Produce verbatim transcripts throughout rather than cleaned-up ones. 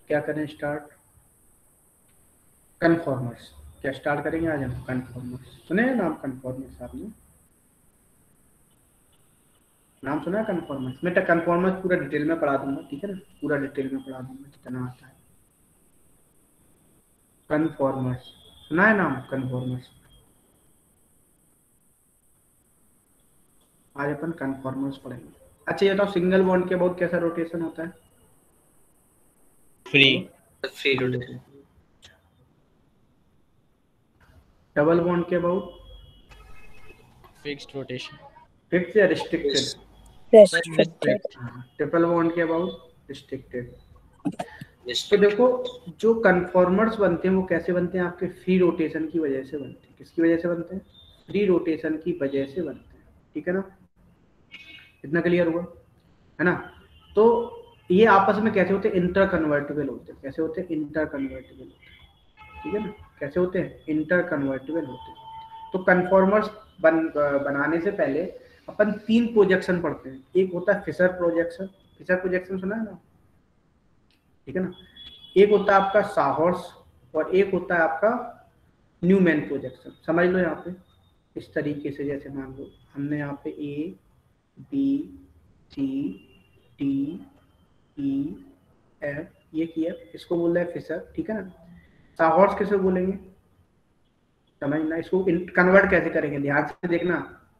क्या करें start? Conformers. क्या स्टार्ट करेंगे आज हम? कन्फॉर्मर्स। सुने हैं नाम कन्फॉर्मर्स आपने? नाम सुना है कन्फॉर्मर्स? मैं कन्फॉर्मर्स पूरा डिटेल में पढ़ा दूंगा, ठीक है ना, पूरा डिटेल में पढ़ा दूंगा जितना आता है। कन्फॉर्मर्स सुना है नाम कन्फॉर्मर्स? आज अपन कन्फॉर्मर्स पढ़ेंगे। अच्छा ये बताओ, सिंगल बॉन्ड के बाद कैसा रोटेशन होता है? Free free rotation. Double bond के बाद फिक्स्ड रोटेशन। फिक्स या रिस्ट्रिक्टेड? restricted, ट्रिपल बॉन्ड के बाद रिस्ट्रिक्टेड। तो देखो, जो कन्फॉर्मर्स बनते हैं वो कैसे बनते हैं? आपके फ्री रोटेशन की वजह से बनते हैं। किसकी वजह से बनते हैं? फ्री रोटेशन की वजह से बनते हैं, ठीक है ना? इतना क्लियर हुआ है ना? तो ये आपस में कैसे होते हैं? इंटर कन्वर्टिबल होते हैं। कैसे होते हैं? इंटर कन्वर्टिबल होते हैं, ठीक है ना? कैसे होते हैं? इंटर कन्वर्टिबल होते हैं। तो कन्फॉर्मर्स बन बनाने से पहले अपन तीन प्रोजेक्शन पढ़ते हैं। एक होता है फिशर प्रोजेक्शन। फिशर प्रोजेक्शन सुना है ना? ठीक है ना? एक होता है आपका साहॉर्स और एक होता है आपका न्यूमैन प्रोजेक्शन। समझ लो यहाँ पे इस तरीके से, जैसे मान लो हमने यहाँ पे A B C D E F ये किया, इसको बोल रहे हैं फिशर, ठीक है ना? साहॉर्स किसे बोलेंगे? समझना, इसको कन्वर्ट कैसे करेंगे ध्यान से देखना।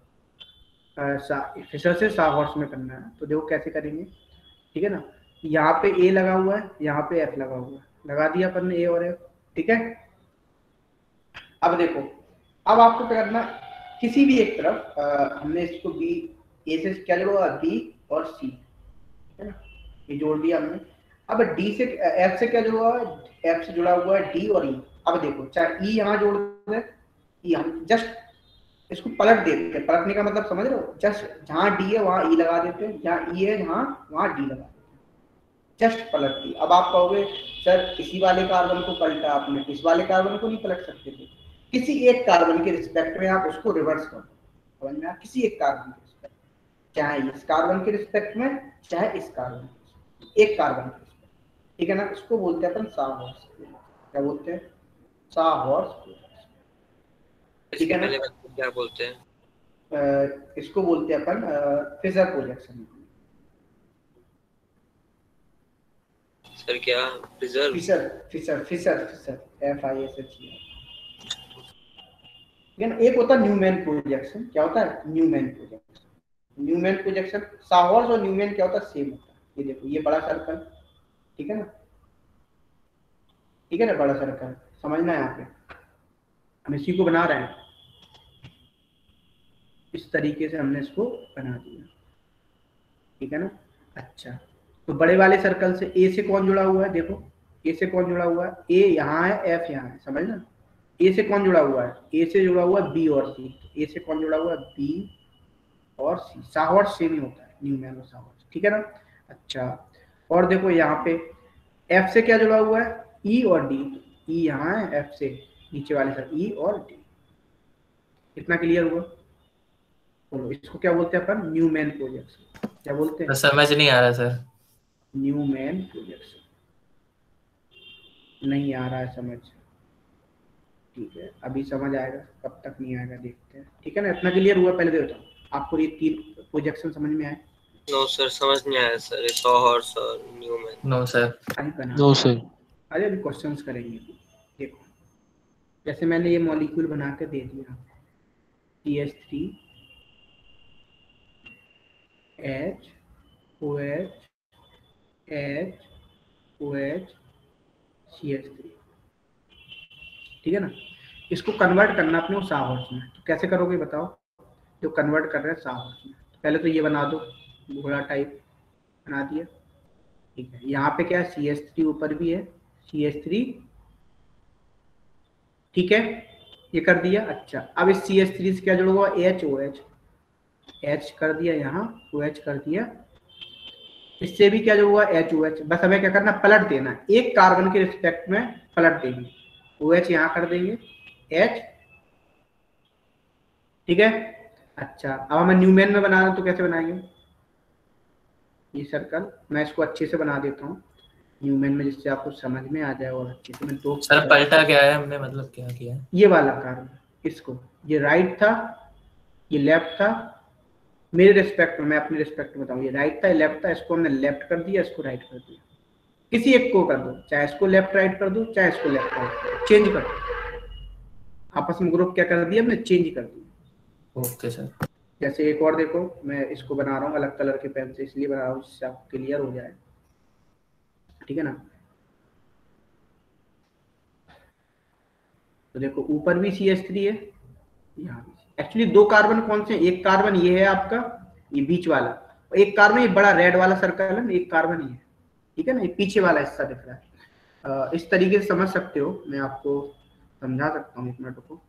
फिशर से साहॉर्स में करना है तो देखो कैसे करेंगे, ठीक है ना? यहाँ पे ए लगा हुआ है, यहाँ पे एफ लगा हुआ है, लगा दिया अपन ने ए और एफ, ठीक है? अब देखो, अब आपको क्या करना, किसी भी एक तरफ आ, हमने इसको बी, ए से क्या जोड़ा? बी और सी, ठीक है ना? ये जोड़ दिया हमने। अब डी से एफ से क्या जुड़ा हुआ है? एफ से जुड़ा हुआ है डी और ई। अब देखो, चाहे ई यहाँ जोड़ दे, ई हम जस्ट इसको पलट देते हैं। पलटने का मतलब समझ रहे हो? जस्ट जहाँ डी है वहाँ ई लगा देते हैं, जहाँ ई है जहाँ वहाँ डी लगा देते हैं, जस्ट पलट दी। अब आप कहोगे सर इसी वाले कार्बन को पलटा आपने, इस वाले कार्बन को नहीं पलट सकते थे? किसी एक कार्बन के रिस्पेक्ट में आप उसको रिवर्स कर दो, समझ में आया? किसी एक कार्बन के रिस्पेक्ट, चाहे इस कार्बन के रिस्पेक्ट में चाहे इस कार्बन के, एक कार्बन के रिस्पेक्ट, ठीक है ना? इसको बोलते हैं अपन साहॉर्स। क्या बोलते हैं? साहॉर्स, ठीक है ना? क्या बोलते हैं? आ, इसको बोलते हैं अपन फिशर प्रोजेक्शन। सर क्या? Fischer Fischer Fischer Fischer Fischer F I S H E. एक होता है न्यूमैन प्रोजेक्शन। क्या होता है? Newman projection. Newman projection, sawhorse और न्यूमैन क्या होता है? सेम होता है। ये देखो, ये बड़ा सर्कल, ठीक है ना? ठीक है ना? बड़ा सर्कल समझना है। यहाँ पे हम इसी को बना रहे हैं, इस तरीके से हमने इसको बना दिया, ठीक है ना? अच्छा, तो बड़े वाले सर्कल से ए से कौन जुड़ा हुआ है? देखो ए से कौन जुड़ा हुआ है? ए यहाँ है, एफ यहाँ है, समझना। ए से कौन जुड़ा हुआ है? ए से जुड़ा हुआ है बी और सी। ए से कौन जुड़ा हुआ है? बी और सी। साहॉर्स सेम ही होता है, न्यूमैन और साहॉर्स, ठीक है ना? अच्छा, और देखो यहाँ पे एफ से क्या जुड़ा हुआ है? ई और डी। ई यहाँ है, एफ से नीचे वाले सर ई और डी। इतना क्लियर हुआ? बोलो इसको क्या बोलते हैं अपन? Newman projection. क्या बोलते हैं? समझ नहीं आ रहा सर। न्यूमैन प्रोजेक्शन नहीं आ रहा है समझ? ठीक है, अभी समझ आएगा, कब तक नहीं आएगा देखते हैं, ठीक है ना? इतना क्लियर हुआ? पहले देखो आपको ये तीन प्रोजेक्शन समझ में आए? नो सर, समझ नहीं आया सर। साहॉर्स और Newman. No sir. No sir. अरे अभी क्वेश्चंस करेंगे। देखो, जैसे मैंने ये मॉलिक्यूल बना के दे दिया, C H three H O H H O H C H three, ठीक है ना? इसको कन्वर्ट करना अपने साहॉर्स में, तो कैसे करोगे बताओ? जो कन्वर्ट कर रहे हैं साहॉर्स में, तो पहले तो ये बना दो, घोड़ा टाइप बना दिया, ठीक है? यहाँ पे क्या है? सी एच थ्री ऊपर भी है, सी एच थ्री, ठीक है? ये कर दिया। अच्छा, अब इस सी एच थ्री से क्या जुड़ा हुआ? एच ओ एच, एच कर दिया यहाँ, ओ एच कर दिया, इससे भी क्या जुड़ा हुआ? H O H. बस हमें क्या करना? पलट देना, एक कार्बन के रिस्पेक्ट में पलट देंगे। ओ एच यहाँ कर देंगे, एच, ठीक है? अच्छा, अब हमें न्यूमैन में बनाना, तो कैसे बनाएंगे? ये सर्कल मैं इसको अच्छे से बना देता हूँ। न्यूमैन में, जिससे आपको समझ में आ जाए और अच्छे से। मैं दो सर पलटा क्या है हमने, मतलब क्या किया है? ये वाला कार्बन, इसको, ये राइट था, ये लेफ्ट था, मेरे रिस्पेक्ट में, मैं अपने रिस्पेक्ट में बताऊँ, ये राइट था, ये लेफ्ट था, इसको हमने लेफ्ट कर दिया, इसको राइट कर दिया। किसी एक को कर दो, चाहे इसको लेफ्ट राइट कर दो, चाहे इसको लेफ्ट राइट, चेंज कर दो। आपस में ग्रुप क्या कर दिया हमने, चेंज कर दिया। Okay sir. जैसे एक और देखो, मैं इसको बना रहा हूँ अलग कलर के पेन से, इसलिए बना रहा हूँ जिससे आपको क्लियर हो जाए, ठीक है ना। तो देखो ऊपर भी सी एच थ्री है, यहाँ भी। एक्चुअली दो कार्बन कौन से हैं, एक कार्बन ये है आपका, ये बीच वाला, और एक कार्बन ये बड़ा रेड वाला सर्कल है, एक कार्बन ये है, ठीक है ना, ये पीछे वाला हिस्सा दिख रहा है। आ, इस तरीके से समझ सकते हो, मैं आपको समझा सकता हूँ, एक मिनट को,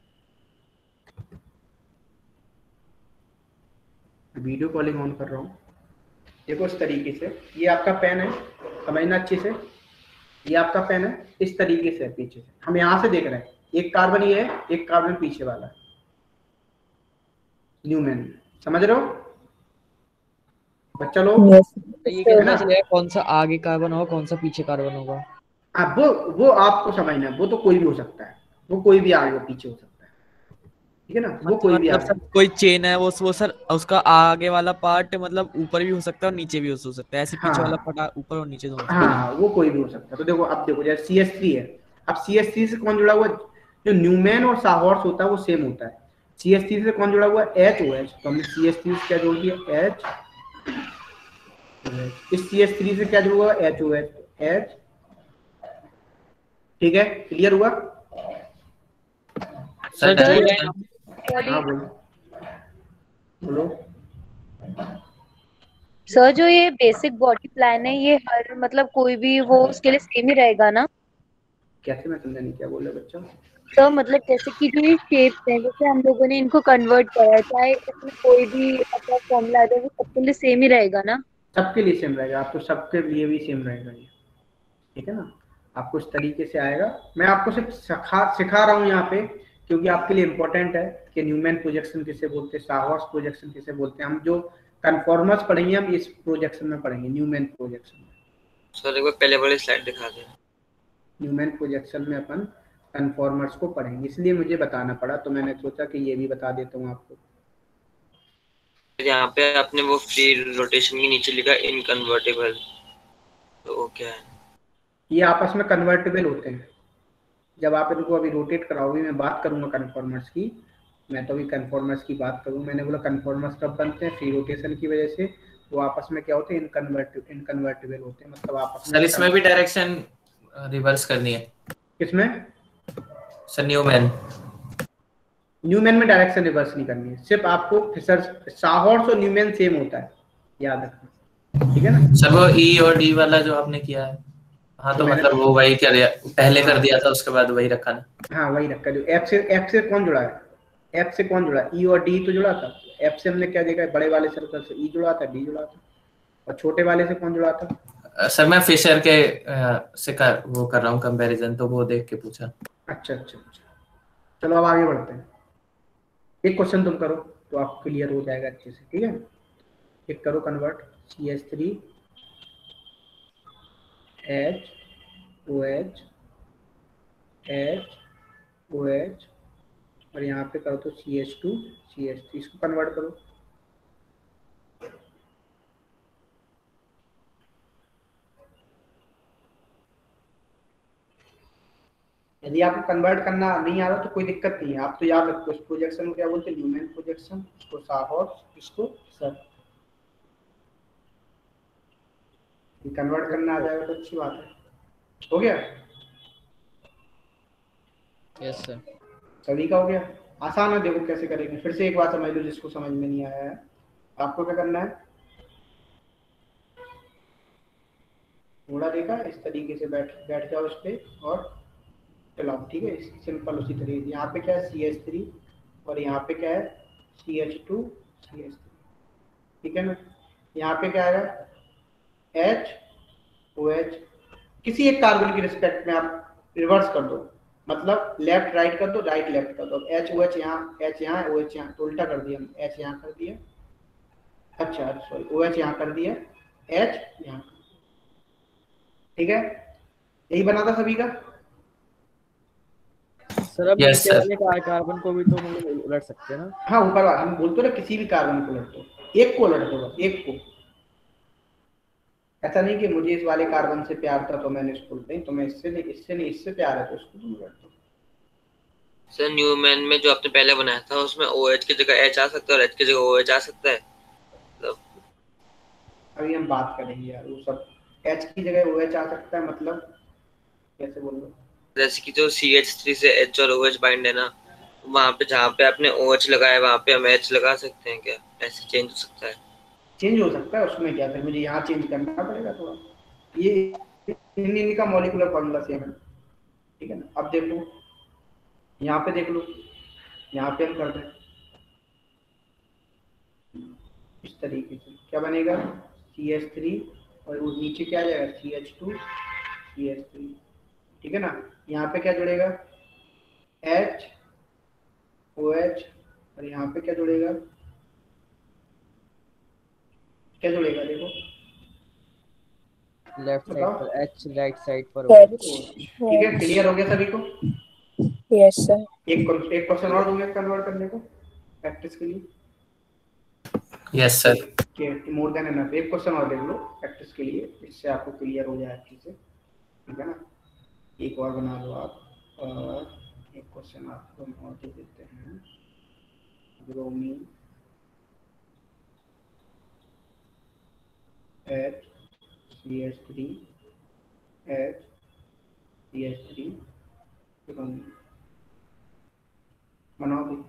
वीडियो कॉलिंग ऑन कर रहा हूँ। देखो इस तरीके से, ये आपका पेन है, समझना अच्छे से, ये आपका पेन है, इस तरीके से पीछे से हम यहाँ से देख रहे हैं, एक कार्बन ये है, एक कार्बन पीछे वाला है, न्यूमैन, समझ रहे हो बच्चा लोग? Yes. ये कैसे चलेगा कौन सा आगे कार्बन होगा कौन सा पीछे कार्बन होगा? अब वो वो आपको समझना है, वो तो कोई भी हो सकता है, वो कोई भी आगे पीछे हो सकता है, ठीक है ना, वो कोई भी मतलब आगे। सर कोई चेन है वो वो सर उसका आगे वाला पार्ट मतलब ऊपर भी हो सकता है और नीचे भी हो सकता है, ऐसे पीछे वाला हाँ पार्ट ऊपर और नीचे दोनों। हाँ, वो कोई भी हो सकता है। तो देखो अब देखो, जैसे सी एच थ्री है, अब सी एच थ्री से कौन जुड़ा हुआ है, जो न्यूमैन और साहॉर्स होता है वो सेम होता है। सी एच थ्री से कौन जुड़ा हुआ है, एच ओ एच, तो हमने सी एच थ्री से क्या जोड़ दिया, एच, इस सी एच थ्री से क्या जुड़ा हुआ है, एच ओ एच, एच, ठीक है, क्लियर हुआ? सर डायरेक्शन हाँ बोलो बोलो। सर जो ये बेसिक बॉडी प्लान है, ये हर मतलब कोई भी वो उसके लिए सेम ही रहेगा ना? कैसे, मैं समझा नहीं क्या बोल रहे बच्चा? सर मतलब जैसे कि जो ये शेप्स हैं, जैसे हम लोगों ने इनको कन्वर्ट करा है, चाहे इसमें कोई भी अपना फॉर्मूला आ जाए, वो सबके लिए सेम ही रहेगा ना? सबके लिए सेम रहेगा, आपको सबके लिए भी सेम रहेगा ये, ठीक है ना, आपको इस तरीके से आएगा। मैं आपको सिर्फ सिखा सिखा रहा हूँ यहाँ पे, क्योंकि आपके लिए इंपॉर्टेंट है कि न्यूमैन प्रोजेक्शन किसे बोलते हैं, साहॉर्स प्रोजेक्शन किसे बोलते हैं। हम जो कन्फॉर्मर्स पढ़ेंगे हम इस प्रोजेक्शन में पढ़ेंगे, न्यूमैन प्रोजेक्शन में। सर एक बार पहले वाली स्लाइड दिखा दें। न्यूमैन प्रोजेक्शन में अपन कन्फॉर्मर्स को पढ़ेंगे, इसलिए मुझे बताना पड़ा, तो मैंने सोचा कि ये भी बता देता हूँ आपको। यहाँ पे आपने वो फ्री रोटेशन के नीचे लिखा इनकन्वर्टेबल, तो वो क्या है? ये आपस में कन्वर्टेबल होते हैं, जब आप इनको अभी रोटेट कराओगे, मैं बात करूंगा कन्फॉर्मर्स की, मैं तो अभी कन्फॉर्मर्स की बात करूँ। मैंने बोला कन्फॉर्मर्स कब बनते हैं, फ्री रोटेशन की वजह से, वो आपस में क्या होते हैं, इनकन्वर्ट इनकन्वर्टेबल होते हैं, मतलब आपस में। सर इसमें भी डायरेक्शन रिवर्स करनी है? किसमें सर न्यूमैन न्यूमैन में डायरेक्शन रिवर्स नहीं करनी है, सिर्फ आपको फिशर, साहॉर्स और न्यूमैन सेम होता है, याद रखना, ठीक है ना। सर वो ई और डी वाला जो आपने किया है, हाँ तो, तो मतलब वो वही कर दिया, पहले कर दिया था, उसके बाद वही रखा ना? हाँ वही रखा, जो एफ से एफ से कौन जुड़ा है, एफ से कौन जुड़ा, ई और डी तो जुड़ा था, एफ से हमने क्या देखा, बड़े वाले सर्कल से ई जुड़ा था, डी जुड़ा था, और छोटे वाले से कौन जुड़ा था? सर मैं फिशर के से कर, वो कर रहा हूँ कंपैरिजन, तो वो देख के पूछा। अच्छा अच्छा अच्छा, चलो अब आगे बढ़ते हैं। एक क्वेश्चन तुम करो तो आपको क्लियर हो जाएगा अच्छे से, ठीक है। एक करो convert, C H three H O H H O H, और यहाँ पे करो तो C H two C H three, इसको कन्वर्ट करो। यदि आपको कन्वर्ट करना नहीं आ रहा तो कोई दिक्कत नहीं है, आप तो याद रखो इस प्रोजेक्शन को क्या बोलते हैं, न्यूमैन प्रोजेक्शन, इसको साहॉर्स, इसको सर। कन्वर्ट करना आ जाएगा तो अच्छी बात है। हो गया? Yes sir. सभी का हो गया? आसान है, देखो कैसे करेंगे, फिर से एक बार समझ लो जिसको समझ में नहीं आया है। आपको क्या करना है, थोड़ा देखा, इस तरीके से बैठ बैठ जाओ इस पे और चलाओ, ठीक है, सिंपल उसी तरीके से। यहाँ पे क्या है, सी एच थ्री, और यहाँ पे क्या है, C H two C H three, ठीक है ना। यहाँ पे क्या आएगा, H O H, किसी एक कार्बन की रिस्पेक्ट में आप रिवर्स कर दो, मतलब लेफ्ट राइट कर दो, राइट लेफ्ट कर दो। H O H यहाँ, H यहाँ, O H यहाँ, तो उल्टा कर दिया, H यहाँ कर दिया, अच्छा सॉरी O H यहाँ कर दिया, H यहाँ, ठीक है, यही बना था सभी का। सर अब Yes, नीचे sir. वाले कार- कार्बन को भी तो मतलब उलट सकते हैं ना। हाँ ऊपर वाला हम बोलते ना, किसी भी कार्बन को उलट दो, एक को उलट दो, बस एक को। ऐसा नहीं कि मुझे इस वाले कार्बन से प्यार था तो मैंने इसको नहीं, तो मैं इससे नहीं, इससे नहीं, इससे प्यार है तो इसको तुम उलट दो। सर न्यूमैन में जो आपने पहले बनाया था उसमें OH की जगह H आ सकता है और H की जगह OH आ सकता है। मतलब अभी हम बात करेंगे यार वो सब। H की जगह OH आ सकता है मतलब कैसे बोल रहे हो? जैसे कि जो C H थ्री से H और OH बाइंड है ना, वहाँ पे जहाँ पे आपने OH लगाया वहाँ पे हम H लगा सकते हैं क्या? ऐसे चेंज हो सकता है? चेंज हो सकता है, उसमें क्या, फिर मुझे यहाँ चेंज करना पड़ेगा थोड़ा। ये इन इनका मॉलिक्यूलर फॉर्मूला सेम है, ठीक है ना। अब देखो यहाँ पे देख लो, यहाँ पे हम कर दें इस तरीके से, क्या बनेगा सी एच थ्री और वो नीचे क्या आ जाएगा C H two C H three, ठीक है ना। यहाँ पे क्या जुड़ेगा H OH और यहाँ पे क्या जुड़ेगा, क्या जुड़ेगा देखो लेफ्ट साइड बताओ। पर एच, राइट साइड पर OH, OH। ठीक है, क्लियर हो गया सभी को। Yes sir. एक एक क्वेश्चन और दूंगा कन्वर्ट करने को प्रैक्टिस के लिए। Yes, sir. कि मोर देन एनफ, एक क्वेश्चन और देख लो प्रैक्टिस के लिए, इससे आपको क्लियर हो जाए अच्छे से, ठीक है ना। एक और बना लो आप, और एक क्वेश्चन आपको हम और दे देते हैं। Bromine H C H three H C H three bromine बनाओ भी।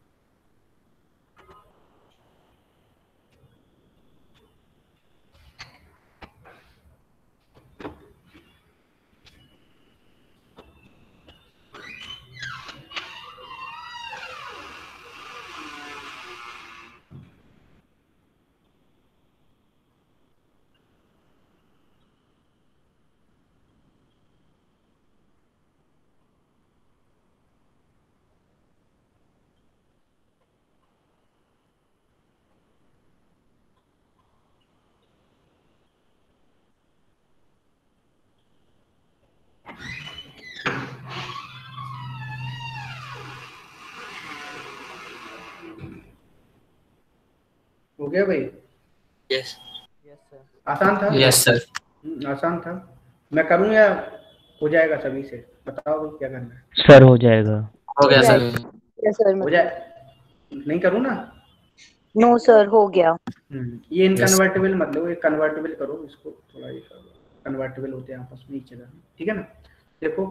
हो गया भाई? Yes yes sir. आसान था? Yes, sir. हम्म, आसान था। मैं करूं या हो जाएगा सभी से? बताओ भाई क्या करना है। सर हो जाएगा। हो गया सर। Yes sir. हो जाए, नहीं करूं ना? नो सर हो गया। हम्म, ये इनकन्वर्टेबल मतलब ये कन्वर्टेबल करो इसको, थोड़ा ये करो, कन्वर्टेबल होते हैं आपस में नीचे करना, ठीक है ना। देखो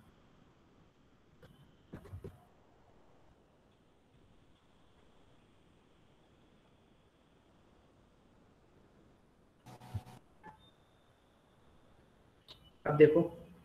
अब देखो,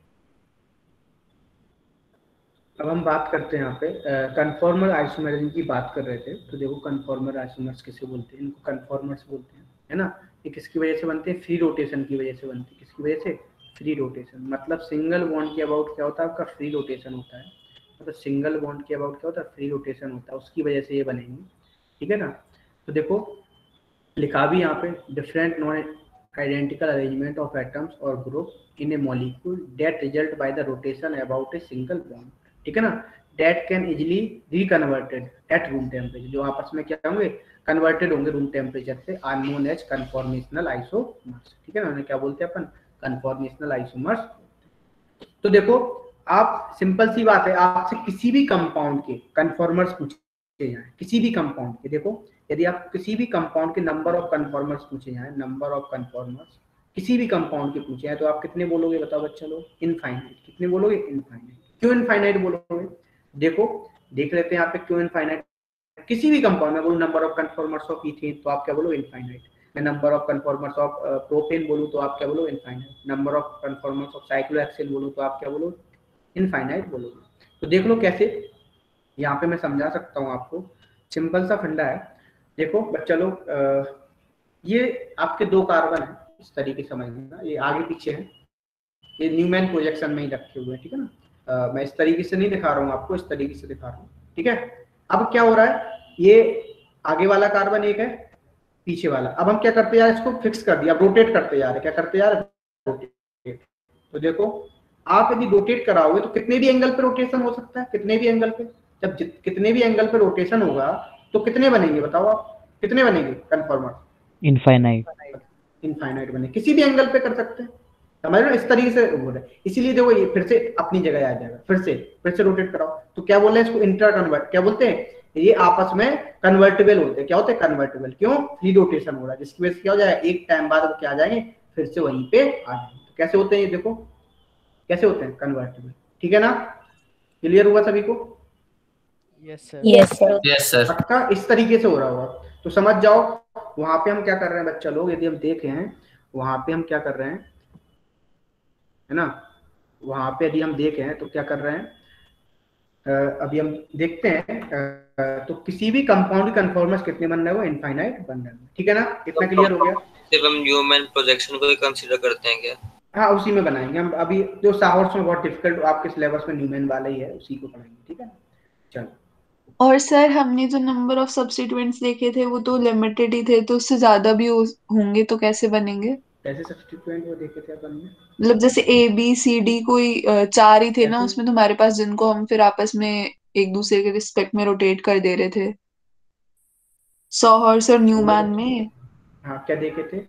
अब हम बात करते हैं यहाँ पे कन्फॉर्मर आइसोमेरिज्म की बात कर रहे थे। तो देखो कन्फॉर्मर आइसोमर्स किसे बोलते हैं, इनको कन्फॉर्मर्स बोलते हैं, है ना। ये किसकी वजह से बनते हैं? फ्री रोटेशन की वजह से बनते हैं। किसकी वजह से? Free rotation. मतलब सिंगल बॉन्ड के अबाउट क्या होता है आपका? फ्री रोटेशन होता है। मतलब सिंगल बॉन्ड के अबाउट क्या होता है? फ्री रोटेशन होता है, उसकी वजह से ये बनेंगे, ठीक है ना। तो देखो लिखा भी यहाँ पे, different non identical arrangement of atoms और group in a molecule that result by the rotation about a single bond, ठीक है ना। That can easily reconverted at room temperature, जो आपस में क्या होंगे? कन्वर्टेड होंगे रूम टेम्परेचर से, are known as conformational isomers, ठीक है ना। उन्हें क्या बोलते हैं अपन? Conformational isomers. तो देखो आप, सिंपल सी बात है, आपसे किसी भी कंपाउंड के कन्फॉर्मर्स पूछे जाए, किसी भी कंपाउंड के, देखो यदि आप किसी भी कंपाउंड के नंबर ऑफ कन्फॉर्मर्स पूछे जाए, नंबर ऑफ कन्फॉर्मर्स किसी भी कंपाउंड के पूछे जाए, तो आप कितने बोलोगे? बताओ बच्चा लोग। इनफाइनाइट। कितने बोलोगे? इनफाइनाइट। क्यों इनफाइनाइट बोलोगे? देखो देख लेते हैं यहाँ पे क्यों इनफाइनाइट। किसी भी कंपाउंड में बोलूँ number of conformers of ethane, तो आप क्या बोलो? इनफाइनाइट। मैं number of conformers of propane बोलूँ तो आप क्या बोलो? Infinite. Number of conformers of cyclohexane बोलूँ तो आप क्या बोलो? इनफाइनाइट बोलोगे। तो देख लो कैसे, यहाँ पे मैं समझा सकता हूँ आपको। सिंपल सा फंडा है। देखो बच्चा लोग, ये आपके दो कार्बन है, इस तरीके से समझना, ये आगे पीछे है, ये न्यूमैन प्रोजेक्शन में ही रखे हुए हैं, ठीक है ना। आ, मैं इस तरीके से नहीं दिखा रहा हूँ आपको, इस तरीके से दिखा रहा हूँ, ठीक है। अब क्या हो रहा है, ये आगे वाला कार्बन एक है, पीछे वाला। अब हम क्या करते जा रहे हैं? इसको फिक्स कर दिया, अब रोटेट करते जा रहे हैं। क्या करते जा रहे हैं? रोटेट। तो देखो आप यदि रोटेट कराओगे तो कितने भी एंगल पे रोटेशन हो सकता है, कितने भी एंगल पे, जब कितने भी एंगल पे रोटेशन होगा तो कितने बनेंगे बताओ आप, कितने बनेंगे कन्फर्मर? इनफाइनाइट। इनफाइनाइट बने, किसी भी एंगल पे कर सकते हैं, समझ रहे हो, इस तरीके से बोल रहे हैं। इसीलिए देखो ये फिर से अपनी जगह आ जाएगा, फिर से फिर से रोटेट कराओ तो क्या बोल रहे हैं इसको, इंटर कन्वर्ट, क्या बोलते हैं, ये आपस में कन्वर्टेबल होते हैं। क्या होते हैं कन्वर्टेबल, क्यों, फ्री रोटेशन हो रहा है, जिसकी वजह से क्या हो जाएगा, एक टाइम बाद वो क्या आ जाएंगे, फिर से वहीं पे आ जाएंगे। तो कैसे होते हैं ये देखो, कैसे होते हैं कन्वर्टेबल, ठीक है ना, क्लियर हुआ सभी को? Yes sir. Yes sir. Yes sir. पक्का इस तरीके से हो रहा होगा, तो समझ जाओ वहां पे हम क्या कर रहे हैं बच्चा लोग, यदि हम देखें वहां पे हम क्या कर रहे हैं, है ना, वहां पे यदि हम देखें तो क्या कर रहे हैं, अ, अभी हम देखते हैं, अ, तो किसी भी कंपाउंड कन्फॉर्मर्स कितने बन रहे हो, इनफाइनाइट बन रहे हैं, ठीक है ना, इतना क्लियर हो गया? सिर्फ हम न्यूमैन प्रोजेक्शन को ही कंसीडर करते हैं क्या? हाँ उसी में बनाएंगे हम, अभी जो सावर्स में बहुत डिफिकल्ट आपके सिलेबस में न्यूमैन वाला ही है, उसी को पढ़ाएंगे, ठीक है ना, चलो। और सर हमने जो नंबर ऑफ सब्स्टिट्यूएंट्स देखे थे वो तो लिमिटेड ही थे, तो उससे ज्यादा भी हो- होंगे तो कैसे बनेंगे? कैसे सब्स्टिट्यूएंट वो देखे थे अपन ने, मतलब जैसे ए बी सी डी कोई अ, चार ही थे ना कैसे? उसमें, तो हमारे पास जिनको हम फिर आपस में एक दूसरे के रिस्पेक्ट में रोटेट कर दे रहे थे सॉहर्स और न्यूमैन में। हाँ क्या देखे थे,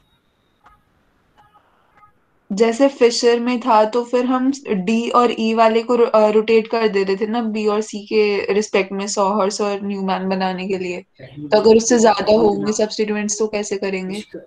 जैसे फिशर में था तो फिर हम डी और ई वाले को रोटेट कर दे रहे थे ना बी और सी के रिस्पेक्ट में सॉहर्स और न्यूमैन बनाने के लिए। कहीं तो भी अगर उससे ज्यादा कहीं होंगे दिमाग, सब्स्टिट्यूएंट्स तो कैसे करेंगे? इसका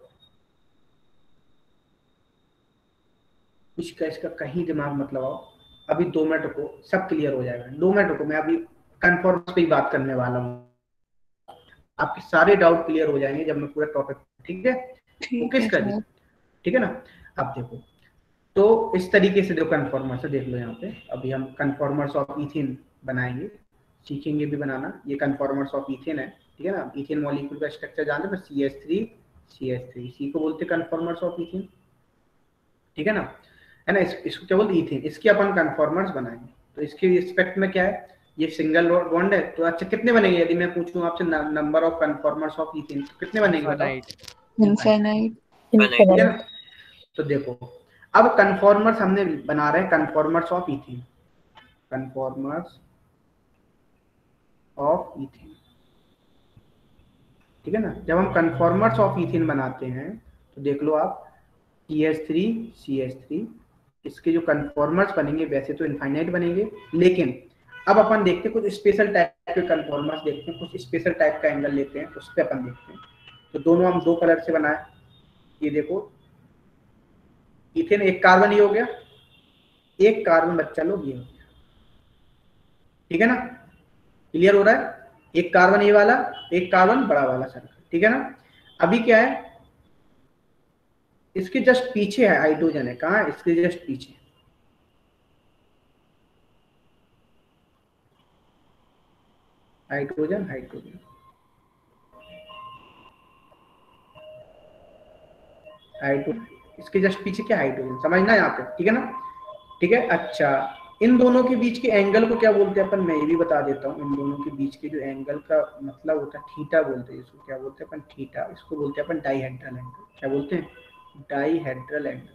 इसका इसका कहीं दिमाग मत लगाओ, अभी दो मिनट रुको, सब क्लियर हो जाएगा, दो मिनट रुको, मैं अभी कन्फर्म पे ही बात करने वाला हूँ, आपके सारे डाउट क्लियर हो जाएंगे जब मैं पूरा टॉपिक, ठीक है, ठीक ओके है इसका जी, सर। ठीक है ना। अब देखो तो इस तरीके से देखो कन्फॉर्मर्स देख लो यहाँ पे, अभी हम कन्फॉर्मर्स ऑफ इथेन बनाएंगे, सीखेंगे भी बनाना, ये कन्फॉर्मर्स ऑफ इथेन है, ठीक है ना, इथेन मॉलिक्यूल का स्ट्रक्चर जानते हैं, C H three C H three C को बोलते हैं कन्फॉर्मर्स ऑफ इथेन, ठीक है ना, है ना, इस, इसको क्या बोलते हैं इथेन, इसके अपन कन्फॉर्मर्स बनाएंगे। तो इसके रिस्पेक्ट में क्या है, ये सिंगल बॉन्ड है, तो अच्छा कितने बनेंगे, यदि मैं पूछूं आपसे number of conformers of ethane तो कितने बनेंगे बताओ? इनफाइनाइट। ठीक है ना, तो देखो अब कन्फॉर्मर्स हमने बना रहे हैं, conformers of ethane, conformers of ethane, ठीक है ना, जब हम कन्फॉर्मर्स ऑफ इथेन बनाते हैं तो देख लो आप C H three C H three, इसके जो कन्फॉर्मर्स बनेंगे वैसे तो इनफाइनाइट बनेंगे, लेकिन अब अपन देखते हैं कुछ स्पेशल टाइप के कन्फॉर्मर्स, देखते हैं कुछ स्पेशल टाइप का एंगल लेते हैं, उस पर अपन देखते हैं। तो दोनों हम दो कलर से बनाए, ये देखो इथेन एक कार्बन ये हो गया, एक कार्बन बच्चा लोग ये हो गया, ठीक है ना, क्लियर हो रहा है, एक कार्बन ये वाला, एक कार्बन बड़ा वाला सर्कल, ठीक है ना। अभी क्या है, इसके जस्ट पीछे है हाइड्रोजन है, कहाँ है, इसके जस्ट पीछे, हाइड्रोजन हाइड्रोजन हाइड्रोजन, इसके जस्ट पीछे क्या हाइड्रोजन, समझना यहाँ पे, ठीक है ना, ठीक है। अच्छा इन दोनों के बीच के एंगल को क्या बोलते हैं अपन, मैं ये भी बता देता हूँ, इन दोनों के बीच के जो एंगल का मतलब होता है थीटा बोलते हैं इसको, क्या बोलते हैं अपन, थीटा, इसको बोलते हैं अपन डाईहेड्रल एंगल, क्या बोलते हैं, डाईहेड्रल एंगल,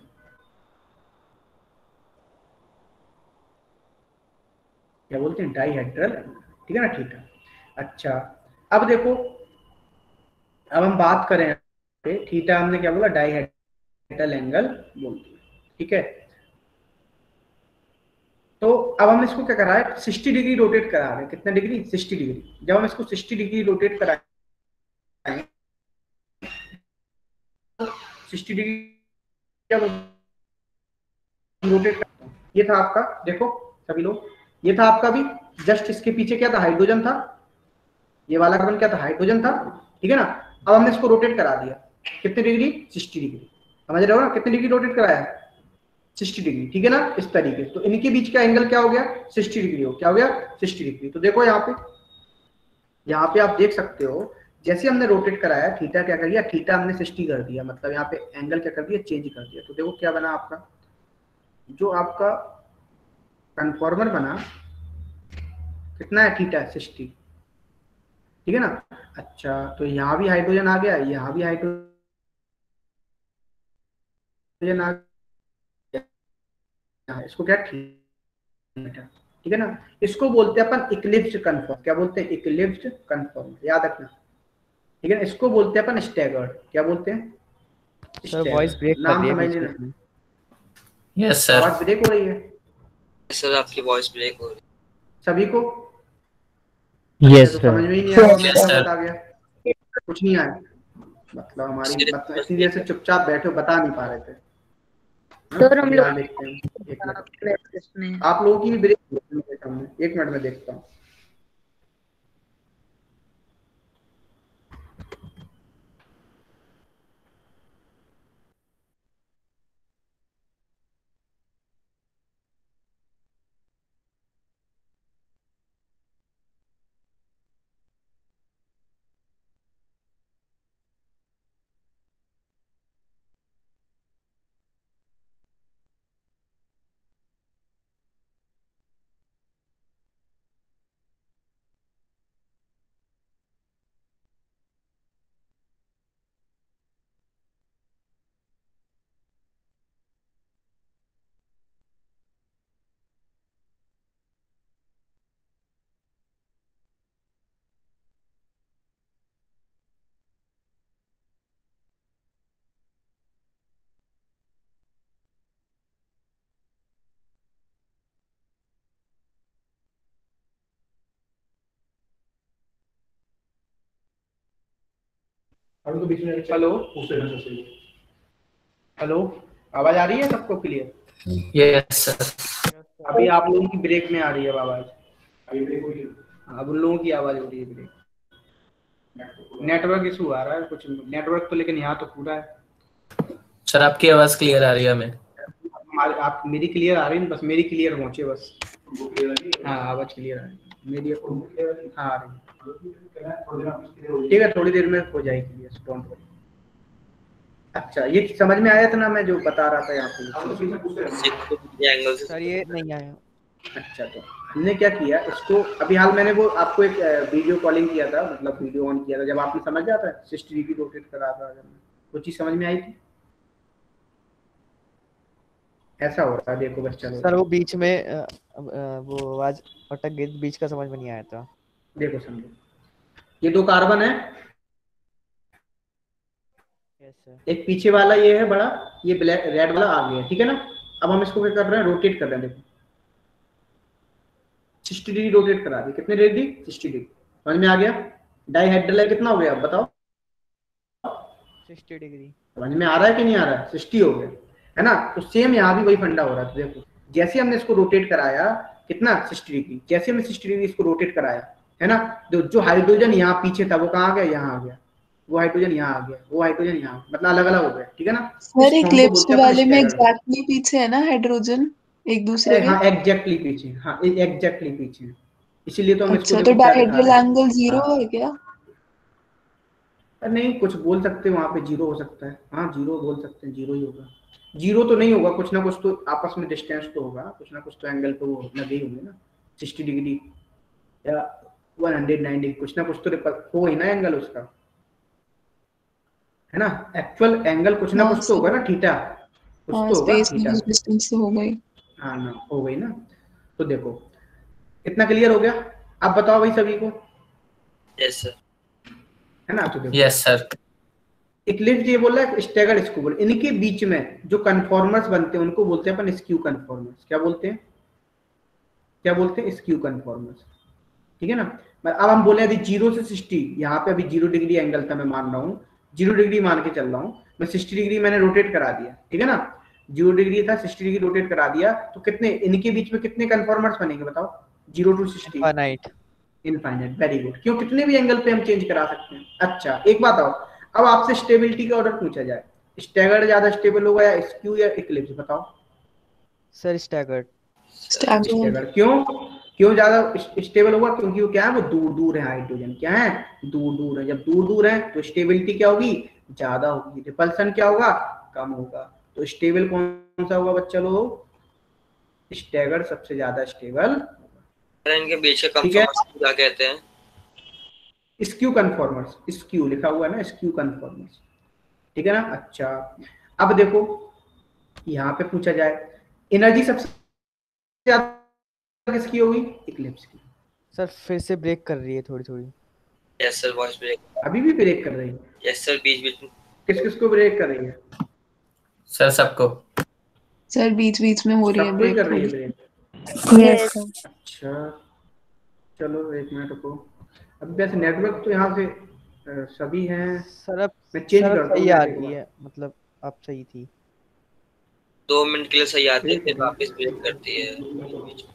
क्या बोलते हैं, डाईहेड्रल एंगल, ठीक है ना, थीटा। अच्छा अब देखो, अब हम बात करें थीटा, हमने क्या बोला, डाईहेड्रल एंगल बोल दिया, ठीक है। तो अब हम इसको क्या करा है, साठ डिग्री रोटेट करा रहे हैं, कितने डिग्री, साठ डिग्री, जब हम इसको साठ डिग्री रोटेट कराएंगे, साठ डिग्री जब रोटेट करते हैं, ये था आपका, देखो सभी लोग, ये था आपका भी, जस्ट इसके पीछे क्या था, हाइड्रोजन था, ये वाला कार्बन क्या था, हाइड्रोजन था, ठीक है ना। अब हमने इसको रोटेट करा दिया, कितने डिग्री, साठ डिग्री, समझ रहे हो ना, कितने डिग्री रोटेट कराया, साठ डिग्री, ठीक है ना, इस तरीके। तो इनके बीच का एंगल क्या हो गया, साठ डिग्री हो, क्या हो गया, साठ डिग्री। तो देखो यहाँ पे, यहाँ पे आप देख सकते हो, जैसे हमने रोटेट कराया, थीटा क्या कर दिया, थीटा हमने साठ कर दिया, मतलब यहाँ पे एंगल क्या कर दिया, चेंज कर दिया। तो देखो क्या बना आपका, जो आपका कन्फॉर्मर बना कितना है, थीटा साठ, ठीक है ना। अच्छा तो यहाँ भी हाइड्रोजन आ गया, यहाँ भी हाइड्रोजन आ गया, है, इसको क्या ठीक है, ठीक है ना। इसको बोलते हैं अपन इक्लिप्स्ड कन्फर्म। क्या बोलते हैं? इक्लिप्स्ड कन्फर्म, याद रखना, ठीक है ना। इसको बोलते हैं अपन स्टैगर्ड। क्या बोलते हैं? सर वॉइस ब्रेक कर नाम रही है समझ बीच लेना। बीच में। Yes sir. आवाज ब्रेक हो रही है सर आपकी वॉइस ब्रेक हो रही सभी को? यस तो सर। समझ में ही नहीं आया, Yes, sir. बता गया कुछ नहीं आया, मतलब हमारी Serious मतलब इतनी देर से चुपचाप बैठे हो, बता नहीं पा रहे थे। हाँ, सर हम अभी लोग हाल देखते हैं, एक मिनट। में आप लोगों की भी ब्रेक मेरे सामने, एक मिनट में देखता हूँ। हेलो हेलो, आवाज आ रही है सबको क्लियर? Yes sir. अभी आप लोगों की ब्रेक में आ रही है आवाज, अभी ब्रेक हो रही है। अब उन लोगों की आवाज हो रही है ब्रेक, नेटवर्क इशू आ रहा है कुछ, नेटवर्क तो लेकिन यहाँ तो पूरा है। सर आपकी आवाज क्लियर आ रही है हमें। हमारे आप मेरी क्लियर आ रही है, बस मेरी क्लियर पहुंचे बस। हाँ आवाज क्लियर आ रही है मेरी, हाँ आ रही है, ठीक है, थोड़ी देर में हो जाएगी क्लियर, डोंट वरी। अच्छा ये समझ में आया था ना मैं जो बता रहा था यहाँ पे? एंगल से सर ये नहीं आया। अच्छा, तो हमने क्या किया इसको, अभी हाल मैंने वो आपको एक वीडियो कॉलिंग किया था, मतलब वीडियो ऑन किया था, जब आपने समझ जाता है सिक्सटी डिग्री रोटेट करा था, वो चीज समझ में आई थी? ऐसा हो रहा है देखो बच्चा लोग, सर वो बीच में अ, अ, वो आवाज अटक गई, बीच का समझ में नहीं आया था। देखो समझो, ये दो कार्बन है, यस सर। एक पीछे वाला ये है बड़ा, ये ब्लैक रेड वाला आगे है, ठीक है ना। अब हम इसको क्या कर रहे हैं, रोटेट कर रहे हैं, देखो सिक्सटी डिग्री रोटेट करा दी, कितने डिग्री? Sixty degree. समझ में आ गया? डाइहेड्रल है कितना हो गया, अब बताओ? Sixty degree. समझ में आ रहा है कि नहीं आ रहा है? सिक्सटी हो गया है ना। तो सेम यहाँ भी वही फंडा हो रहा है, तो देखो जैसे हमने इसको रोटेट कराया कितना, सिक्सटी डिग्री, जैसे हमने सिक्सटी डिग्री इसको रोटेट कराया है ना, जो जो हाइड्रोजन यहाँ पीछे था वो कहाँ आ गया, यहाँ आ गया, वो हाइड्रोजन यहाँ आ गया, वो हाइड्रोजन यहाँ, मतलब अलग अलग हो गया, ठीक है ना। सर इस फॉर्म को इक्लिप्स बोलते हैं अपन वाले में स्टैगर्ड। एग्जैक्टली पीछे है ना हाइड्रोजन एक दूसरे के? हाँ एग्जैक्टली पीछे, हाँ एग्जैक्टली पीछे, इसीलिए तो हम इसको अच्छा, तो देखो क्या दिखा डायहेड्रल रहे हैं। एंगल जीरो हाँ है क्या? नहीं, कुछ बोल सकते हैं वहां पे जीरो हो सकता है, हाँ जीरो बोल सकते हैं, जीरो ही होगा। जीरो तो नहीं होगा, कुछ ना कुछ तो आपस में डिस्टेंस तो होगा, कुछ ना कुछ तो एंगल तो वो लगे ही होंगे ना, सिक्सटी डिग्री या वन हंड्रेड नाइनटी, कुछ ना कुछ तो हो ही ना एंगल उसका, है ना। एक्चुअल एंगल कुछ ना हाँ कुछ तो होगा सर, ना, थीटा कुछ हाँ तो होगा, स्पेस में थीटा। कुछ डिस्टेंस तो हो गई। हाँ ना, हो गई ना। तो देखो इतना क्लियर हो गया, अब बताओ भाई सभी को, यस सर। है ना। तो देखो यस सर। इक्लिप्स ये बोल रहा है स्टैगर्ड स्क्यू बोल, इनके बीच में जो कन्फॉर्मर्स बनते हैं उनको बोलते हैं अपन स्क्यू कन्फॉर्मर्स। क्या बोलते हैं, क्या बोलते हैं? स्क्यू कन्फॉर्मर्स, ठीक है ना। अब हम बोले अभी जीरो से सिक्सटी, यहाँ पे अभी जीरो डिग्री एंगल था, मैं मान रहा हूँ जीरो डिग्री मान के चल रहा हूँ मैं, सिक्सटी डिग्री मैंने रोटेट करा दिया, ठीक है ना। जीरो डिग्री था, सिक्सटी डिग्री रोटेट करा दिया, तो कितने इनके बीच में कितने कन्फॉर्मर्स बनेंगे बताओ? Zero to sixty, infinite. Infinite, very good. क्यों, कितने भी एंगल पे हम चेंज करा सकते हैं। अच्छा एक बात आओ, अब आपसे स्टेबिलिटी का ऑर्डर पूछा जाए, स्टैगर्ड ज्यादा स्टेबल होगा या स्क्यू या इक्लिप्स, बताओ? Sir staggered. स्टैगर्ड। स्टैगर्ड। क्यों, क्यों ज्यादा स्टेबल होगा? क्योंकि वो क्या है, वो दूर दूर है, हाइड्रोजन क्या है, दूर दूर है। जब दूर दूर है तो स्टेबिलिटी क्या होगी, ज्यादा होगी, रिपल्सन क्या होगा, कम होगा। तो स्टेबल कौन सा होगा बच्चा लोग? स्टैगर्ड सबसे ज्यादा स्टेबल। इनके बीच के ठीक है, कंफर्मेशन क्या कहते हैं? स्क्यू कन्फॉर्मर्स, स्क्यू लिखा हुआ है ना, स्क्यू कन्फॉर्मर्स, ठीक है ना। अच्छा अब देखो यहाँ पे पूछा जाए एनर्जी सबसे ज्यादा किसकी होगी? इक्लिप्स की। सर फिर से ब्रेक कर रही है थोड़ी थोड़ी। Yes sir, voice break. अभी भी ब्रेक कर रही है? यस सर, बीच बीच में। किस किस को ब्रेक कर रही है? सर सबको। सर बीच बीच में हो रही है सबको ही ब्रेक कर रही है थोड़ी। ब्रेक? Yes sir. अच्छा चलो एक मिनट रुको। अब वैसे नेटवर्क तो यहाँ से अ, सभी हैं। सर अब मैं चेंज सर अब करता हूँ सही आ नेट एक रही बार। है, मतलब अब सही थी। दो मिनट के लिए सही आती है, एक फिर मिनट। वापस ब्रेक करती है बीच बीच में।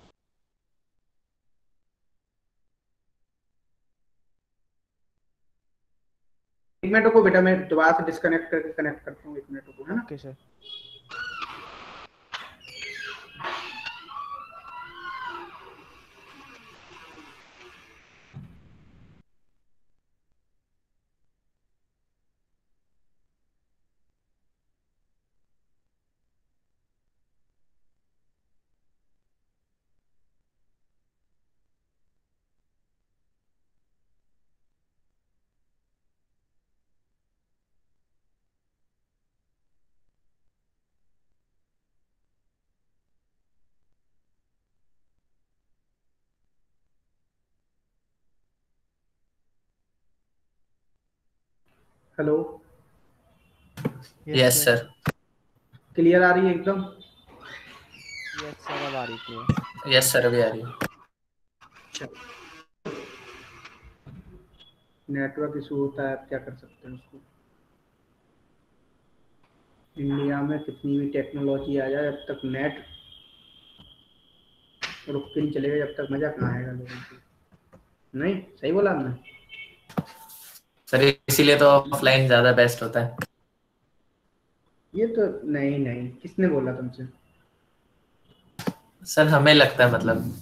एक मिनट रुको बेटा, मैं दोबारा से डिस्कनेक्ट करके कनेक्ट करता हूँ। एक मिनट रुको, है ना? Okay sir. Hello, yes sir. Clear आ रही है एकदम? यस सर अब आ रही क्लियर। यस सर, अभी आ रही है। नेटवर्क इशू होता है, आप क्या कर सकते हैं उसको। इंडिया में कितनी भी टेक्नोलॉजी आ जाए, जब तक नेट रुक के नहीं चलेगा, जब तक मजा कहाँ आएगा लोगों को। नहीं सही बोला हमने? सर इसीलिए तो ऑफलाइन ज्यादा बेस्ट होता है। ये तो नहीं नहीं, किसने बोला तुमसे? सर हमें लगता है, मतलब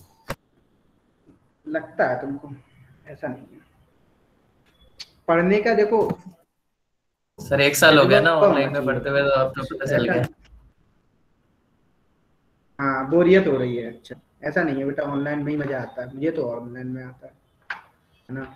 लगता है तुमको? ऐसा नहीं है। पढ़ने का देखो, सर एक साल हो गया ना जज्बा होना ऑनलाइन में चाहिए। पढ़ते हुए, तो अब तो पता चल ऐसा गया। हाँ, बोरियत हो रही है। अच्छा, ऐसा नहीं है बेटा, ऑनलाइन में ही मजा आता है। मुझे तो ऑनलाइन में आता है है ना?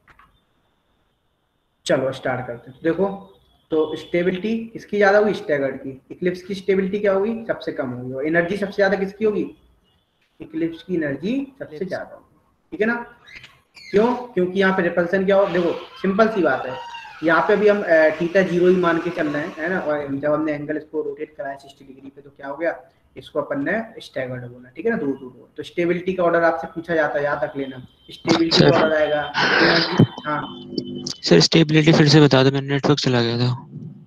चलो स्टार्ट करते हैं। देखो, तो स्टेबिलिटी किसकी ज्यादा होगी? स्टैगर्ड की। इक्लिप्स की स्टेबिलिटी क्या होगी? सबसे कम होगी। और एनर्जी सबसे ज्यादा किसकी होगी? इक्लिप्स की एनर्जी सबसे Eclipse। ज्यादा होगी। ठीक है ना? क्यों? क्योंकि यहाँ पे रिपल्सन क्या हो, देखो सिंपल सी बात है। यहाँ पे भी हम थीटा जीरो ही मान के चल रहे हैं, है ना? और जब हमने एंगल इसको रोटेट कराया सिक्सटी डिग्री पे, तो क्या हो गया? इसको अपन ने स्टैगर्ड बोला। ठीक है ना? दूर दूर। तो स्टेबिलिटी का ऑर्डर आपसे पूछा जाता है, याद रख लेना। स्टेबिलिटी का सर ऑर्डर आएगा एनर्जी। हाँ सर स्टेबिलिटी फिर से बता दो, मेरा नेटवर्क चला गया था।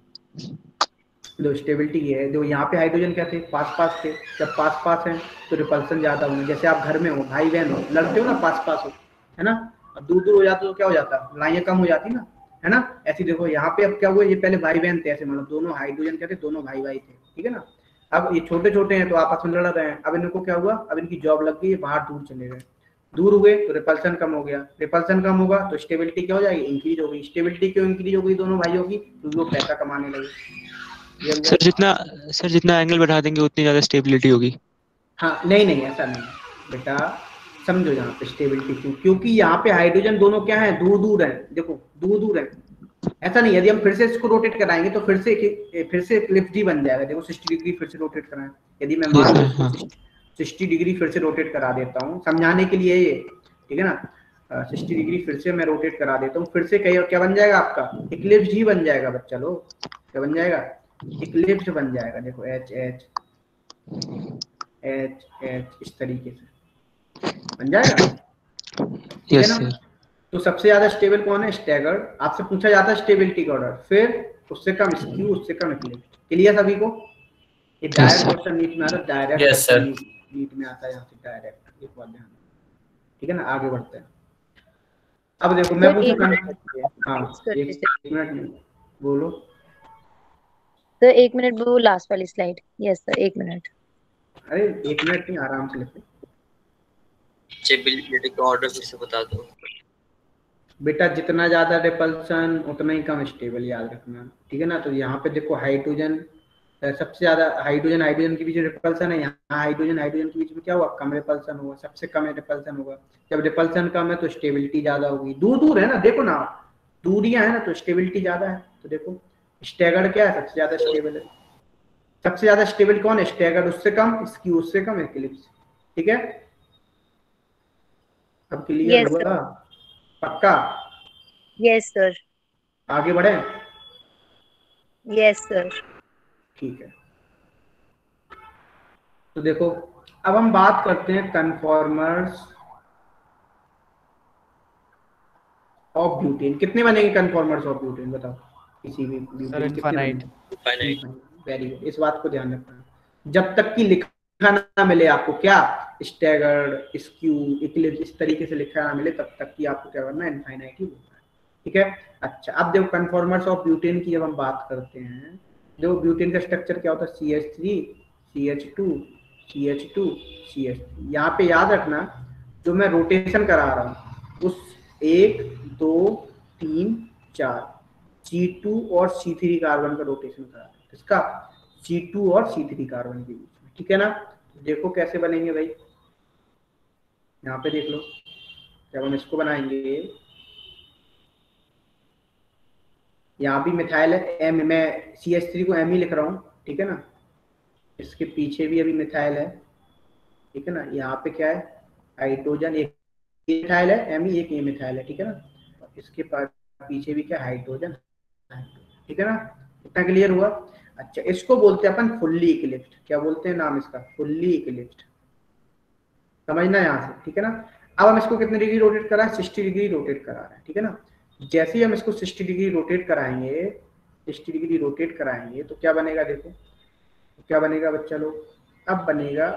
जो स्टेबिलिटी ये है, जो यहाँ पे हाइड्रोजन क्या थे? पास पास थे। जब पास पास हैं तो रिपल्सन ज्यादा होंगे। जैसे आप घर में हो, भाई बहन हो, लड़ते हो ना, पास पास हो, है ना? अब दूर दूर हो जाते तो क्या हो जाता? लाइनें कम हो जाती ना, है ना? ऐसे देखो यहाँ पे अब क्या हुआ, ये पहले भाई बहन थे, ऐसे मतलब दोनों हाइड्रोजन क्या थे? दोनों भाई भाई थे। ठीक है ना? अब ये छोटे छोटे हैं तो आपस में लड़ रहे हैं। अब इनको क्या हुआ? अब इनकी जॉब लग गई, बाहर दूर चले गए। दूर हुए तो रिपल्सन कम हो गया। रिपल्सन कम होगा तो स्टेबिलिटी क्या हो जाएगी? इंक्रीज होगी। स्टेबिलिटी क्यों इंक्रीज हो गई दोनों भाइयों की? क्योंकि वो पैसा कमाने लगे। ये हो गया। सर जितना सर जितना एंगल बढ़ा देंगे उतनी ज्यादा स्टेबिलिटी होगी। हाँ नहीं नहीं, ऐसा नहीं बेटा, समझो यहाँ पे स्टेबिलिटी क्यों? क्योंकि यहाँ पे हाइड्रोजन दोनों क्या है? दूर दूर है। देखो दूर दूर है। ऐसा नहीं, यदि हम फिर से इसको रोटेट कराएंगे तो फिर से फिर से इक्लिप्स डी बन जाएगा। देखो सिक्सटी डिग्री फिर से रोटेट कराएं, यदि मैं जी मान लो सर, इसको हाँ। सिक्सटी डिग्री फिर से रोटेट करा देता हूँ समझाने के लिए ये, ठीक है ना? सिक्सटी डिग्री फिर से मैं रोटेट करा देता हूँ, फिर से क्या क्या बन जाएगा आपका? इक्लिप्स डी बन जाएगा बच्चा लोग। क्या बन जाएगा? इक्लिप्स बन जाएगा। देखो एच एच एच एच इस तरीके से बन जाएगा। ठीक है यस ना? सर। तो सबसे ज्यादा स्टेबल कौन है? स्टैगर्ड। आपसे पूछा जाता है स्टेबिलिटी का ऑर्डर, फिर उससे कम स्क्यू, उससे कम इक्लिप्स। क्लियर सभी को? ये डायरेक्ट sir. क्वेश्चन नीट में आता है, direct Yes, question sir. NEET में आता है यहाँ से डायरेक्ट। एक बात ध्यान, ठीक है ना? आगे बढ़ते हैं। अब देखो मैं सर, पूछूं एक कन... मिनट हाँ कर एक देते। मिनट में बोलो। सर एक मिनट, वो लास्ट वाली स्लाइड। यस सर, एक मिनट। अरे एक मिनट नहीं, आराम से लिखो स्टेबिलिटी का ऑर्डर फिर से बता दो बेटा। जितना ज्यादा रिपल्सन उतना ही कम स्टेबल, याद रखना। ठीक है ना? तो यहाँ पे देखो हाइड्रोजन सबसे ज्यादा, हाइड्रोजन हाइड्रोजन के बीच रिपल्सन है। यहाँ हाइड्रोजन हाइड्रोजन के बीच में क्या हुआ? कम रिपल्सन हुआ। सबसे कम रिपल्सन होगा। जब रिपल्सन कम है तो स्टेबिलिटी ज्यादा होगी। दूर दूर है ना, देखो ना, दूरियां है ना, तो स्टेबिलिटी ज्यादा है। तो देखो स्टैगर्ड क्या है? सबसे ज्यादा स्टेबल है। सबसे ज्यादा स्टेबल कौन है? स्टैगर्ड उससे कम, स्क्यू उससे कम, इक्लिप्स। ठीक है, अब क्लियर यस हुआ? सर। पक्का? Yes sir. आगे बढ़े? Yes sir. ठीक है, तो देखो अब हम बात करते हैं कन्फॉर्मर्स ऑफ ब्यूटेन। कितने बनेंगे कन्फॉर्मर्स ऑफ ब्यूटेन बताओ? किसी भी सर ब्यूटेन कितने इनफाइनाइट। बनेंगे? फाइनाइट। वेरी गुड, इस बात को ध्यान रखना। जब तक कि लिखा ना मिले आपको क्या, स्टैगर्ड, स्क्यू, इक्लिप्स, इस तरीके से लिखा ना मिले, तब तक कि आपको क्या करना है? इनफाइनाइट ही बोलना है। ठीक है, अच्छा अब देखो कन्फॉर्मर्स ऑफ ब्यूटेन की जब हम बात करते हैं, देखो ब्यूटेन का स्ट्रक्चर क्या होता है? C H three, C H two, C H two, C H three. यहाँ पे याद रखना जो मैं रोटेशन करा रहा हूँ उस एक, दो, तीन, चार, सी टू और सी थ्री कार्बन का रोटेशन करा रहा है। इसका सी टू और सी थ्री कार्बन के बीच में। ठीक है ना, देखो कैसे बनेंगे भाई, यहाँ पे देख लो। जब हम इसको बनाएंगे, यहाँ भी मिथाइल है, एम, मैं सी एच थ्री को एम ही लिख रहा हूँ। ठीक है ना, इसके पीछे भी अभी मिथाइल है। ठीक है ना, यहाँ पे क्या है? हाइड्रोजन, एक मिथाइल है, एम ही, एक ये मिथाइल है। ठीक है ना, इसके पास पीछे भी क्या? हाइड्रोजन। ठीक है ना, इतना क्लियर हुआ? अच्छा, इसको बोलते हैं अपन फुल्ली इक्लिप्स्ड। क्या बोलते हैं नाम इसका? Fully eclipsed. समझना यहाँ से। ठीक है ना, अब हम इसको कितने डिग्री रोटेट करा है? सिक्सटी डिग्री रोटेट करा रहे हैं। ठीक है ना, जैसे ही हम इसको सिक्सटी डिग्री रोटेट कराएंगे, सिक्सटी डिग्री रोटेट कराएंगे तो क्या बनेगा? देखो क्या बनेगा बच्चा लोग, अब बनेगा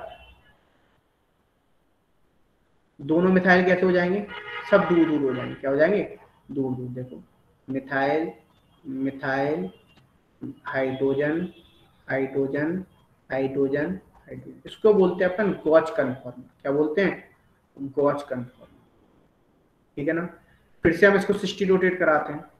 दोनों मिथाइल कैसे हो जाएंगे? सब दूर दूर हो जाएंगे। क्या हो जाएंगे? दूर दूर। देखो methyl, methyl, hydrogen, hydrogen, hydrogen, hydrogen. इसको बोलते हैं अपन गॉच कन्फॉर्मर। क्या बोलते हैं? Gauche conformer. ठीक है ना, फिर से हम इसको सिक्सटी रोटेट कराते हैं।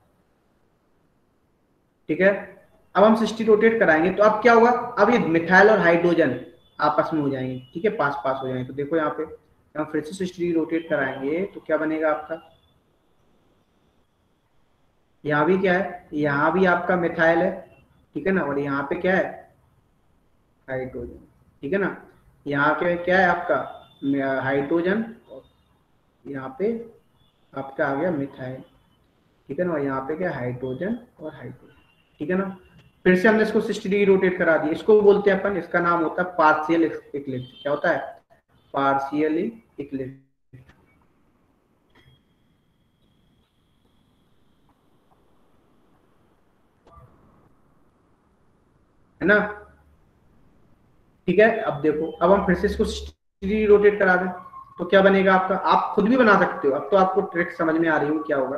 ठीक है, अब हम सिक्सटी रोटेट कराएंगे तो अब क्या होगा? अब ये मिथाइल और हाइड्रोजन आपस में हो जाएंगे। ठीक है, पास पास हो जाएंगे। तो देखो यहाँ पे हम फिर से सिक्सटी रोटेट कराएंगे तो क्या बनेगा आपका? यहाँ भी क्या है? यहाँ भी आपका मिथाइल है। ठीक है ना, और यहाँ पे क्या है? हाइड्रोजन। ठीक है ना, यहाँ पे क्या है आपका? हाइड्रोजन, और यहाँ पे आपका आ गया मिथाइल। ठीक है ना, और यहाँ पे क्या? हाइड्रोजन और हाइड्रोजन। ठीक है ना, फिर से हमने इसको सिक्सटी डिग्री रोटेट करा दिया। इसको बोलते हैं अपन, इसका नाम होता है पार्शियल इक्लिप्स। क्या होता है? Partially eclipse. है ना, ठीक है। अब देखो, अब हम फिर से इसको सिक्सटी डिग्री रोटेट करा दें तो क्या बनेगा आपका? आप खुद भी बना सकते हो। अब तो आपको ट्रिक समझ में आ रही हो क्या होगा।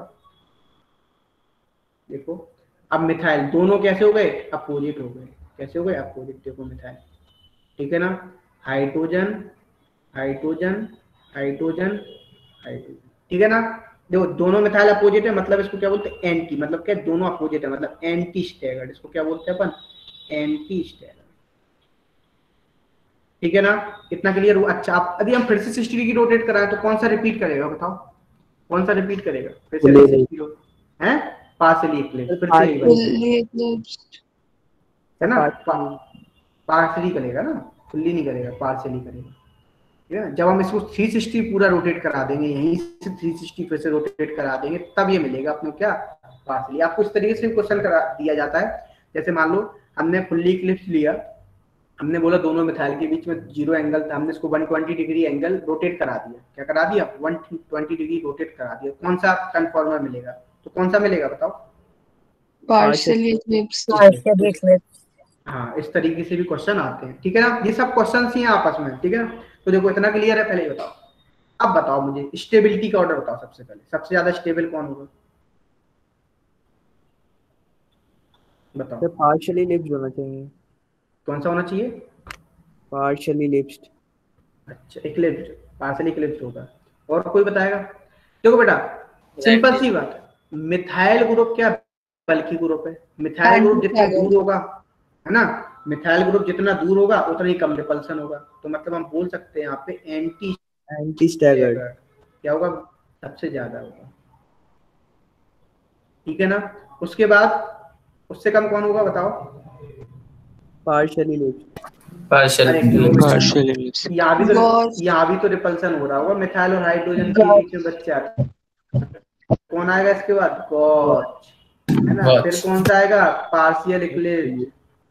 देखो अब मिथाइल दोनों कैसे हो गए? अपोजिट हो गए। कैसे हो गए? अपोजिट। देखो मिथाइल, ठीक है ना, हाइड्रोजन, हाइड्रोजन, हाइड्रोजन, हाइड्रोजन। ठीक है ना, देखो दोनों मिथाइल अपोजिट है, मतलब इसको क्या बोलते हैं? एंटी। मतलब क्या? दोनों अपोजिट है, मतलब एंटी स्टैगर्ड। इसको क्या बोलते हैं अपन? Anti staggered. ठीक है ना, इतना क्लियर हुआ? अच्छा, आप अभी हम फिर से सिक्सटी डिग्री रोटेट कराएं तो कौन सा रिपीट करेगा बताओ? कौन सा रिपीट करेगा? फिर से सिक्सटी हैं? Partially eclipse. फिर से फुल्ली इक्लिप्स्ड। है ना, पार्शियली करेगा ना, फुल्ली नहीं करेगा, पार्शियली करेगा। ठीक है, जब हम इसको थ्री सिक्सटी पूरा रोटेट करा देंगे, यहीं से थ्री सिक्सटी फिर से रोटेट करा देंगे, तब ये मिलेगा अपने क्या? पार्शियली। आपको इस तरीके से क्वेश्चन करा दिया जाता है। जैसे मान लो हमने फुल्ली इक्लिप्स लिया, हमने बोला दोनों मिथाइल के बीच में जीरो एंगल था, हमने इसको one twenty degree angle rotate करा दिया। क्या करा दिया? वन ट्वेंटी डिग्री रोटेट करा दिया। कौन सा कन्फॉर्मर मिलेगा? तो कौन सा मिलेगा बताओ? Partially eclipsed. Partially eclipse. हाँ, इस तरीके से भी क्वेश्चन आते हैं। ठीक है ना, ये सब क्वेश्चन ही हैं आपस में। ठीक है ना, तो देखो इतना क्लियर है। पहले बताओ, अब बताओ मुझे स्टेबिलिटी का ऑर्डर बताओ। सबसे पहले सबसे ज्यादा स्टेबल कौन होगा बताओ? पार्शियली लिप्स्ड होना चाहिए। कौन सा होना चाहिए? Partially eclipsed. अच्छा, इक्लिप्स्ड, पार्शियली इक्लिप्स्ड होगा। और कोई बताएगा? देखो बेटा, सिंपल सी बात है, मिथाइल ग्रुप क्या बल्कि ग्रुप है। मिथाइल ग्रुप जितना दूर होगा, है ना, मिथाइल ग्रुप जितना दूर होगा उतना ही कम रिपल्सन होगा। तो मतलब हम बोल सकते हैं यहाँ पे एंटी एंटी स्टैगर्ड। क्या होगा? सबसे ज्यादा होगा। ठीक है ना, उसके बाद उससे कम कौन होगा बताओ? partially ellipsed. पार्शियल अरे क्यों बेटा? Partial ellipse. यहाँ भी तो गॉस यहाँ भी तो रिपल्सन हो रहा होगा, मिथाइल और हाइड्रोजन के बीच में बच्चे आते हैं। कौन आएगा इसके बाद? गॉच, है ना। गॉच। फिर कौन सा आएगा? Partial eclipse.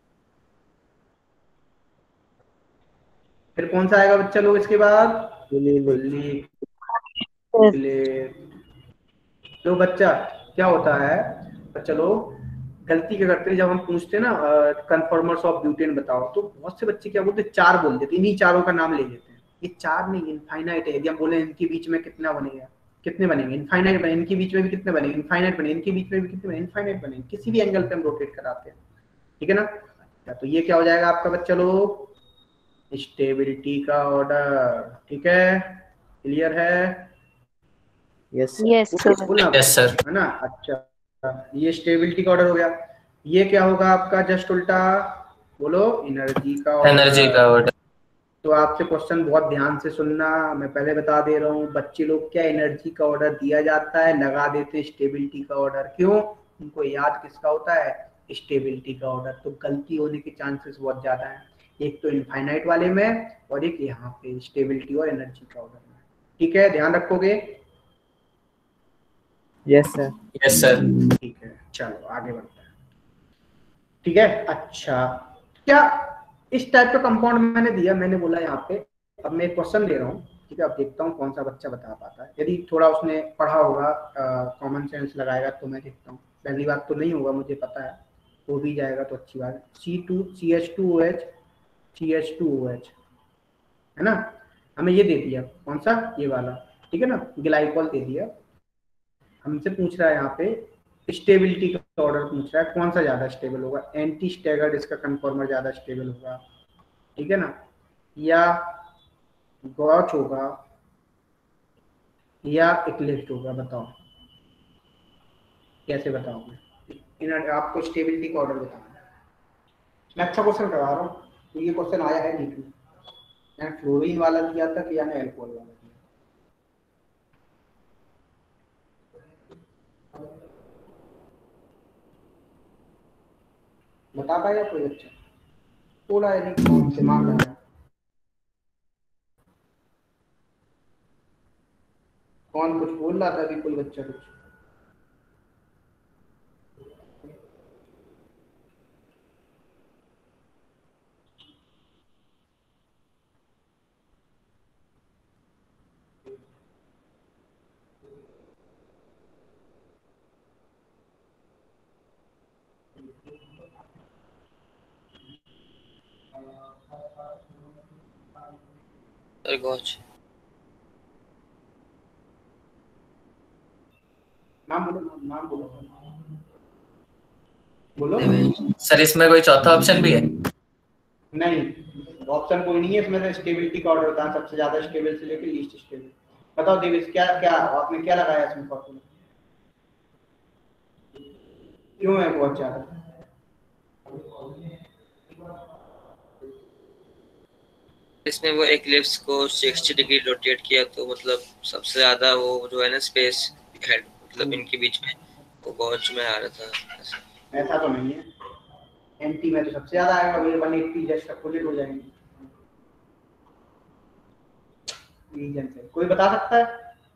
फिर कौन सा आएगा बच्चा लोग इसके बाद? Fully ellipsed. Fully eclipse. तो बच्चा क्या होता है बच्चा लोग, गलती क्या करते हैं जब हम पूछते हैं ना कन्फॉर्मर्स ऑफ ब्यूटेन बताओ, तो बहुत से बच्चे क्या बोलते हैं? चार बोल देते, इन्हीं चारों का नाम ले लेते हैं। ये चार नहीं, इनफाइनाइट है। यदि हम बोले इनके बीच में कितना बनेगा, कितने बनेंगे? इनफाइनाइट बने। इनके बीच में भी कितने बनेंगे? इनफाइनाइट बने। इनके बीच में भी कितने बने? इनफाइनाइट बने। किसी भी एंगल पे हम रोटेट कराते हैं, ठीक है ना। तो ये क्या हो जाएगा आपका बच्चा लोग? स्टेबिलिटी का ऑर्डर, ठीक है। क्लियर है? Yes sir. Yes sir. बोलना यस सर। है ना। अच्छा, ये स्टेबिलिटी का ऑर्डर हो गया। ये क्या होगा आपका जस्ट उल्टा? बोलो, एनर्जी का ऑर्डर। एनर्जी का ऑर्डर। तो आपसे क्वेश्चन बहुत ध्यान से सुनना, मैं पहले बता दे रहा हूँ बच्चे लोग, क्या एनर्जी का ऑर्डर दिया जाता है, लगा देते हैं स्टेबिलिटी का ऑर्डर। क्यों? उनको याद किसका होता है? स्टेबिलिटी का ऑर्डर। तो गलती होने के चांसेस बहुत ज्यादा है, एक तो इनफाइनाइट वाले में और एक यहाँ पे स्टेबिलिटी और एनर्जी का ऑर्डर में। ठीक है, ध्यान रखोगे? Yes sir. Yes sir. ठीक है, चलो आगे बढ़ते हैं। ठीक है, अच्छा, क्या इस टाइप का कंपाउंड मैंने दिया, मैंने बोला यहाँ पे, अब मैं क्वेश्चन दे रहा हूँ, ठीक है। अब देखता हूँ कौन सा बच्चा बता पाता है। यदि थोड़ा उसने पढ़ा होगा, कॉमन सेंस लगाएगा, तो मैं देखता हूँ। पहली बात तो नहीं होगा, मुझे पता है, हो भी जाएगा तो अच्छी बात है। C two C H two O H C H two O H, है ना। हमें ये दे दिया, कौन सा? ये वाला, ठीक है ना, ग्लाइकॉल दे दिया। हमसे पूछ रहा है यहाँ पे स्टेबिलिटी का ऑर्डर पूछ रहा है, कौन सा ज्यादा स्टेबल होगा? एंटी स्टैगर्ड इसका कन्फॉर्मर ज्यादा स्टेबल होगा, ठीक है ना, या गॉच होगा, या इक्लिप्स होगा? बताओ, कैसे बताओगे? इन आपको स्टेबिलिटी का ऑर्डर बताना है। मैं अच्छा क्वेश्चन करवा रहा हूँ, तो ये क्वेश्चन आया है नीटू, मैंने फ्लोरीन वाला दिया था कि या एल्कोहल वाला दिया? बता पाएगा कोई बच्चा? थोड़ा यदि दिमाग लगाया। कौन कुछ बोल रहा था अभी? कोई बच्चा कुछ? Sir gauche. नाम बोलो, नाम बोलो, बोलो। सर इसमें कोई चौथा ऑप्शन भी है? नहीं, ऑप्शन कोई नहीं है इसमें, तो स्टेबिलिटी का ऑर्डर बताना, सबसे ज्यादा स्टेबल से लेकर लीस्ट स्टेबल। बताओ देवेश, क्या क्या आपने क्या लगाया इसमें फॉर्मूला? क्यों है बहुत ज्यादा? इसमें वो एक्लिप्स को साठ डिग्री रोटेट किया, तो मतलब सबसे ज्यादा वो जो है ना स्पेस हेड, मतलब इनके बीच में वो गॉच में आ रहा था। ऐसा तो नहीं है, एंटी में तो सबसे ज्यादा आएगा, वो एक सौ अस्सी जस्ट अपोजिट हो जाएंगे रीजन से। कोई बता सकता है?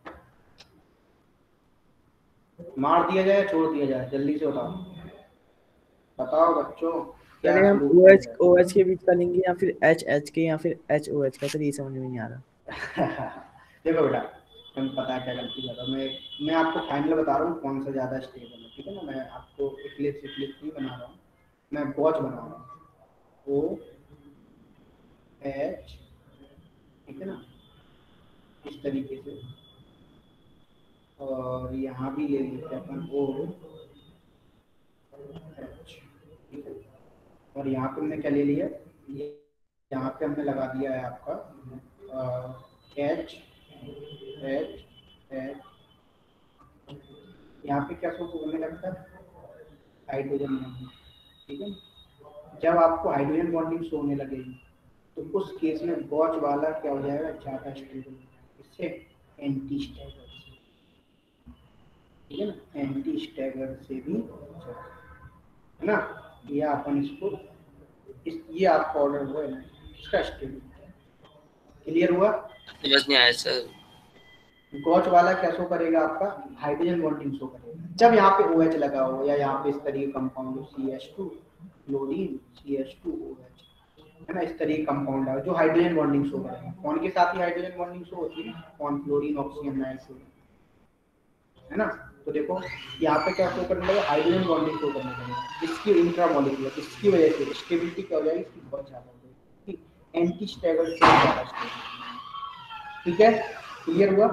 मार दिया जाए, छोड़ दिया जाए, जल्दी से बताओ, बताओ बच्चों। क्या पहले हम शुरू OH OH के बीच का लेंगे या फिर HH के या फिर HOH का? सर ये समझ में नहीं आ रहा। देखो बेटा, तुम पता है क्या गलती कर रहा हूँ मैं मैं आपको फाइनल बता रहा हूँ कौन सा ज्यादा स्टेबल है, ठीक है ना। मैं आपको इक्लिप्स इक्लिप्स नहीं बना रहा हूँ, मैं गॉच बना रहा हूँ। ओ एच, ठीक है ना, इस तरीके से, और यहाँ भी ले लेते हैं अपन ओ एच, ठीक है। और यहाँ पे हमने क्या ले लिया? ये यहाँ पे हमने लगा दिया है आपका एच एच एच। यहाँ पे क्या शो होने लगता है? हाइड्रोजन बॉन्डिंग, ठीक है। जब आपको हाइड्रोजन बॉन्डिंग शो होने लगेगी, तो उस केस में गॉच वाला क्या हो जाएगा? ज्यादा स्टेबल, इससे एंटी स्टैगर्ड से, ठीक है ना, एंटी स्टैगर्ड से भी, है ना। या अपन इसको इस ये आपका ऑर्डर हुआ है ना, इसका स्टेबिलिटी क्लियर हुआ। समझ नहीं आया सर। गॉच वाला क्या शो करेगा आपका, हाइड्रोजन बॉन्डिंग शो करेगा। जब यहाँ पे OH लगा हो या यहाँ पे इस तरीके कंपाउंड हो C H two chlorine C H two O H, है ना, इस तरीके कंपाउंड है जो हाइड्रोजन बॉन्डिंग शो करेगा। कौन के साथ ही हाइड्रोजन बॉन्डिंग शो होती है, कौन, क्लोरीन ऑक्सीजन नाइट्रोजन, है ना। तो देखो यहाँ पे क्या शो करने लगा, हाइड्रोजन बॉन्डिंग शो करने लगेगा, जिसकी इंट्रामोलिकुलर, जिसकी वजह से स्टेबिलिटी क्या हो जाएगी, इसकी बहुत ज्यादा हो जाएगी, एंटी स्टेबल से ज्यादा स्टेबल। ठीक है, क्लियर हुआ।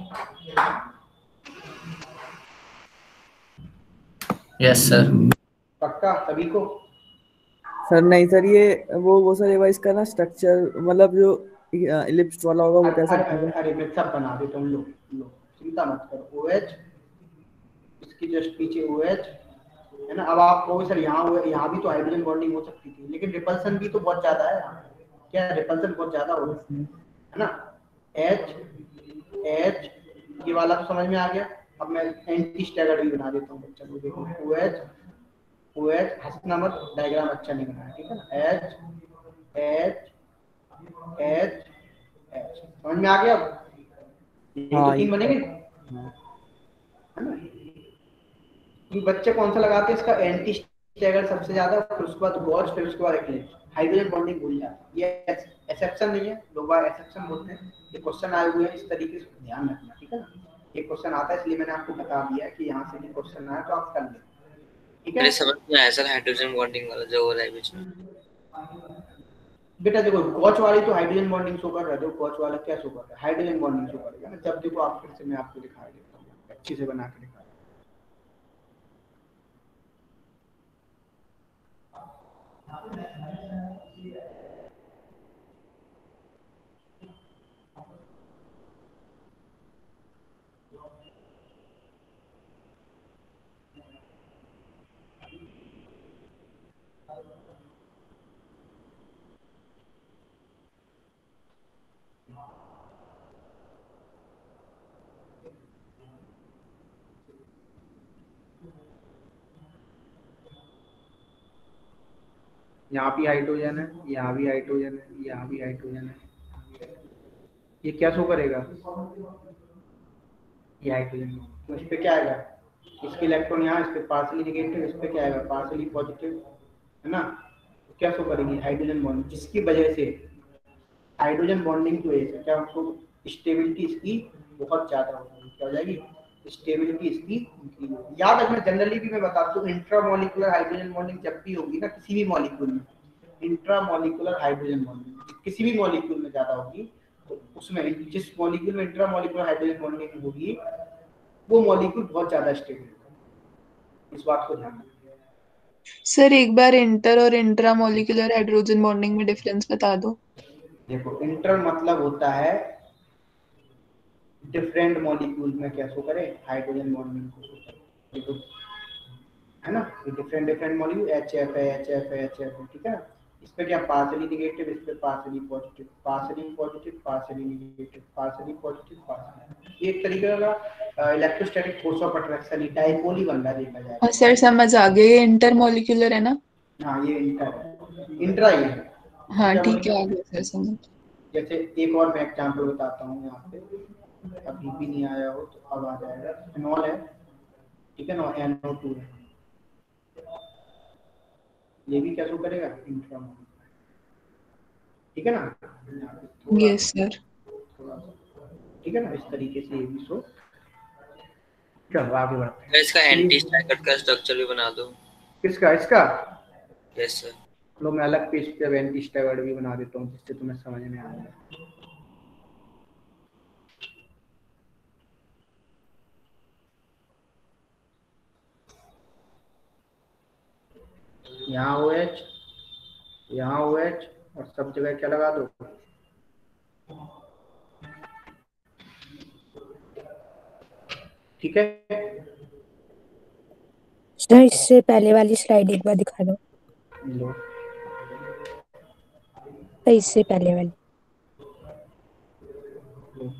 Yes sir. पक्का सभी को। सर नहीं सर, ये वो वो सर रिवाइज करना स्ट्रक्चर, मतलब जो इलिप्स वाला होगा वो अरे कैसा अरे दिखेगा? अरे मैं सब बना देता हूँ, लो लो चिंता मत करो। OH, इसकी जस्ट पीछे OH, है ना। अब आप कहोगे सर यहाँ हुआ, यहाँ भी तो हाइड्रोजन बॉन्डिंग हो सकती थी, लेकिन रिपल्सन भी तो बहुत ज्यादा है यहाँ। क्या रिपल्सन बहुत ज्यादा हो रहा है, है ना। H H ये वाला तो समझ में आ गया। अब मैं एंटी स्टैगर्ड भी बना देता हूँ बच्चा को, देखो OH OH, हंसना मत, डायग्राम अच्छा नहीं बनाया, ठीक है ना। H H H H, समझ में आ गया। अब ये तो हाँ तीन ये बनेंगे, हाँ। है ना। ये बच्चे कौन सा लगाते हैं, इसका एंटी स्टैगर सबसे ज्यादा, फिर उसके बाद गॉच, फिर उसके बाद एक्लिप्स। हाइड्रोजन बॉन्डिंग भूल जाते, ये एक्सेप्शन नहीं है, लोग बार एक्सेप्शन बोलते हैं। ये क्वेश्चन आए हुए हैं इस तरीके से, ध्यान रखना, ठीक है ना। ये क्वेश्चन आता है इसलिए मैंने आपको बता दिया कि यहाँ से भी क्वेश्चन आया तो आप कर लें, ठीक है। मेरे समझ में आया सर, हाइड्रोजन बॉन्डिंग वाला जो हो रहा है बीच में। बेटा देखो गॉच वाली तो हाइड्रोजन बॉन्डिंग शो कर रहा है, जो गॉच वाला क्या शो कर रहा है, हाइड्रोजन बॉन्डिंग शो करेगा ना। जब देखो आप फिर से मैं आपको दिखा देता हूँ, अच्छी से बना के दिखा। यहाँ भी हाइड्रोजन है, यहाँ भी हाइड्रोजन है, यहाँ भी हाइड्रोजन है। ये क्या शो करेगा, ये हाइड्रोजन। तो इस पे क्या आएगा, इसके इलेक्ट्रॉन यहाँ, इस पे पार्शियली नेगेटिव, इस पे क्या आएगा, पार्शियली पॉजिटिव, है ना। तो क्या शो करेगी, हाइड्रोजन बॉन्ड, जिसकी वजह से हाइड्रोजन बॉन्डिंग की वजह से क्या उसको स्टेबिलिटी इसकी बहुत ज्यादा हो जाएगी, क्या हो जाएगी, स्टेबिलिटी इसकी इंक्रीज होगी। याद रखना, जनरली भी मैं बताता हूँ, इंट्रामोलिकुलर हाइड्रोजन बॉन्डिंग जब भी होगी ना किसी भी मॉलिक्यूल में, इंट्रामोलिकुलर हाइड्रोजन बॉन्डिंग किसी भी मॉलिक्यूल में ज्यादा होगी, तो उसमें जिस मॉलिक्यूल में इंट्रामोलिकुलर हाइड्रोजन बॉन्डिंग होगी वो मॉलिक्यूल बहुत ज्यादा स्टेबल होगा। इस बात को ध्यान रखना। सर एक बार इंटर और इंट्रा मॉलिक्यूलर हाइड्रोजन बॉन्डिंग में डिफरेंस बता दो। देखो इंटर मतलब होता है डिफरेंट मॉलिक्यूल में क्या शो करे, हाइड्रोजन बॉन्डिंग को शो करे, देखो, है ना। ये different different molecule H F है, एच एफ है, एच एफ है, ठीक है ना। इस पे क्या पार्शियली नेगेटिव, इस पे partially positive, partially positive, partially negative, partially positive, partially. एक तरीके का इलेक्ट्रोस्टैटिक फोर्स ऑफ अट्रैक्शन, ही डाइपोल ही बन रहा है, देखा जाए। और सर समझ आ गया, ये इंटर मॉलिक्यूलर है ना? हाँ ये इंटर है, इंट्रा ही है। हाँ क्या ठीक बोले, है, आ गया सर समझ। जैसे एक और मैं एग्जांपल बताता हूँ यहाँ पे, अभी भी नहीं आया हो तो अब आ जाएगा। फिनॉल है, ठीक है ना, एन ओ टू है, ये भी क्या शो करेगा, इंट्रा, ठीक है ना। यहाँ पे थोड़ा यस सर। थोड़ा सा, ठीक है ना, इस तरीके से ये भी शो। चलो आगे बढ़ते हैं। मैं इसका एंटी स्टैगर्ड का स्ट्रक्चर भी बना दूं। किसका, इसका, यस सर। लो मैं अलग पेज पे एंटी स्टैगर्ड भी बना देता हूँ जिससे तुम्हें समझ में आ जाए। यहाँ OH, यहाँ OH, और सब जगह क्या लगा दो, ठीक है। सर इससे पहले वाली स्लाइड एक बार दिखा दो। लो सर इससे पहले वाली। लो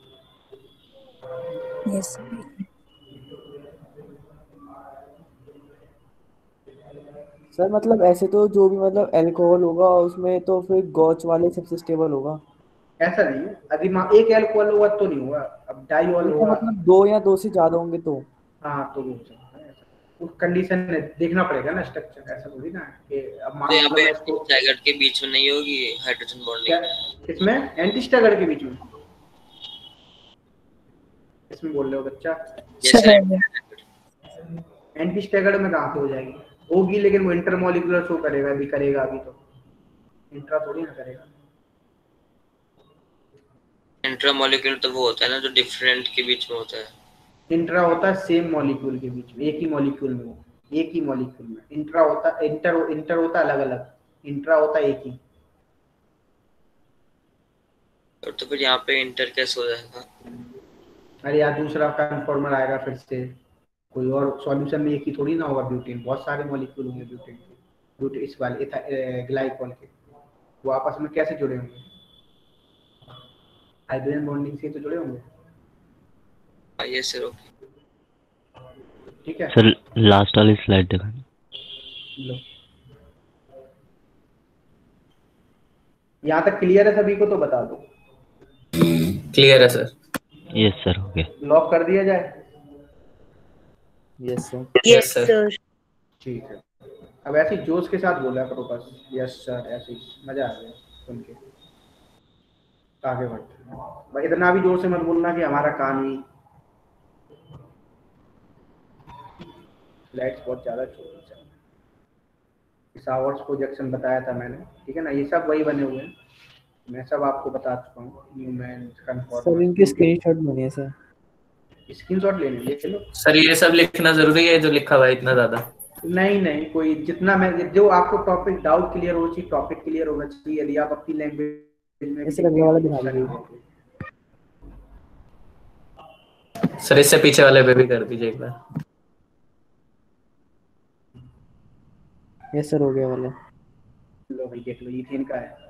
यस सर। सर मतलब ऐसे तो जो भी मतलब अल्कोहल होगा उसमें तो फिर गॉच वाले सबसे स्टेबल होगा। ऐसा नहीं है, यदि मान एक अल्कोहल होगा तो नहीं होगा, अब डाइऑल तो होगा। मतलब दो या दो से ज्यादा होंगे तो। हाँ तो वो हो सकता है ऐसा, उस कंडीशन में देखना पड़ेगा ना स्ट्रक्चर, ऐसा थोड़ी ना कि अब तो यहाँ मान लो पे मैं इसको स्टैगर्ड के बीच में नहीं होगी हाइड्रोजन क्या बॉन्डिंग? इसमें एंटी स्टैगर्ड के बीच में इसमें बोल रहे हो बच्चा? जैसे एंटी स्टैगर्ड में कहाँ पे हो जाएगी, होगी लेकिन वो इंटरमोलिकुलर शो करेगा, अभी करेगा, अभी तो इंट्रा थोड़ी ना करेगा। इंट्रामोलिक्यूलर तो वो होता है ना जो डिफरेंट के बीच में होता है। इंट्रा होता है सेम मॉलिक्यूल के बीच में, एक ही मॉलिक्यूल में, वो एक ही मॉलिक्यूल में। इंट्रा होता इंटर इंटर होता अलग अलग, इंट्रा होता एक ही। और तो फिर यहाँ पे इंटर कैसे हो जाएगा? अरे यार दूसरा कन्फॉर्मर आएगा फिर से, कोई और सॉल्यूशन में एक ही थोड़ी ना होगा ब्यूटेन, बहुत सारे मॉलिक्यूल होंगे ब्यूटेन के, ब्यूटेन इस वाले ग्लाइकॉल के, वो आपस में कैसे जुड़े होंगे? हाइड्रोजन बॉन्डिंग से तो जुड़े होंगे। हाँ ये सर ओके। ठीक है सर लास्ट वाली स्लाइड दिखाना। लो यहाँ तक क्लियर है सभी को? तो बता दो। क्लियर है सर। यस सर हो गया। लॉक कर दिया जाए? Yes sir. Yes sir. ठीक है, अब ऐसे ही जोश के साथ बोला करो बस, यस सर, ऐसे ही मजा आ गया सुन के, आगे बढ़ते हैं। भाई इतना भी जोर से मत बोलना कि हमारा कान ही, लाइट्स बहुत ज्यादा छोटी चल रही है। इस आवर्स प्रोजेक्शन बताया था मैंने, ठीक है ना, ये सब वही बने हुए हैं, मैं सब आपको बता चुका हूँ। न्यूमैन सर कन्फॉर्मर इनके स्क्रीनशॉट बनिए सर। स्क्रीनशॉट लेने ले लो। सर ये सब लिखना जरूरी है जो लिखा हुआ है इतना ज्यादा? नहीं नहीं, कोई जितना मैं, जो आपको टॉपिक डाउट क्लियर हो चाहिए, टॉपिक क्लियर होना चाहिए, यदि आप अपनी लैंग्वेज में ऐसे लगने वाला दिखा दीजिए। सर इससे पीछे वाले पे भी कर दीजिए एक बार। यस सर हो गया वाला। लो भाई देख लो, ईथेन का है।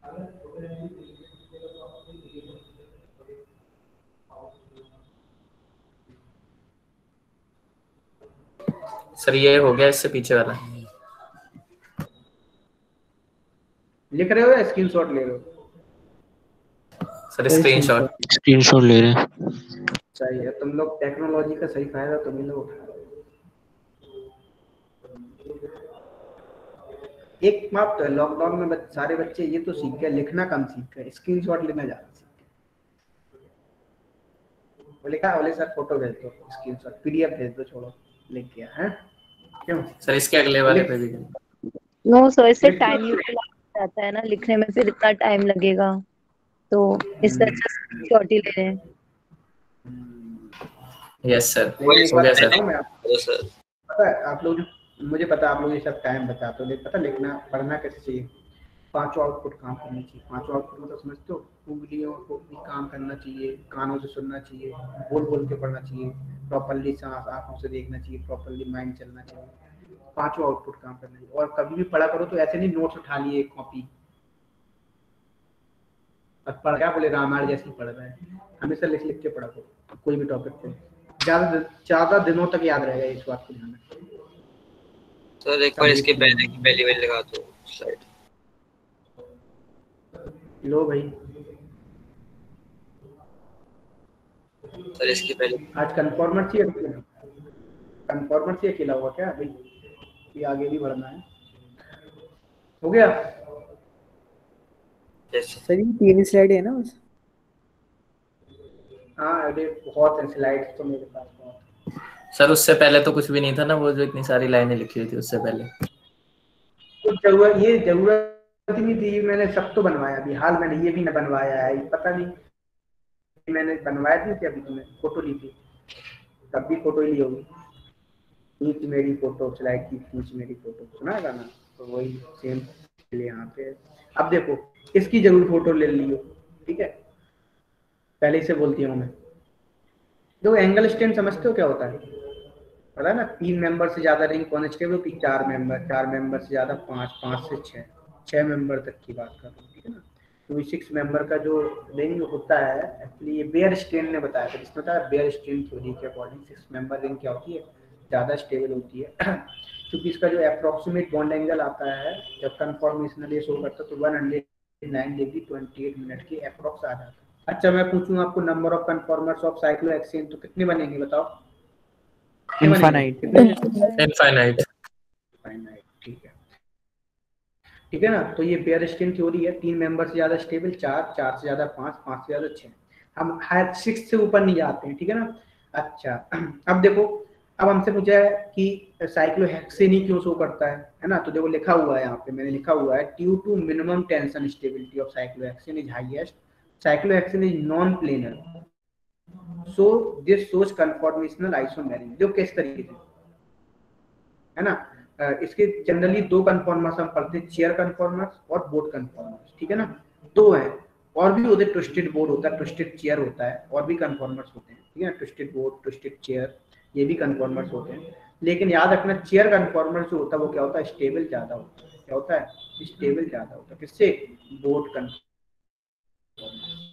सर ये हो गया, इससे पीछे वाला लिख रहे हो या स्क्रीनशॉट ले रहे हो? Sir screenshot. स्क्रीनशॉट ले रहे हैं। सही है, तुम लोग टेक्नोलॉजी का सही फायदा तुम ही लोग। एक माप तो लॉकडाउन में बच, सारे बच्चे ये तो सीख गए, लिखना कम सीख गए, स्क्रीनशॉट लेना ज्यादा सीख गए। बोले क्या, बोले सर फोटो भेज दो, स्क्रीनशॉट पीडीएफ भेज दो, छोड़ो लिख गया है क्यों? सर इसके अगले वाले पे भी। नो सर, इससे टाइम यूटिलाइज जाता है ना लिखने में, फिर इतना टाइम लगेगा, तो इससे अच्छा स्क्रीनशॉट ही ले रहे हैं। यस सर लेकिन एक हो बात गया सर। बताऊं मैं आपको, पता है आप लोग, मुझे पता है आप लोग ये सब टाइम बताते हो, लेकिन पता लिखना पढ़ना कैसे चाहिए? पांचों आउटपुट काम करना चाहिए। पांचों आउटपुट मतलब समझते हो? उंगलियों को भी काम करना चाहिए, कानों से सुनना चाहिए, बोल बोल के पढ़ना चाहिए, प्रॉपरली सांस आंखों से देखना चाहिए, प्रॉपरली माइंड चलना चाहिए, पांचों आउटपुट काम करना चाहिए। और कभी भी पढ़ा करो तो ऐसे नहीं नोट्स उठा लिए एक कॉपी और पढ़, क्या बोले रामायण जैसे पढ़ रहे हैं, हमेशा लिख लिख के पढ़ा करो कोई भी टॉपिक को, ज्यादा ज्यादा दिनों तक याद रहेगा, इस बात को ध्यान रखो। सर एक बार इसके पहले की पहली वाली लगा दो स्लाइड। लो भाई, सर इसके पहले आज कन्फॉर्मर चाहिए, कन्फॉर्मर चाहिए अकेला हुआ क्या भाई, ये आगे भी बढ़ना है। हो गया सर ये तीन स्लाइड है ना बस? हाँ अरे बहुत है स्लाइड्स तो मेरे पास बहुत। सर उससे पहले तो कुछ भी नहीं था ना, वो जो इतनी सारी लाइनें लिखी हुई थी उससे पहले। तो जरूरत, ये जरूरत ही नहीं थी, मैंने सब तो बनवाया अभी हाल मैंने ये भी न बनवाया है, पता नहीं मैंने बनवाया थी क्या? अभी तुमने फोटो ली थी, तब भी फोटो ही ली होगी, खींच मेरी फोटो, स्लाइड की खींच मेरी फोटो, सुना है गाना? तो वही सेम यहाँ पे। अब देखो इसकी जरूर फोटो ले लियो, ठीक है, पहले से बोलती हूँ मैं। देखो एंगल स्टैंड समझते हो क्या होता है? पता है ना, तीन मेंबर से ज्यादा रिंग कौन स्टेबल होती है? चार मेंबर, चार मेंबर से ज्यादा पांच, पांच से छह, छह मेंबर तक की बात कर रहा हूँ, ठीक है ना। तो सिक्स मेंबर का जो रिंग होता है, एक्चुअली ये बेयर स्टेन ने बताया था, जिसमें बताया बेयर स्टेन थ्योरी के अकॉर्डिंग सिक्स मेंबर रिंग क्या होती है, ज्यादा स्टेबल होती है। क्योंकि इसका जो अप्रोक्सीमेट बॉन्ड एंगल आता है जब कन्फॉर्मेशनल ये शो करता है तो one hundred nine degree twenty eight minute के अप्रोक्स आ जाता है। अच्छा मैं पूछूं आपको number of conformers of cyclohexane तो कितने बनेंगे बताओ? इनफाइनाइट। इनफाइनाइट। इनफाइनाइट, ठीक है ठीक है ना। तो ये बेयरस्टीन थ्योरी है, तीन मेंबर से ज्यादा स्टेबल, चार, चार से ज्यादा पांच, पांच से ज्यादा छह, हम हायर सिक्स से ऊपर नहीं जाते हैं, ठीक है ना। अच्छा अब देखो, अब हमसे पूछा है कि साइक्लोहेक्सेन ही क्यों शो करता है, है ना। तो देखो लिखा हुआ है यहाँ पे, मैंने लिखा हुआ है due to minimum tension stability of cyclohexane is highest, cyclohexane is non planar, so this shows conformational isomerism. जो किस तरीके से, है ना, इसके जनरली दो कन्फॉर्मर्स हम पढ़ते हैं, चेयर कन्फॉर्मर्स और बोर्ड कन्फॉर्मर्स, ठीक है ना, दो है। और भी होते, ट्विस्टेड बोर्ड होता है, ट्विस्टेड चेयर होता है, और भी कन्फॉर्मर्स होते हैं, ठीक है ना, ट्विस्टेड बोर्ड, ट्विस्टेड चेयर, ये भी कन्फॉर्मर्स होते हैं। लेकिन याद रखना चेयर कन्फॉर्मर जो होता है वो क्या होता है, स्टेबल ज्यादा होता है। क्या होता है? स्टेबल ज्यादा होता है। किससे? Boat conformer.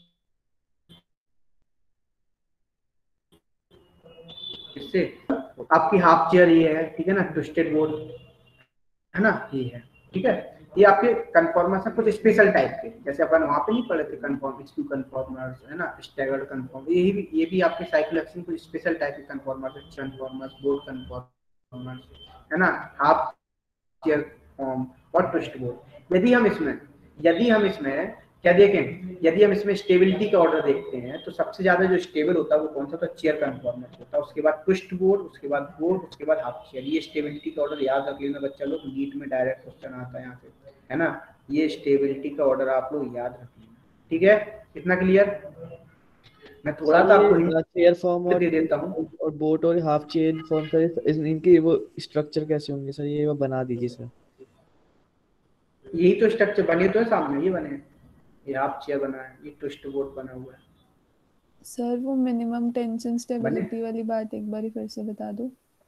इससे आपकी हाफ चेयर ये है, ठीक है ना, ट्विस्टेड बोर्ड, है ना, ये है, ठीक है। ये आपके कन्फॉर्मर्स हैं कुछ स्पेशल टाइप के, जैसे अपन वहां पे नहीं पढ़े थे कन्फॉर्म स्क्यू कन्फॉर्मर्स, है ना, स्टैगर्ड कन्फॉर्म, ये भी ये भी आपके साइक्लोहेक्सेन कुछ स्पेशल टाइप के कन्फॉर्मर्स है, कन्फॉर्मर्स, बोर्ड कन्फॉर्मर्स, है ना, हाफ चेयर फॉर्म और ट्विस्ट बोर्ड। यदि हम इसमें यदि हम इसमें क्या देखें, यदि हम इसमें स्टेबिलिटी का ऑर्डर देखते हैं तो सबसे ज्यादा जो स्टेबल होता है वो कौन सा होता है? चेयर कन्फॉर्मर होता है, उसके बाद ट्विस्ट बोर्ड, उसके बाद बोर्ड, उसके बाद हाफ चेयर। ये स्टेबिलिटी का ऑर्डर याद रख लेना बच्चा लोग, नीट में डायरेक्ट क्वेश्चन आता है यहाँ से, है ना। ये स्टेबिलिटी का ऑर्डर आप लोग याद रख लेना, ठीक है, इतना क्लियर। मैं थोड़ा सा आपको चेयर फॉर्म और दे देता हूँ, और बोट और हाफ चेयर फॉर्म सर, इनके वो स्ट्रक्चर कैसे होंगे सर, ये वो बना दीजिए सर। यही तो स्ट्रक्चर बने तो है सामने, ये बने हैं, ये हाफ चेयर बना है, ये ट्विस्ट बोर्ड बना हुआ है। सर वो मिनिमम टेंशन स्टेबिलिटी वाली बात एक बार फिर से बता दो।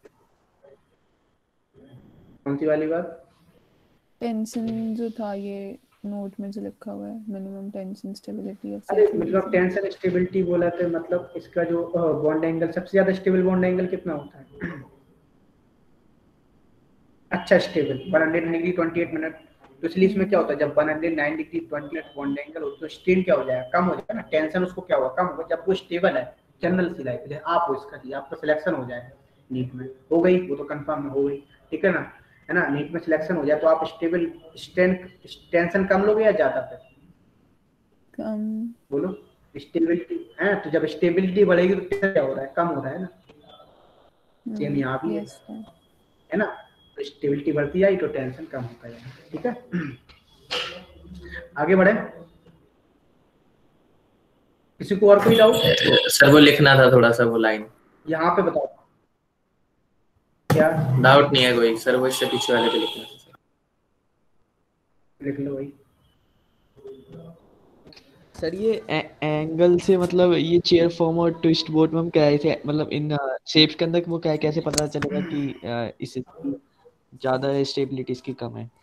कौन सी वाली बात? टेंशन जो था ये नोट में जो लिखा हुआ है, मिनिमम टेंशन स्टेबिलिटी ऑफ अरे मतलब टेंशन स्टेबिलिटी बोला तो मतलब इसका जो बॉन्ड एंगल, सबसे ज्यादा स्टेबल बॉन्ड एंगल कितना होता है? अच्छा stable one hundred degree twenty eight minute. तो इसलिए इसमें क्या होता है, जब one hundred nine degree twenty eight bond angle हो तो स्ट्रेन क्या हो जाएगा? कम हो जाएगा ना, टेंशन उसको क्या होगा? कम होगा। जब वो स्टेबल है, जनरल सी लाइफ है, आप हो इसका जी, आपका सिलेक्शन हो जाएगा नीट में, हो गई वो तो कंफर्म हो गई, ठीक है ना, है ना। नीट में सिलेक्शन हो जाए तो आप स्टेबल टेंशन कम लोगे या ज्यादा? पे कम बोलो। स्टेबिलिटी है तो जब स्टेबिलिटी बढ़ेगी तो क्या हो रहा है? कम हो रहा है ना, सेम यहाँ भी है, है ना। तो स्टेबिलिटी बढ़ती जाएगी तो टेंशन कम होता जाएगा, ठीक है। आगे बढ़े, किसी को और कोई डाउट? सर वो लिखना था थोड़ा सा वो लाइन यहाँ पे बताओ क्या डाउट नहीं है कोई सर, वो इससे पीछे वाले पे लिखना था। लिख लो भाई। सर ये एंगल से मतलब ये चेयर फॉर्म और ट्विस्ट बोर्ड में हम कैसे मतलब इन शेप्स के अंदर वो क्या कैसे पता चलेगा कि इससे ज्यादा स्टेबिलिटी इसकी कम है?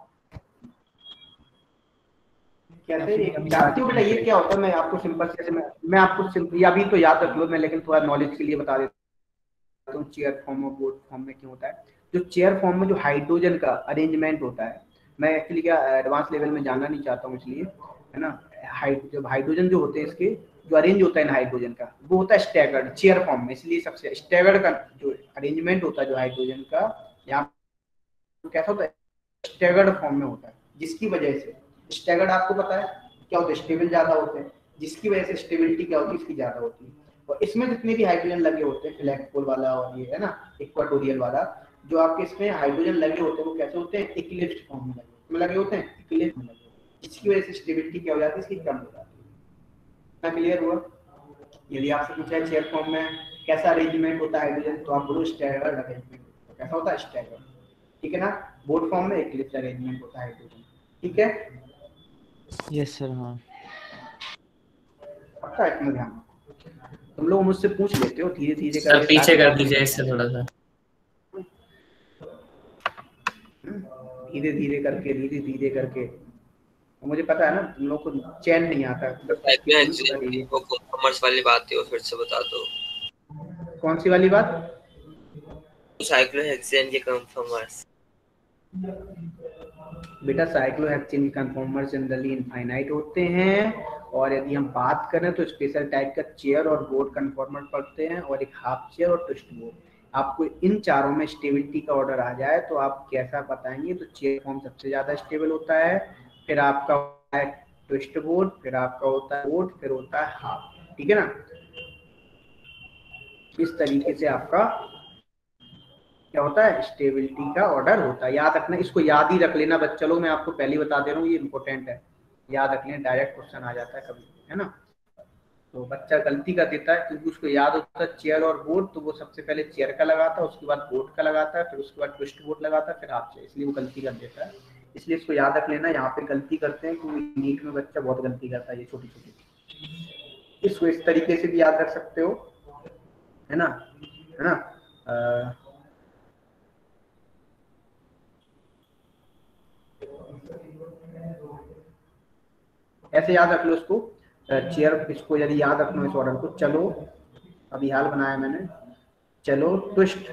कैसे जानते हो बेटा ये क्या होता है? मैं आपको सिंपल से मैं मैं आपको सिंपल ये अभी तो याद रख लो, मैं लेकिन थोड़ा नॉलेज के लिए बता देता हूँ चेयर फॉर्म और बोर्ड फॉर्म में क्यों होता है। जो चेयर फॉर्म में जो हाइड्रोजन का अरेंजमेंट होता है, मैं एक्चुअली क्या एडवांस लेवल में जानना नहीं चाहता हूँ इसलिए, है ना। हाइड जब हाइड्रोजन जो होते हैं इसके जो अरेंज होता है ना हाइड्रोजन का, वो होता है स्टैगर्ड चेयर फॉर्म में, इसलिए सबसे स्टैगर्ड का जो अरेंजमेंट होता है जो हाइड्रोजन का यहाँ कैसा होता है? स्टैगर्ड फॉर्म में होता है, जिसकी वजह से स्टैगर्ड आपको पता है क्या होता है? स्टेबल ज्यादा होते हैं, जिसकी वजह से स्टेबिलिटी क्या होती है? इसकी ज्यादा होती है। और इसमें जितने भी हाइड्रोजन लगे होते हैं, फ्लैग पोल वाला और ये है ना इक्वाटोरियल वाला, जो आपके इसमें हाइड्रोजन लगे होते हैं वो कैसे होते हैं? इक्लिप्स फॉर्म में लगे लगे होते हैं, इक्लिप्स में लगे होते हैं, जिसकी वजह से स्टेबिलिटी क्या हो जाती है? इसकी कम हो जाती है। क्या क्लियर हुआ? यदि आपसे पूछा है चेयर फॉर्म में कैसा अरेंजमेंट होता है हाइड्रोजन, तो आप बोलो स्टैगर्ड अरेंजमेंट। कैसा होता है? स्टैगर्ड, ठीक है ना। बोर्ड फॉर्म में इक्लिप्स अरेंजमेंट होता है हाइड्रोजन, ठीक है। Yes sir. हाँ पक्का इतना ध्यान, तुम लोग मुझसे पूछ लेते हो धीरे धीरे सर पीछे कर दीजिए इससे थोड़ा सा, धीरे धीरे करके धीरे धीरे करके। मुझे पता है ना तुम लोग को चैन नहीं आता। कॉमर्स वाली बात है वो फिर से बता दो। कौन सी वाली बात? साइक्लोहेक्सेन के कंफर्मर्स। बेटा साइक्लोहेक्सेन के कंफर्मर जनरली इनफाइनाइट होते हैं, और यदि हम बात करें तो स्पेशल टाइप का चेयर और बोर्ड कंफर्मर पढ़ते हैं, और एक हाफ चेयर और ट्विस्ट बोर्ड। आपको इन चारों में स्टेबिलिटी का ऑर्डर आ जाए तो आप कैसा बताएंगे? तो चेयर फॉर्म सबसे ज्यादा स्टेबल होता है, फिर आपका होता है ट्विस्ट बोर्ड, फिर आपका होता है बोर्ड, फिर होता है हाफ। ठीक है ना? इस तरीके से आपका क्या होता है? स्टेबिलिटी का ऑर्डर होता है। याद रखना, इसको याद ही रख लेना बच्चा लोग, मैं आपको पहले बता दे रहा हूँ, ये इंपॉर्टेंट है, याद रख लेना, डायरेक्ट क्वेश्चन आ जाता है कभी, है ना? तो बच्चा गलती कर देता है क्योंकि उसको याद होता है चेयर और बोर्ड, तो वो सबसे पहले चेयर का लगाता है, उसके बाद बोर्ड का लगाता है, फिर उसके बाद ट्विस्ट बोर्ड लगाता है, फिर हाफ चेयर, इसलिए वो गलती कर देता है। इसलिए इसको याद रख लेना। यहाँ पे गलती करते हैं क्योंकि नीट में बच्चा बहुत गलती करता है, ये छोटी छोटी। इसको इस तरीके से भी याद रख सकते हो, है ना? है ना? आ, ऐसे याद रख लो इसको, चेयर, इसको यदि याद रखना इस ऑर्डर को। चलो, अभी हाल बनाया मैंने, चलो ट्विस्ट,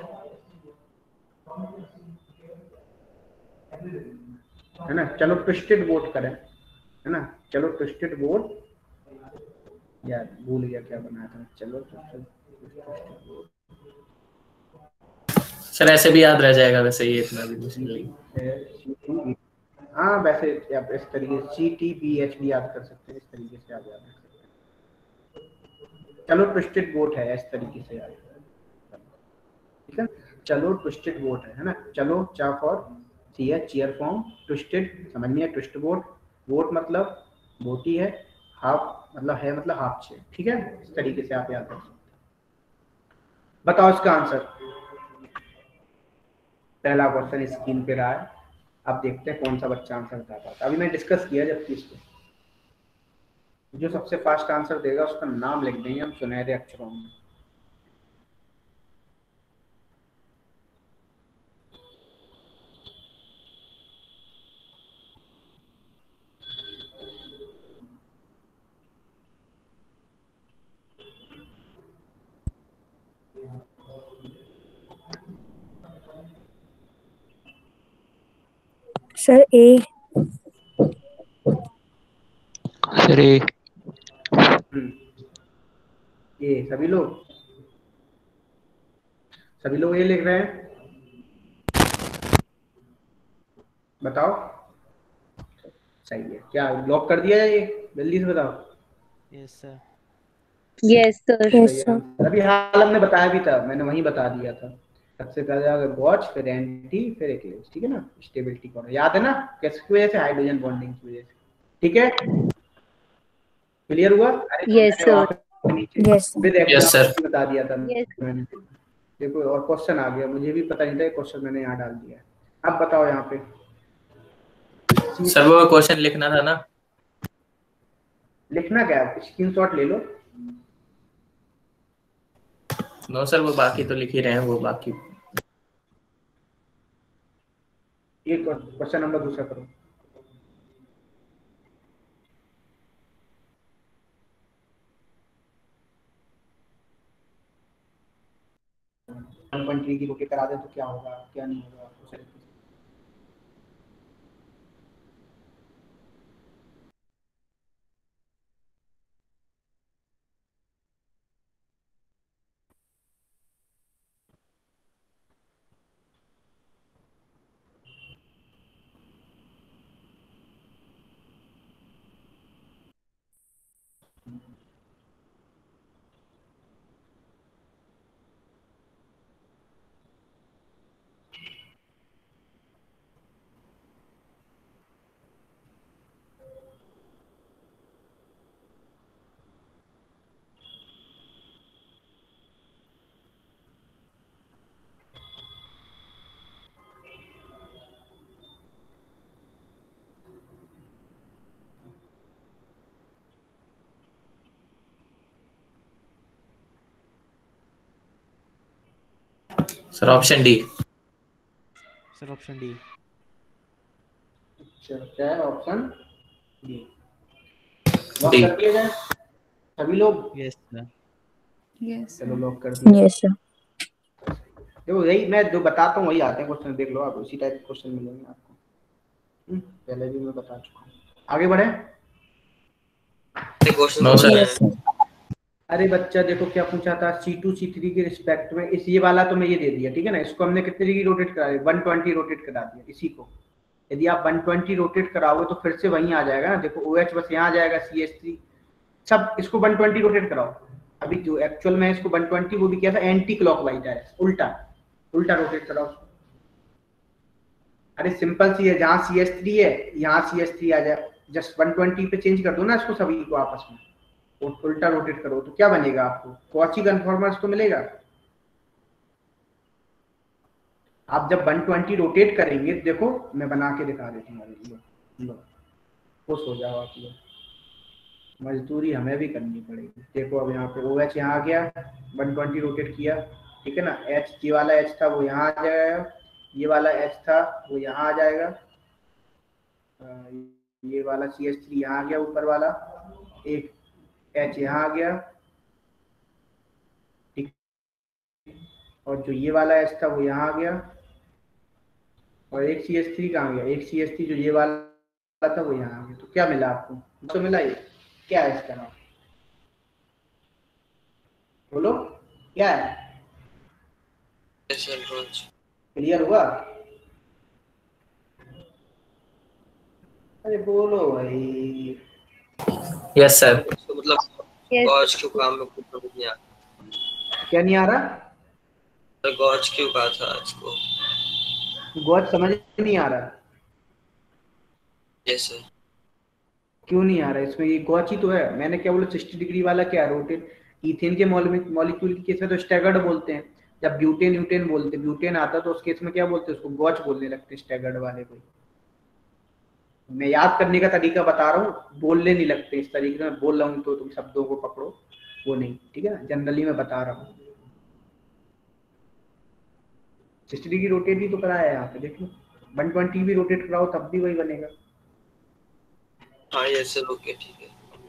है ना? चलो ट्विस्टेड बोर्ड करें, है ना? चलो ट्विस्टेड बोर्ड, यार भूल गया क्या बनाया था। चलो ट्विस्टेड बोर्ड, सर ऐसे भी याद रह जाएगा वैसे, ये इतना भी मुश्किल नहीं। हाँ वैसे आप इस तरीके से सी टी बी एच भी याद कर सकते हैं, इस तरीके से आप याद कर सकते हैं। चलो ट्विस्टेड बोर्ड है, इस तरीके से याद, ठीक है? चलो ट्विस्टेड बोर्ड है, है ना? चलो चा फॉर सी है, चेयर फॉर्म, ट्विस्टेड समझ में है, ट्विस्ट बोर्ड, बोर्ड मतलब बोटी है, हाफ मतलब है मतलब हाफ चेयर, ठीक है? इस तरीके से आप याद कर सकते हैं। बताओ इसका आंसर। पहला क्वेश्चन स्क्रीन पे रहा है, अब देखते हैं कौन सा बच्चा आंसर बता पाता। अभी मैं डिस्कस किया जबकि इसको, जो सबसे फास्ट आंसर देगा उसका नाम लिख देंगे हम सुनहरे अक्षरों में। Sir A. Sir A. ये सभी लोग सभी लोग ये लिख रहे हैं, बताओ सही है क्या? लॉक कर दिया है ये? जल्दी से बताओ। Yes sir. Yes sir. Yes sir. अभी हाल हमने बताया भी था, मैंने वहीं बता दिया था। सबसे पहले वॉच, फिर एंटी, फिर एक्लिप्स, ठीक है ना? स्टेबिलिटी का याद है ना? किसकी वजह से? हाइड्रोजन बॉन्डिंग की वजह से, ठीक है? क्लियर हुआ? Yes sir. Yes yes sir. बता दिया था Yes. मैंने। देखो और क्वेश्चन आ गया, मुझे भी पता नहीं था, क्वेश्चन मैंने यहाँ डाल दिया। अब बताओ यहाँ पे सर वो क्वेश्चन लिखना था ना? लिखना क्या है? स्क्रीनशॉट ले लो। नो सर, वो बाकी तो लिख ही रहे हैं, वो बाकी एक क्वेश्चन नंबर दूसरा करो। वन पॉइंट थ्री की रोटी करा दे तो क्या होगा, क्या नहीं होगा? Sir option D. Sir option D. अच्छा क्या है ऑप्शन डी? लॉक कर दिया जाए सभी लोग? Yes sir. यस चलो लॉक कर दिया। Yes sir. देखो यही मैं जो बताता हूँ वही आते हैं क्वेश्चन, देख लो आप, उसी टाइप के क्वेश्चन मिलेंगे आपको। हम्म, पहले भी मैं बता चुका हूँ। आगे बढ़े। क्वेश्चन नो समझ सर। में अरे बच्चा देखो क्या पूछा था, सी टू सी थ्री के रिस्पेक्ट में, इस ये वाला तो मैं ये दे दिया, ठीक है ना। इसको हमने कितने डिग्री रोटेट करा दिया, वन ट्वेंटी रोटेट करा दिया इसी को। यदि आप वन ट्वेंटी रोटेट कराओगे तो फिर से वहीं आ जाएगा ना, देखो ओ एच बस यहाँ आ जाएगा, सी एच थ्री सब, इसको वन ट्वेंटी रोटेट कराओ। अभी जो एक्चुअल में इसको वन ट्वेंटी, वो भी क्या था, एंटी क्लॉकवाइज है, उल्टा उल्टा रोटेट कराओ उसको। अरे सिंपल सी है, जहाँ सी एच थ्री है यहाँ सी एच थ्री आ जाए, जस्ट वन ट्वेंटी पे चेंज कर दो ना इसको सभी को आपस में, उल्टा रोटेट करो तो क्या बनेगा आपको, कॉची कन्फॉर्मर्स तो मिलेगा। आप जब वन ट्वेंटी रोटेट करेंगे, देखो मैं बना के दिखा देता हूँ, खुश हो जाओ आप लोग, मजदूरी हमें भी करनी पड़ेगी। देखो अब यहाँ पे ओ एच यहाँ आ गया, वन ट्वेंटी रोटेट किया, ठीक है ना। एच ये वाला एच था वो यहाँ आ जाएगा, ये वाला एच था वो यहाँ आ जाएगा, ये वाला सी एच थ्री यहाँ आ गया ऊपर वाला, एक एच यहाँ आ गया, ठीक, और जो ये वाला एच था वो यहाँ आ गया, और एक सी एच थ्री कहाँ गया, एक सी एच थ्री जो ये वाला था वो यहाँ आ गया। तो क्या मिला आपको, तो मिला ये, क्या है इसका नाम, बोलो क्या है, क्लियर हुआ। अरे बोलो भाई। Yes sir. तो मतलब गॉज क्यों काम में कुछ समझ नहीं आता, क्या नहीं आ रहा, तो गॉज क्यों कहा था आज को, गॉज समझ नहीं आ रहा। Yes sir. क्यों नहीं आ रहा, इसमें ये गॉज ही तो है। मैंने क्या बोला, सिक्सटी डिग्री वाला क्या रोटेट, इथेन के मॉलिक्यूल की केस में तो स्टैगर्ड बोलते हैं, जब ब्यूटेन यूटेन बोलते ब्यूटेन आता तो उस केस में क्या बोलते हैं, उसको गॉज बोलने लगते हैं स्टैगर्ड वाले को। मैं याद करने का तरीका बता रहा हूँ, बोलने नहीं लगते इस तरीके से, मैं बोल रहा हूँ तो तुम शब्दों को पकड़ो, वो नहीं, ठीक है ना, जनरली मैं बता रहा हूँ। सिक्सटी डिग्री रोटेट ही तो कराया है यहाँ पे, देख लो, वन ट्वेंटी भी रोटेट कराओ तब भी वही बनेगा। हाँ यस सर, ओके ठीक है।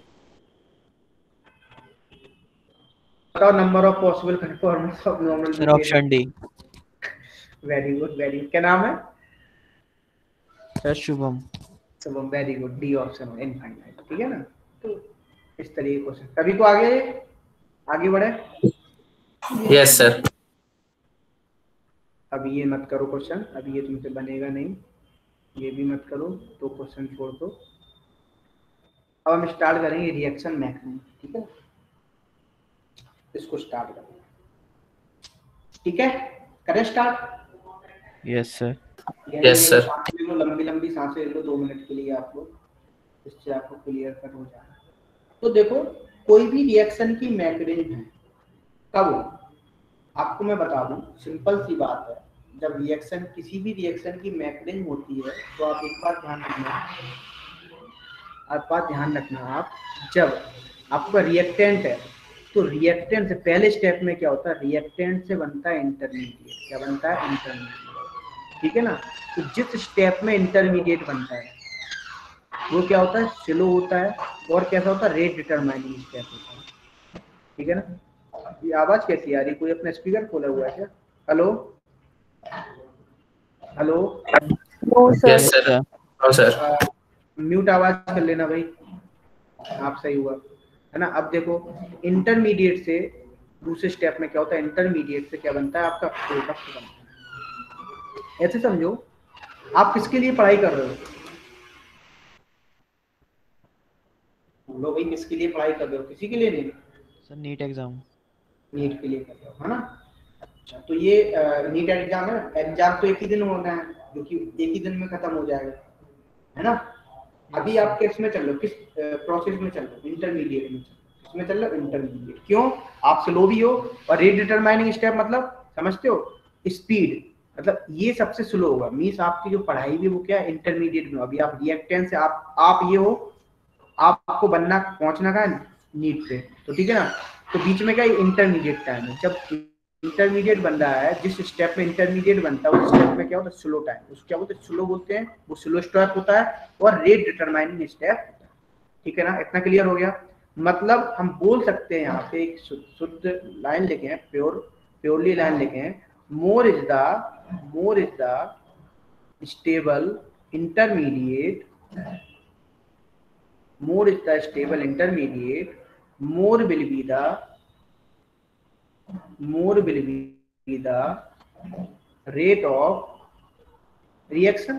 बताओ number of possible conformations of normal sir option D. Very good very good, क्या नाम है sir? Shubham. Shubham, very good, D option infinite, ठीक है ना। तो इस तरीके के क्वेश्चन सभी को आगे आगे बढ़े। Yes sir. अभी ये मत करो क्वेश्चन, अभी ये तुमसे बनेगा नहीं, ये भी मत करो, तो क्वेश्चन छोड़ दो। अब हम स्टार्ट करेंगे रिएक्शन मैकेनिज्म, ठीक है, इसको स्टार्ट करेंगे, ठीक है, करें start. Yes sir. Yes sir. लंबी लंबी सांसें ले लो दो मिनट के लिए आप लोग, इससे आपको क्लियर कर हो जाएगा। तो देखो कोई भी रिएक्शन की मैकेनिज्म है कब, आपको मैं बता दूं, सिंपल सी बात है, जब रिएक्शन किसी भी रिएक्शन की मैकेनिज्म होती है तो आप एक बात ध्यान रखना, आप बात ध्यान रखना आप जब आपका रिएक्टेंट है तो रिएक्टेंट से पहले स्टेप में क्या होता है, रिएक्टेंट से बनता है इंटरमीडिएट, क्या बनता है, इंटरमीडिएट, ठीक है ना। तो जिस स्टेप में इंटरमीडिएट बनता है वो क्या होता है, स्लो होता है, और कैसा होता है, रेट डिटरमाइनिंग स्टेप होता है, ठीक है ना। ये आवाज कैसी आ रही, कोई अपना स्पीकर खोला हुआ है क्या, hello hello. Yes sir. No sir. Mute आवाज कर लेना भाई, आप सही हुआ है ना। अब देखो इंटरमीडिएट से दूसरे स्टेप में क्या होता है, इंटरमीडिएट से क्या बनता है, आपका प्रोडक्ट बनता है। ऐसे समझो आप किसके लिए पढ़ाई कर रहे हो, बोलो भाई किसके लिए पढ़ाई कर रहे हो, किसी के लिए नहीं सर? NEET exam. नीट के लिए कर रहे हो, है ना। अच्छा तो ये नीट एग्जाम है, एग्जाम तो एक ही दिन होना है, जो कि एक ही दिन में खत्म हो जाएगा, है ना। अभी आप किस में चल रहे हो, किस प्रोसेस में चल रहे हो, इंटरमीडिएट में चल रहे हो, किसमें चल रहे हो, इंटरमीडिएट। क्यों, आप स्लो भी हो, और रेट डिटरमाइनिंग स्टेप मतलब समझते हो, स्पीड, मतलब ये सबसे स्लो होगा, मींस आपकी जो पढ़ाई भी वो क्या है, इंटरमीडिएट में। अभी आप रिएक्टेंट से आप आप ये हो, आपको बनना पहुंचना का नीट पे, तो ठीक है ना। तो बीच में क्या इंटरमीडिएट टाइम है, जब इंटरमीडिएट बन रहा है, जिस स्टेप में इंटरमीडिएट बनता है उस स्टेप में क्या होता है, स्लो टाइम, उसको क्या बोलते हैं, स्लो बोलते हैं, वो स्लो स्टेप होता है, और रेट डिटरमाइनिंग स्टेप होता है, ठीक है ना। इतना क्लियर हो गया, मतलब हम बोल सकते हैं यहाँ पे एक शुद्ध लाइन लिखे हैं, प्योर प्योरली लाइन लिखे हैं, more is the more is the stable intermediate more is the stable intermediate more will be the more will be the rate of reaction,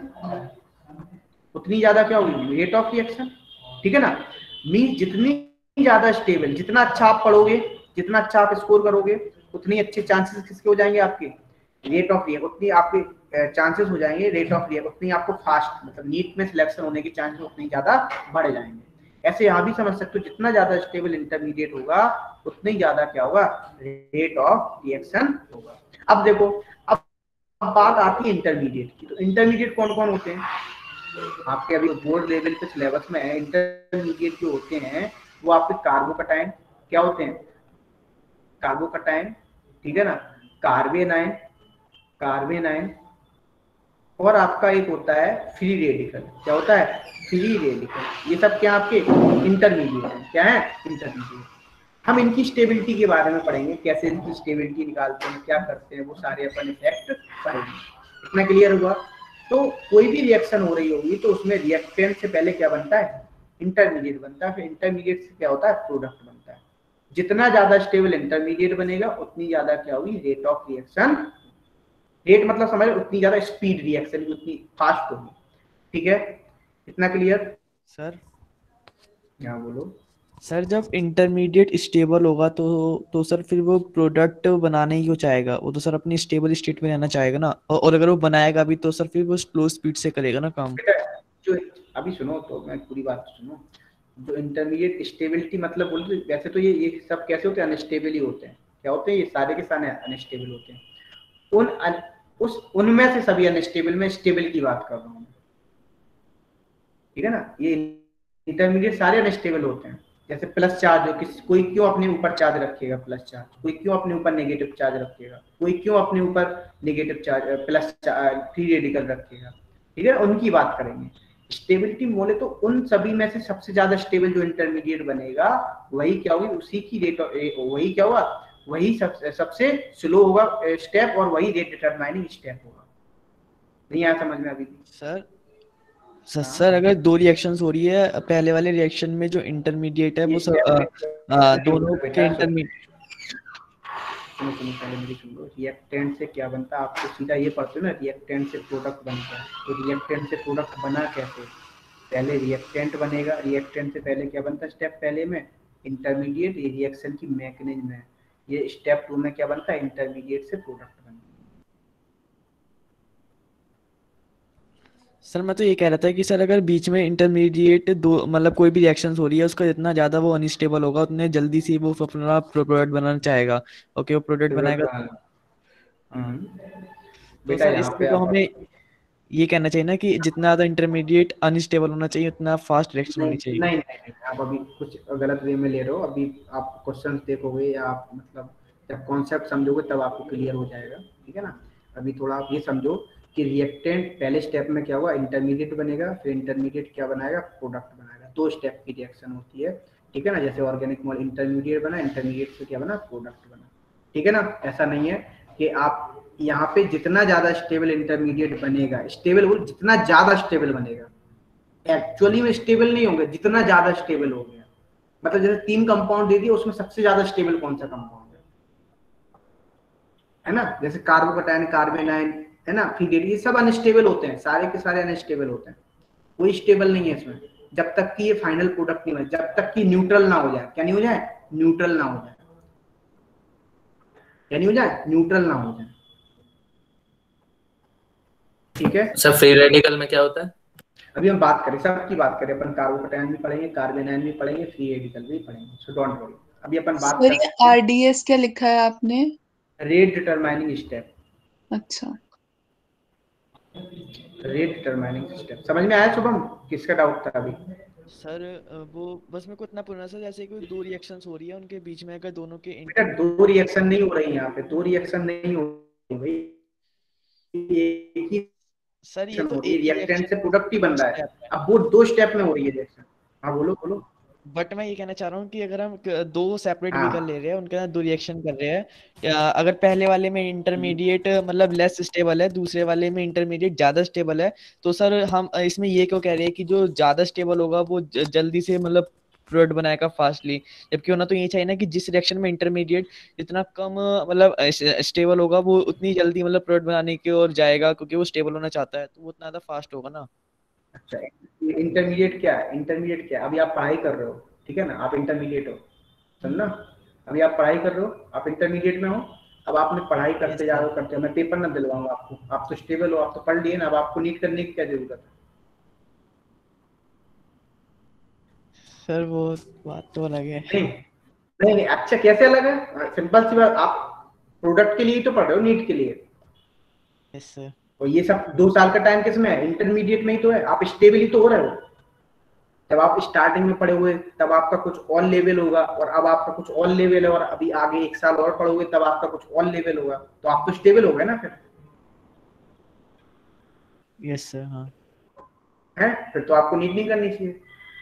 उतनी ज्यादा क्या होगी रेट ऑफ रिएक्शन। ठीक है ना, मीन जितनी ज्यादा स्टेबल, जितना अच्छा आप पढ़ोगे, जितना अच्छा आप स्कोर करोगे, उतनी अच्छे चांसेस किसके हो जाएंगे आपके रेट ऑफ रिएक्शन, उतनी आपके चांसेस हो जाएंगे रेट ऑफ रिएक्शन, उतनी आपको फास्ट मतलब नीट में सिलेक्शन होने के चांसेस उतनी ज्यादा बढ़ जाएंगे। ऐसे यहाँ भी समझ सकते हो, जितना ज्यादा स्टेबल इंटरमीडिएट होगा उतनी ज्यादा क्या होगा रेट ऑफ रिएक्शन होगा। अब देखो, अब बात आती है इंटरमीडिएट की। तो इंटरमीडिएट कौन कौन होते हैं आपके अभी बोर्ड लेवल पे सिलेबस में है। इंटरमीडिएट जो होते हैं वो आपके कार्बोकटायन क्या होते हैं, कार्बोकटायन, ठीक है ना, कार्बेनाइन, कार्बेनाइन, और आपका एक होता है फ्री रेडिकल। क्या होता है फ्री रेडिकल। ये सब क्या आपके इंटरमीडिएट है। क्या है इंटरमीडिएट। हम इनकी स्टेबिलिटी के बारे में पढ़ेंगे, कैसे इनकी स्टेबिलिटी निकालते हैं, क्या करते हैं, वो सारे अपन इफेक्ट पढ़ेंगे। इतना क्लियर हुआ। तो कोई भी रिएक्शन हो रही होगी तो उसमें रिएक्टेंट से पहले क्या बनता है इंटरमीडिएट बनता है, फिर इंटरमीडिएट से क्या होता है प्रोडक्ट बनता है। जितना ज्यादा स्टेबल इंटरमीडिएट बनेगा उतनी ज्यादा क्या होगी रेट ऑफ रिएक्शन, रेट मतलब समझ उतनी ज्यादा स्पीड रिएक्शन की उतनी फास्ट होगी। ठीक है, इतना क्लियर सर? यहाँ बोलो सर जब इंटरमीडिएट स्टेबल होगा तो तो सर फिर वो प्रोडक्ट बनाने ही को चाहेगा, वो तो सर अपनी स्टेबल स्टेट में रहना चाहेगा ना, और, और अगर वो बनाएगा भी तो सर फिर वो स्लो स्पीड से करेगा ना काम। जो अभी सुनो तो मैं पूरी बात सुनो। जो इंटरमीडिएट स्टेबिलिटी मतलब बोलते वैसे तो ये ये सब कैसे होते हैं अनस्टेबल ही होते हैं। क्या होते हैं ये सारे के सारे अनस्टेबल होते हैं। उन अन, उस उनमें से सभी अनस्टेबल में स्टेबल की बात कर रहा हूँ। ठीक है ना, ये इंटरमीडिएट सारे अनस्टेबल होते हैं। जैसे प्लस चार्ज हो, किस कोई क्यों अपने ऊपर चार्ज रखेगा प्लस चार्ज, कोई क्यों अपने ऊपर नेगेटिव चार्ज रखेगा, कोई क्यों अपने ऊपर negative charge plus free radical रखेगा। ठीक है, उनकी बात करेंगे। स्टेबिलिटी बोले तो उन सभी में से सबसे ज्यादा स्टेबल जो इंटरमीडिएट बनेगा वही क्या होगी उसी की रेट, वही क्या होगा वही सब, सबसे स्लो होगा स्टेप, और वही रेट डिटरमाइनिंग स्टेप होगा। नहीं आया समझ में अभी? सर सर सर अगर दो रिएक्शंस हो रही है, पहले वाले रिएक्शन में जो इंटरमीडिएट है वो सब आ, आ, दोनों के इंटरमीडिएट। सुनो सुनो पहले मेरी सुन लो। रिएक्टेंट से क्या बनता है आपको सीधा ये पढ़ते हो ना, रिएक्टेंट से प्रोडक्ट बनता है। तो रिएक्टेंट से प्रोडक्ट बना कैसे, पहले रिएक्टेंट बनेगा, रिएक्टेंट से पहले क्या बनता है स्टेप पहले में इंटरमीडिएट। ये रिएक्शन की मैकेनिज्म है। ये स्टेप टू में क्या बनता है इंटरमीडिएट से प्रोडक्ट बनता है। सर मैं तो ये कह रहा था कि सर अगर बीच में इंटरमीडिएट दो मतलब कोई भी रिएक्शंस हो रही है उसका जितना ज्यादा वो अनस्टेबल होगा उतने जल्दी से वो अपना प्रोडक्ट बनाना चाहेगा। ओके, वो प्रोडक्ट बनाएगा। तो सर इसमें तो हमें ये कहना चाहिए ना कि जितना ज्यादा इंटरमीडिएट अनस्टेबल होना चाहिए उतना फास्ट रिएक्शन होनी चाहिए। नहीं नहीं नहीं, आप अभी कुछ गलत वे में ले रहे हो। अभी आप क्वेश्चन देखोगे या आप मतलब जब कॉन्सेप्ट समझोगे तब आपको क्लियर हो जाएगा। ठीक है ना, अभी थोड़ा आप ये समझो कि रिएक्टेंट पहले स्टेप में क्या हुआ इंटरमीडिएट बनेगा, फिर इंटरमीडिएट क्या बनाएगा प्रोडक्ट बनाएगा। दो स्टेप की रिएक्शन होती है। ठीक है ना, जैसे ऑर्गेनिक मॉल इंटरमीडिएट बना, इंटरमीडिएट से क्या बना प्रोडक्ट बना। ठीक है ना, ऐसा नहीं है कि आप यहाँ पे जितना ज्यादा स्टेबल इंटरमीडिएट बनेगा, स्टेबल बोल जितना ज्यादा स्टेबल बनेगा, एक्चुअली में स्टेबल नहीं होंगे, जितना ज्यादा स्टेबल हो गया। मतलब जैसे तीन कंपाउंड दे दिए उसमें सबसे ज्यादा स्टेबल कौन सा कंपाउंड है, है ना, जैसे कार्बोकटायन, कार्बेनाइन, है ना, फिर ये सब अनस्टेबल होते हैं, सारे के सारे अनस्टेबल होते हैं। कोई स्टेबल नहीं है इसमें जब तक कि ये फाइनल प्रोडक्ट नहीं बने, जब तक कि न्यूट्रल ना हो जाए। क्या नहीं हो जाए न्यूट्रल ना हो जाए, क्या नहीं हो जाए न्यूट्रल ना हो जाए। ठीक है सर फ्री रेडिकल में क्या होता है? अभी हम बात करें, सबकी बात करें, अपन कार्बोकटायन भी पढ़ेंगे, कार्बेनाइन भी पढ़ेंगे, फ्री रेडिकल भी पढ़ेंगे, सो डोंट वरी। अभी अपन बात करें आरडीएस क्या लिखा है आपने? Rate determining step. अच्छा, रेट डिटरमाइनिंग स्टेप समझ में आया शुभम? किसका डाउट था अभी? सर वो बस मेरे को इतना पूछना सर, जैसे कोई दो रिएक्शंस हो रही है उनके बीच में अगर दोनों के बेटा दो रिएक्शन नहीं हो रही है यहाँ पे, दो रिएक्शन नहीं हो रही भाई, एक ही सर ये तो रिएक्टेंट से प्रोडक्ट ही बन रहा है। अब वो दो स्टेप में हो रही है रिएक्शन। हाँ बोलो बोलो। बट मैं ये कहना चाह रहा हूँ कि अगर हम क- दो सेपरेट हाँ व्हीकल ले रहे हैं, उनके साथ दो रिएक्शन कर रहे हैं, या अगर पहले वाले में इंटरमीडिएट मतलब लेस स्टेबल है, दूसरे वाले में इंटरमीडिएट ज्यादा स्टेबल है, तो सर हम इसमें ये क्यों कह रहे हैं कि जो ज्यादा स्टेबल होगा वो ज- जल्दी से मतलब प्रोडक्ट बनाएगा फास्टली, जबकि होना तो ये चाहिए ना कि जिस रिएक्शन में इंटरमीडिएट जितना कम मतलब स्टेबल होगा वो उतनी जल्दी मतलब प्रोडक्ट बनाने की ओर जाएगा, क्योंकि वो स्टेबल होना चाहता है, तो वो उतना ज्यादा फास्ट होगा ना। अच्छा, इंटरमीडिएट क्या है? इंटरमीडिएट क्या है? अभी आप पढ़ाई कर रहे हो, ठीक है ना, आप इंटरमीडिएट हो, समझना। अभी आप पढ़ाई कर रहे हो, आप इंटरमीडिएट में हो। अब आपने पढ़ाई यस करते जा सर। रहे हो करते हो, मैं पेपर ना दिलवाऊंगा आपको, आप तो स्टेबल हो, आप तो पढ़ लिए ना, अब आपको नीट करने की क्या जरूरत है? सर वो बात तो अलग है। नहीं नहीं नहीं, अच्छा कैसे अलग है? सिंपल सी बात, आप प्रोडक्ट के लिए ही तो पढ़ रहे हो, नीट के लिए। Yes sir. और ये सब दो साल का टाइम किसमें है? इंटरमीडिएट में ही तो है। आप स्टेबल ही तो हो रहे हो। जब आप स्टार्टिंग में पढ़े हुए तब आपका कुछ और लेवल होगा, और अब आपका कुछ और लेवल है, और अभी आगे एक साल और पढ़ोगे तब आपका कुछ और लेवल होगा, तो आप तो स्टेबल हो गए ना फिर। Yes sir. हाँ है, फिर तो आपको नीट नहीं करनी चाहिए।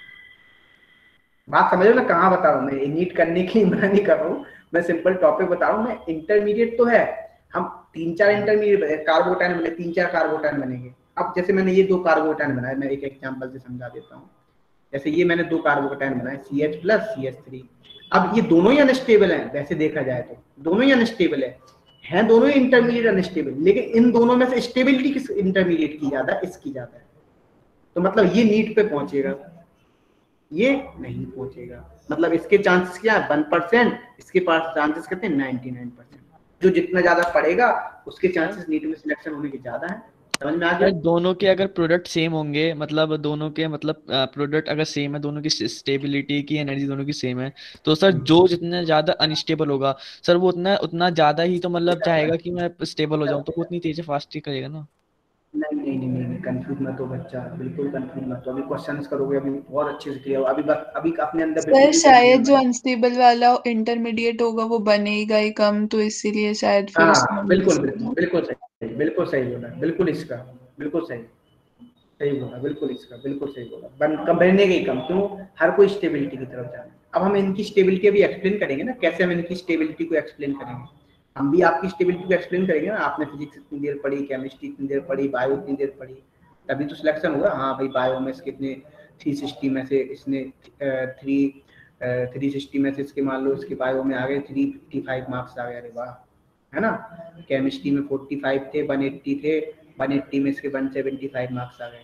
बात समझ लो ना, कहाँ बता रहा हूँ मैं, नीट करने की मना नहीं कर रहा हूँ, मैं सिंपल टॉपिक बता रहा हूँ। मैं इंटरमीडिएट तो है, हम तीन चार इंटरमीडिएट कार्बोटाइन बने, तीन चार कार्बोटाइन बनेंगे। अब जैसे मैंने ये दो कार्बोटाइन बनाए, मैं एक एग्जांपल से समझा देता हूँ। जैसे ये मैंने दो कार्बोटाइन बनाए, C H plus C H three. अब ये दोनों ही अनस्टेबल हैं, वैसे देखा जाए तो दोनों ही अनस्टेबल है हैं दोनों ही इंटरमीडिएट अनस्टेबल, लेकिन इन दोनों में से स्टेबिलिटी किस इंटरमीडिएट की ज्यादा है? इसकी ज्यादा है। तो मतलब ये नीट पे पहुंचेगा, ये नहीं पहुंचेगा। मतलब इसके चांसेस क्या है? वन परसेंट, इसके पास चांसेस कितने? Ninety nine percent. जो जितना ज्यादा पढ़ेगा उसके चांसेस नीट में सिलेक्शन होने के ज्यादा है। समझ में आ सर गया? दोनों के अगर प्रोडक्ट सेम होंगे, मतलब दोनों के मतलब प्रोडक्ट अगर सेम है, दोनों की स्टेबिलिटी की एनर्जी दोनों की सेम है, तो सर जो जितना ज्यादा अनस्टेबल होगा सर वो उतना उतना ज्यादा ही तो मतलब चाहेगा कि मैं स्टेबल हो जाऊं, तो वो उतनी तेज फास्ट ही करेगा ना। नहीं नहीं नहीं नहीं, नहीं कंफ्यूज मत हो बच्चा, बिल्कुल कंफ्यूज मत हो। अभी क्वेश्चंस करोगे, अभी बहुत अच्छे से क्लियर हो। अभी बस अभी अपने अंदर सर बिल्कुल भी शायद कंफ्यूजन जो मत। अनस्टेबल वाला इंटरमीडिएट होगा वो बनेगा ही कम, तो इसीलिए शायद फिर हाँ उसमें बिल्कुल मिक्स बिल्कुल होगा। बिल्कुल सही, बिल्कुल सही बोला, बिल्कुल इसका बिल्कुल सही सही बोला, बिल्कुल इसका बिल्कुल सही बोला। बन कम बनने के ही कम, क्यों? हर कोई स्टेबिलिटी की तरफ जा रहा है। अब हम इनकी स्टेबिलिटी अभी एक्सप्लेन करेंगे ना, कैसे हम इनकी स्टेबिलिटी को एक्सप्लेन करेंगे। हम भी आपकी स्टेबिलिटी को एक्सप्लेन करेंगे ना। आपने फिजिक्स इतनी देर पढ़ी, केमिस्ट्री इतनी देर पढ़ी, बायो इतनी देर पढ़ी, तभी तो सिलेक्शन होगा। हाँ भाई, बायो में इसके इतने थ्री सिक्सटी में से इसने थ्री थ्री सिक्सटी में से इसके मान लो इसके बायो में आ गए थ्री फिफ्टी फाइव मार्क्स आ गए, अरे वाह, है ना। केमिस्ट्री में फोर्टी फाइव थे, वन एट्टी थे, वन एट्टी में इसके वन सेवेंटी फाइव मार्क्स आ गए।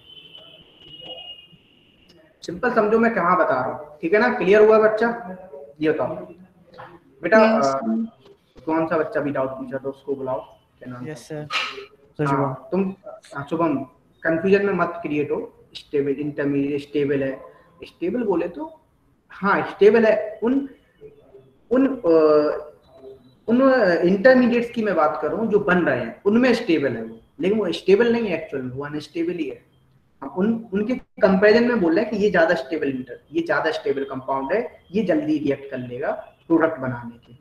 सिंपल समझो मैं कहाँ बता रहा हूँ, ठीक है ना? क्लियर हुआ बच्चा? ये बताओ बेटा, यस अ, कौन सा बच्चा भी डाउट पूछा तो उसको बुलाओ, क्या नाम यस था? सर। शुभम। हाँ तुम, हाँ, शुभम, कंफ्यूजन में मत क्रिएट हो। स्टेबल इंटरमीडिएट स्टेबल है, स्टेबल बोले तो हाँ स्टेबल है। उन उन अ, उन इंटरमीडिएट्स की मैं बात कर रहा हूँ जो बन रहे हैं, उनमें स्टेबल है वो, लेकिन वो स्टेबल नहीं है एक्चुअल में, वो अनस्टेबल ही है। हम उन उनके कंपैरिजन में बोल रहे हैं कि ये ज्यादा स्टेबल इंटर ये ज्यादा स्टेबल कंपाउंड है, ये जल्दी रिएक्ट कर लेगा प्रोडक्ट बनाने के लिए।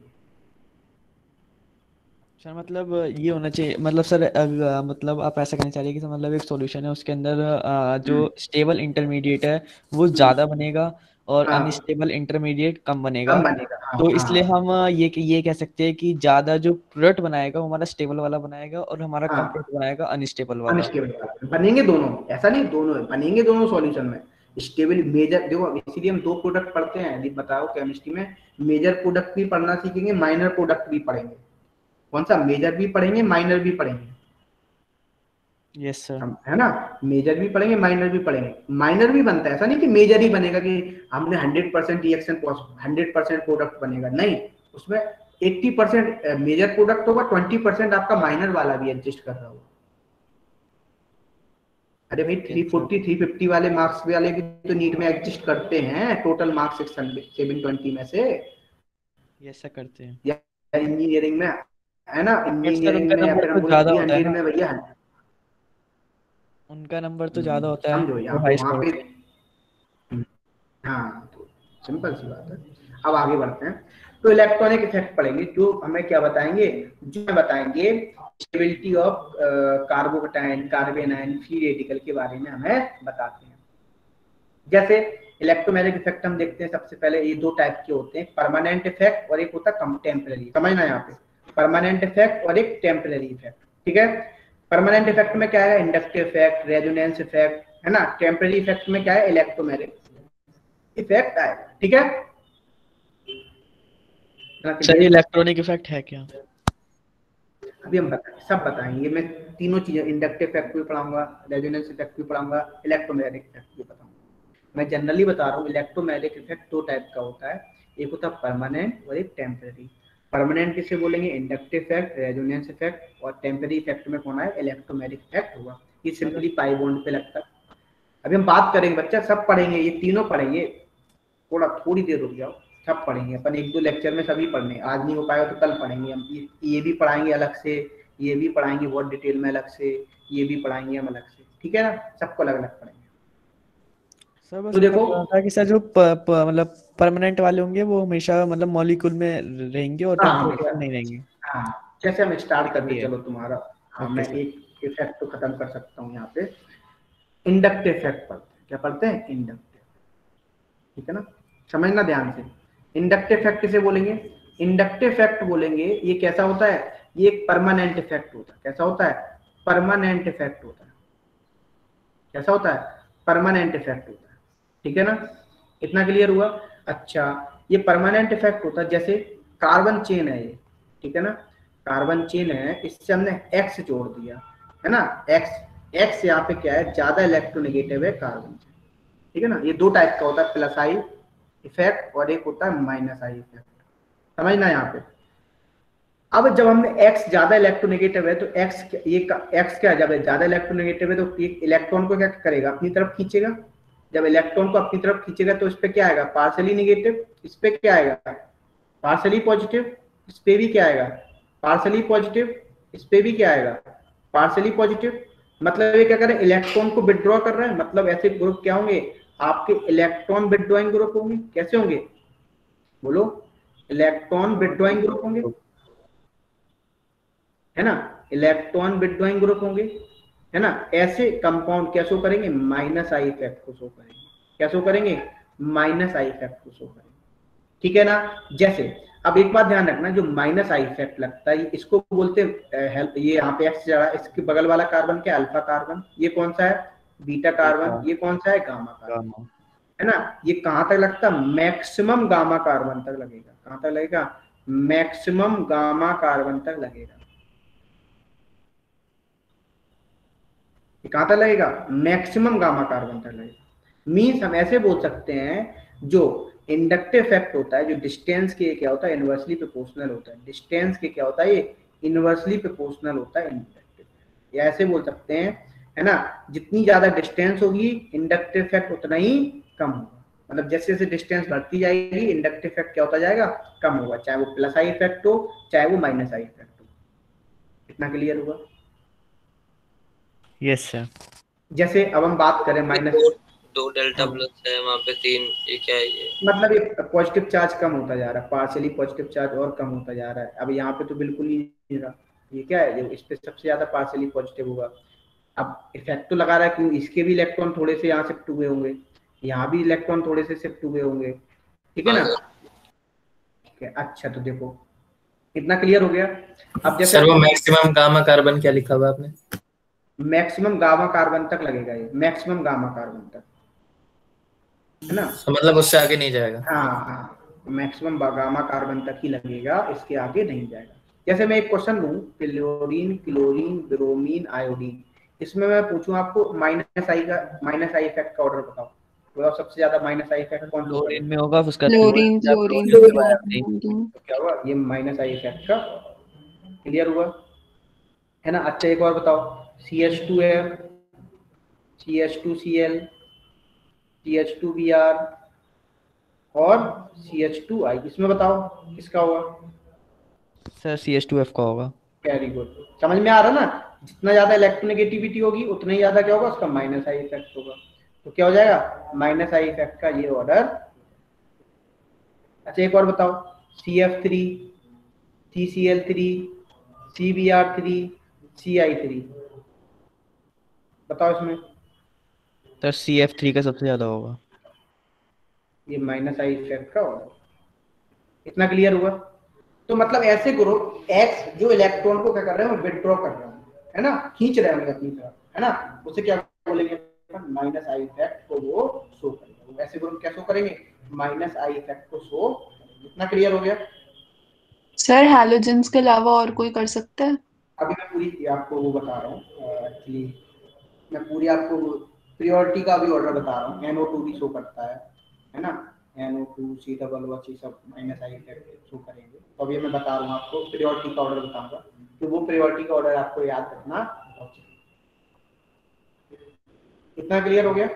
सर मतलब ये होना चाहिए, मतलब सर अग, मतलब आप ऐसा कहना चाह रहे हैं कि सर मतलब एक सॉल्यूशन है उसके अंदर अ, जो स्टेबल इंटरमीडिएट है वो ज्यादा बनेगा और हाँ अनस्टेबल इंटरमीडिएट कम बनेगा, कम बनेगा, हाँ तो इसलिए हाँ हम ये ये कह सकते हैं कि ज्यादा जो प्रोडक्ट बनाएगा वो हमारा स्टेबल वाला बनाएगा और हमारा कम हाँ। प्रोडक्ट बनाएगा अनस्टेबल वाला। अनस्टेबल बनेंगे दोनों, ऐसा नहीं, दोनों बनेंगे दोनों सॉल्यूशन में। स्टेबल मेजर देखो, इसीलिए हम दो प्रोडक्ट पढ़ते हैं। यदि बताओ केमिस्ट्री में मेजर प्रोडक्ट भी पढ़ना सीखेंगे, माइनर प्रोडक्ट भी पढ़ेंगे। कौन सा? मेजर भी पढ़ेंगे, माइनर भी पढ़ेंगे। Yes sir. हम है ना, मेजर भी पढ़ेंगे, माइनर भी पढ़ेंगे। माइनर भी बनता है, ऐसा नहीं कि मेजर ही बनेगा कि हमने hundred percent reaction hundred percent product बनेगा, नहीं। उसमें एट्टी परसेंट मेजर प्रोडक्ट होगा, ट्वेंटी परसेंट आपका माइनर वाला भी एडजस्ट कर रहा होगा। अरे भाई थ्री फोर्टी थ्री फिफ्टी वाले मार्क्स वाले भी तो नीट में एडजस्ट करते हैं, total marks six hundred seven twenty में से। यस सर करते हैं। या इंजीनियरिंग में, है ना, बट सर इंजीनियरिंग उनका में या नंबर फिर हम तो बोले ज्यादा थ्री होता है हंड्रेड ना, में भैया। उनका नंबर तो ज्यादा होता है, समझो वो यहाँ पे हाई वहां स्कोर पे, होते हैं। हाँ तो सिंपल सी बात है। अब आगे बढ़ते हैं, तो इलेक्ट्रॉनिक इफेक्ट पढ़ेंगे, जो हमें क्या बताएंगे, जो हमें बताएंगे stability of carbocation, carbanion, free radical के बारे में हमें बताते हैं। जैसे इलेक्ट्रोमैग्नेटिक इफेक्ट हम देखते हैं सबसे पहले, ये दो टाइप के होते हैं, परमानेंट इफेक्ट और एक होता है टेम्पररी। समझना यहाँ पे, परमानेंट इफेक्ट और एक टेम्पररी इफेक्ट, ठीक है। परमानेंट इफेक्ट में क्या है, इंडक्टिव इफेक्ट, रेजोनेंस इफेक्ट, है ना। टेम्पररी इफेक्ट में क्या है, इलेक्ट्रोमैग्नेटिक इफेक्ट आएगा, ठीक है। सर इलेक्ट्रॉनिक इफेक्ट है क्या? अभी हम बता सब बताएंगे, मैं तीनों चीजें, इंडक्टिव इफेक्ट भी पढ़ाऊंगा, रेजोनेंस इफेक्ट भी पढ़ाऊंगा, इलेक्ट्रोमैग्नेटिक इफेक्ट भी बताऊंगा। मैं जनरली बता रहा हूँ, इलेक्ट्रोमैग्नेटिक इफेक्ट दो टाइप का होता है, एक होता है परमानेंट और एक टेम्पररी। परमानेंट किसे बोलेंगे, इंडक्टिव इफेक्ट, रेजोनेंस इफेक्ट, और टेम्पररी इफेक्ट में कौन है, इलेक्ट्रोमैग्नेटिक इफेक्ट हुआ। ये सिंपली पाई बॉन्ड पे लगता है। अभी हम बात करेंगे बच्चा, सब पढ़ेंगे, ये तीनों पढ़ेंगे, थोड़ा थोड़ी देर रुक जाओ, सब पढ़ेंगे अपन, एक दो लेक्चर में सभी पढ़ने, आज नहीं हो पाएगा तो कल पढ़ेंगे हम। ये, ये भी पढ़ाएंगे अलग से, ये भी पढ़ाएंगे बहुत डिटेल में अलग से, ये भी पढ़ाएंगे हम अलग से, ठीक है ना, सबको अलग अलग पढ़ेंगे। सर बस तो देखो था कि सर जो प- प- मतलब परमानेंट वाले होंगे वो हमेशा मतलब मॉलिक्यूल में रहेंगे और हाँ, टेम्परेचर हमेशा नहीं रहेंगे। हाँ, जैसे हम स्टार्ट करते ये। चलो तुम्हारा, हाँ ओके मैं सर। एक इफेक्ट तो खत्म कर सकता हूँ यहाँ पे। इंडक्टिव इफेक्ट पढ़ते हैं, क्या पढ़ते हैं, इंडक्टिव, ठीक है ना, समझना ध्यान से। इंडक्टिव इफेक्ट किसे बोलेंगे, इंडक्टिव इफेक्ट बोलेंगे, ये कैसा होता है, ये एक परमानेंट इफेक्ट होता है। कैसा होता है, परमानेंट इफेक्ट होता है। कैसा होता है, परमानेंट इफेक्ट होता है, ठीक है ना, इतना क्लियर हुआ। अच्छा, ये परमानेंट इफेक्ट होता है, जैसे कार्बन चेन है ये, ठीक है ना, कार्बन चेन है, इससे हमने एक्स जोड़ दिया, है ना, एक्स एक्स यहाँ पे क्या है, ज्यादा इलेक्ट्रोनेगेटिव है कार्बन, ठीक है ना। ये दो टाइप का होता है, प्लस आई इफेक्ट और एक होता है माइनस आई इफेक्ट, समझना यहाँ पे। अब जब हमने x ज्यादा इलेक्ट्रोनेगेटिव है तो x ये x क्या है, जब ज्यादा इलेक्ट्रोनेगेटिव है तो एक इलेक्ट्रॉन को क्या करेगा, अपनी तरफ खींचेगा। जब इलेक्ट्रॉन को अपनी तरफ खींचेगा तो इस पे क्या आएगा, पार्शियली नेगेटिव, इस पे क्या आएगा, पार्शियली पॉजिटिव, इस पे भी क्या आएगा, पार्शियली पॉजिटिव, इस पे भी क्या आएगा, पार्शियली पॉजिटिव। मतलब ये क्या कर रहा है, इलेक्ट्रॉन को विड्रॉ कर रहा है, मतलब ऐसे ग्रुप क्या होंगे, आपके इलेक्ट्रॉन विड्रॉइंग ग्रुप होंगे। कैसे होंगे, बोलो, इलेक्ट्रॉन विड्रॉइंग ग्रुप होंगे, है ना, इलेक्ट्रॉन विड्रॉइंग ग्रुप होंगे, है ना। ऐसे कंपाउंड क्या शो करेंगे, माइनस आई इफेक्ट को शो करेंगे। क्या शो करेंगे, माइनस आई इफेक्ट को शो करेंगे, ठीक है ना। जैसे अब एक बात ध्यान रखना, जो माइनस आई इफेक्ट लगता है इसको बोलते हैं, ये यहाँ पे एक्स जरा, इसके बगल वाला कार्बन क्या, अल्फा कार्बन, ये कौन सा है, बीटा कार्बन, ये कौन सा है, गामा कार्बन, है ना। ये कहाँ तक लगता है, मैक्सिमम गामा कार्बन तक लगेगा। कहाँ तक लगेगा, मैक्सिमम गामा कार्बन तक लगेगा। कहाँ तक लगेगा, मैक्सिमम गामा कार्बन तक लगेगा। मीन्स हम ऐसे बोल सकते हैं, जो इंडक्टिव इफेक्ट होता है, जो डिस्टेंस के क्या होता है, इनवर्सली प्रोपोर्शनल होता है। डिस्टेंस के क्या होता है, ये इनवर्सली प्रोपोर्शनल होता है इंडक्टिव, या ऐसे बोल सकते हैं, है ना, जितनी ज्यादा डिस्टेंस होगी इंडक्टिव इफेक्ट उतना ही कम होगा। मतलब जैसे जैसे डिस्टेंस बढ़ती जाएगी इंडक्टिव इफेक्ट क्या होता जाएगा, कम होगा, चाहे वो प्लस आई इफेक्ट हो चाहे वो माइनस आई इफेक्ट हो। इतना क्लियर हुआ, यस सर। जैसे अब हम बात करें माइनस, दो डेल्टा प्लस है वहाँ पे तीन, ये क्या है ये, मतलब ये पॉजिटिव चार्ज कम होता जा रहा है, पार्शियली पॉजिटिव चार्ज और कम होता जा रहा है। अब यहाँ पे तो बिल्कुल ही नहीं रहा, ये क्या है, जो इस पे सबसे ज्यादा पार्शियली पॉजिटिव होगा। अब इफेक्ट तो लगा रहा है, क्यों, इसके भी इलेक्ट्रॉन थोड़े से यहाँ शिफ्ट हुए होंगे, यहाँ भी इलेक्ट्रॉन थोड़े से शिफ्ट हुए होंगे, ठीक है ना। ठीक है, अच्छा तो देखो इतना क्लियर हो गया। अब जैसे सर वो मैक्सिमम गामा कार्बन क्या लिखा हुआ आपने, मैक्सिमम गामा कार्बन तक लगेगा, ये मैक्सिमम गामा कार्बन तक, है ना, तो मतलब उससे आगे नहीं जाएगा। हाँ हाँ, मैक्सिमम गामा कार्बन तक ही लगेगा, इसके आगे नहीं जाएगा। जैसे मैं एक क्वेश्चन लूं, क्लोरीन, क्लोरीन, ब्रोमीन, आयोडीन, इसमें मैं पूछूं आपको माइनस आई का, माइनस आई इफेक्ट का ऑर्डर बताओ, बताओ सबसे ज्यादा माइनस आई इफेक्ट कौन सा क्लोरीन में होगा, उसका क्लोरीन, क्लोरीन, तो क्या हुआ, ये माइनस आई इफेक्ट का क्लियर हुआ, है ना। अच्छा एक और बताओ, C H two F, C H two C L, C H two B R और सी एच टू आई, इसमें बताओ किसका होगा। Sir C H two F का होगा। वेरी गुड, समझ में आ रहा ना, जितना ज्यादा इलेक्ट्रोनेगेटिविटी होगी उतना ही ज्यादा क्या होगा, उसका माइनस आई इफेक्ट होगा। तो क्या हो जाएगा, माइनस आई इफेक्ट का ये ऑर्डर। अच्छा एक और बताओ, C F three, C C L three, C B R three, C I three, बताओ इसमें। सर सी एफ थ्री का सबसे ज्यादा होगा। ये माइनस आई इफेक्ट का ऑर्डर। इतना क्लियर हुआ? तो मतलब ऐसे ग्रुप एक्स जो इलेक्ट्रॉन को क्या कर रहे हैं, विथड्रॉ कर रहे हैं, है ना, खींच रहे हैं अपनी तरफ, है ना, उसे क्या बोलेंगे, माइनस आई इफेक्ट को वो शो करेंगे। ऐसे ग्रुप क्या शो करेंगे, माइनस आई इफेक्ट को शो करेंगे। इतना क्लियर हो गया? सर हैलोजेंस के अलावा और कोई कर सकता है? अभी मैं पूरी आपको वो बता रहा हूँ, एक्चुअली मैं पूरी आपको प्रियोरिटी का भी ऑर्डर बता रहा हूँ। एन ओ टू भी शो करता है, है ना, N O two, C double O, ये सब माइनस आई इफेक्ट शो करेंगे। तो अभी मैं बता रहा हूँ आपको, प्रियोरिटी का ऑर्डर बताऊंगा, तो वो प्रियोरिटी का ऑर्डर आपको याद रखना। इतना क्लियर हो गया?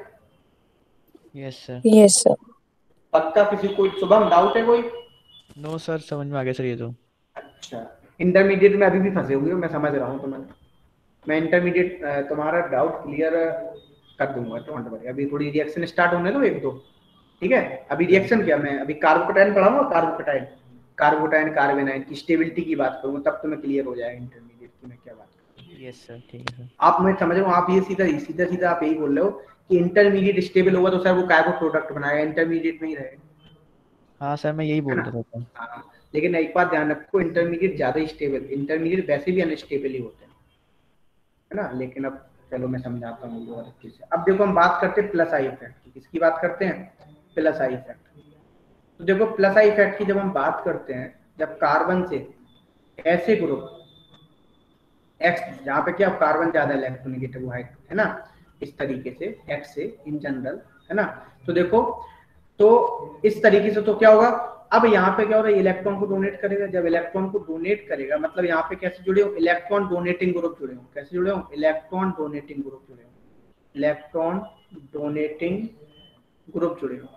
Yes sir. Yes sir. पक्का? किसी कोई शुभम डाउट है कोई? नो सर, समझ में आ गया सर ये तो। अच्छा, इंटरमीडिएट में अभी भी फंसे हुए हो, मैं समझ रहा हूँ तुम्हें। मैं इंटरमीडिएट तुम्हारा डाउट क्लियर कर दूंगा, डोंट वरी। अभी थोड़ी रिएक्शन स्टार्ट होने दो, एक दो, ठीक है। अभी रिएक्शन क्या, मैं अभी कार्बोकेटाइन पढ़ाऊंगा, कार्बोकेटाइन कार्बोकेटाइन कार्बेनाइन की स्टेबिलिटी की बात करूंगा, तब तुम्हें क्लियर हो जाएगा इंटरमीडिएट की मैं क्या बात कर रहा हूं। यस सर, ठीक है सर। आप मैं समझ रहा हूँ, आप ये सीधा सीधा सीधा आप यही बोल रहे हो कि इंटरमीडिएट स्टेबल होगा तो सर वो कार्बो प्रोडक्ट बनाएगा, इंटरमीडिएट में ही रहेगा। हाँ सर, मैं यही बोल रहा था। हाँ, लेकिन एक बात ध्यान रखो, इंटरमीडिएट ज्यादा स्टेबल, इंटरमीडिएट वैसे भी अनस्टेबल ही होते हैं, है ना। लेकिन अब चलो मैं समझाता हूँ और अच्छे से। अब देखो हम बात करते हैं प्लस आई इफेक्ट की। किसकी बात करते हैं? Plus I effect. तो देखो प्लस आई इफेक्ट की जब हम बात करते हैं, जब कार्बन से ऐसे ग्रुप एक्स, जहाँ पे क्या कार्बन ज्यादा इलेक्ट्रोनेगेटिव है, है ना, इस तरीके से एक्स से इन जनरल, है ना। तो देखो, तो इस तरीके से तो क्या होगा, अब यहाँ पे क्या हो रहा है, इलेक्ट्रॉन को डोनेट करेगा। जब इलेक्ट्रॉन को डोनेट करेगा, मतलब यहाँ पे कैसे जुड़े हो, इलेक्ट्रॉन डोनेटिंग ग्रुप जुड़े हो। कैसे जुड़े हो? इलेक्ट्रॉन डोनेटिंग ग्रुप जुड़े हो, इलेक्ट्रॉन डोनेटिंग ग्रुप जुड़े हो,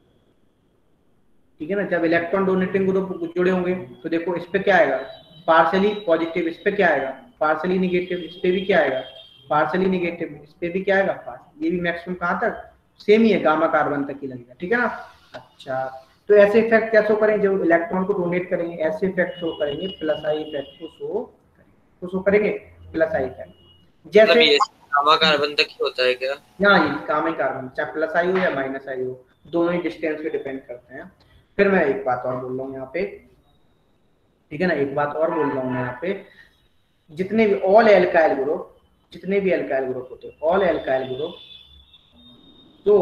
ठीक है ना। जब इलेक्ट्रॉन डोनेटिंग ग्रुप जुड़े होंगे तो देखो इस पे क्या आएगा, पार्शली पॉजिटिव, इस पे क्या आएगा, पार्शली निगेटिव, इस पे भी क्या आएगा, पार्शली निगेटिव, इस पे भी क्या आएगा, पार्शली। ये भी मैक्सिमम कहाँ तक, सेम ही है, गामा कार्बन तक ही लगेगा, ठीक है ना। अच्छा, तो ऐसे इफेक्ट क्या शो करेंगे, जब इलेक्ट्रॉन को डोनेट करेंगे ऐसे इफेक्ट शो करेंगे, प्लस आई इफेक्ट को शो करेंगे, तो शो करेंगे प्लस आई इफेक्ट। जैसे मतलब ये गामा कार्बन तक ही होता है क्या? यहाँ ये गामा कार्बन, चाहे प्लस आई हो या माइनस आई हो, दोनों ही डिस्टेंस पे डिपेंड करते हैं। फिर मैं एक बात और बोल रहा हूँ यहाँ पे, ठीक है ना, एक बात और बोल रहा हूँ यहाँ पे, जितने भी ऑल एल्काइल ग्रुप, जितने भी एल्काइल ग्रुप होते हैं, ऑल एल्काइल ग्रुप, तो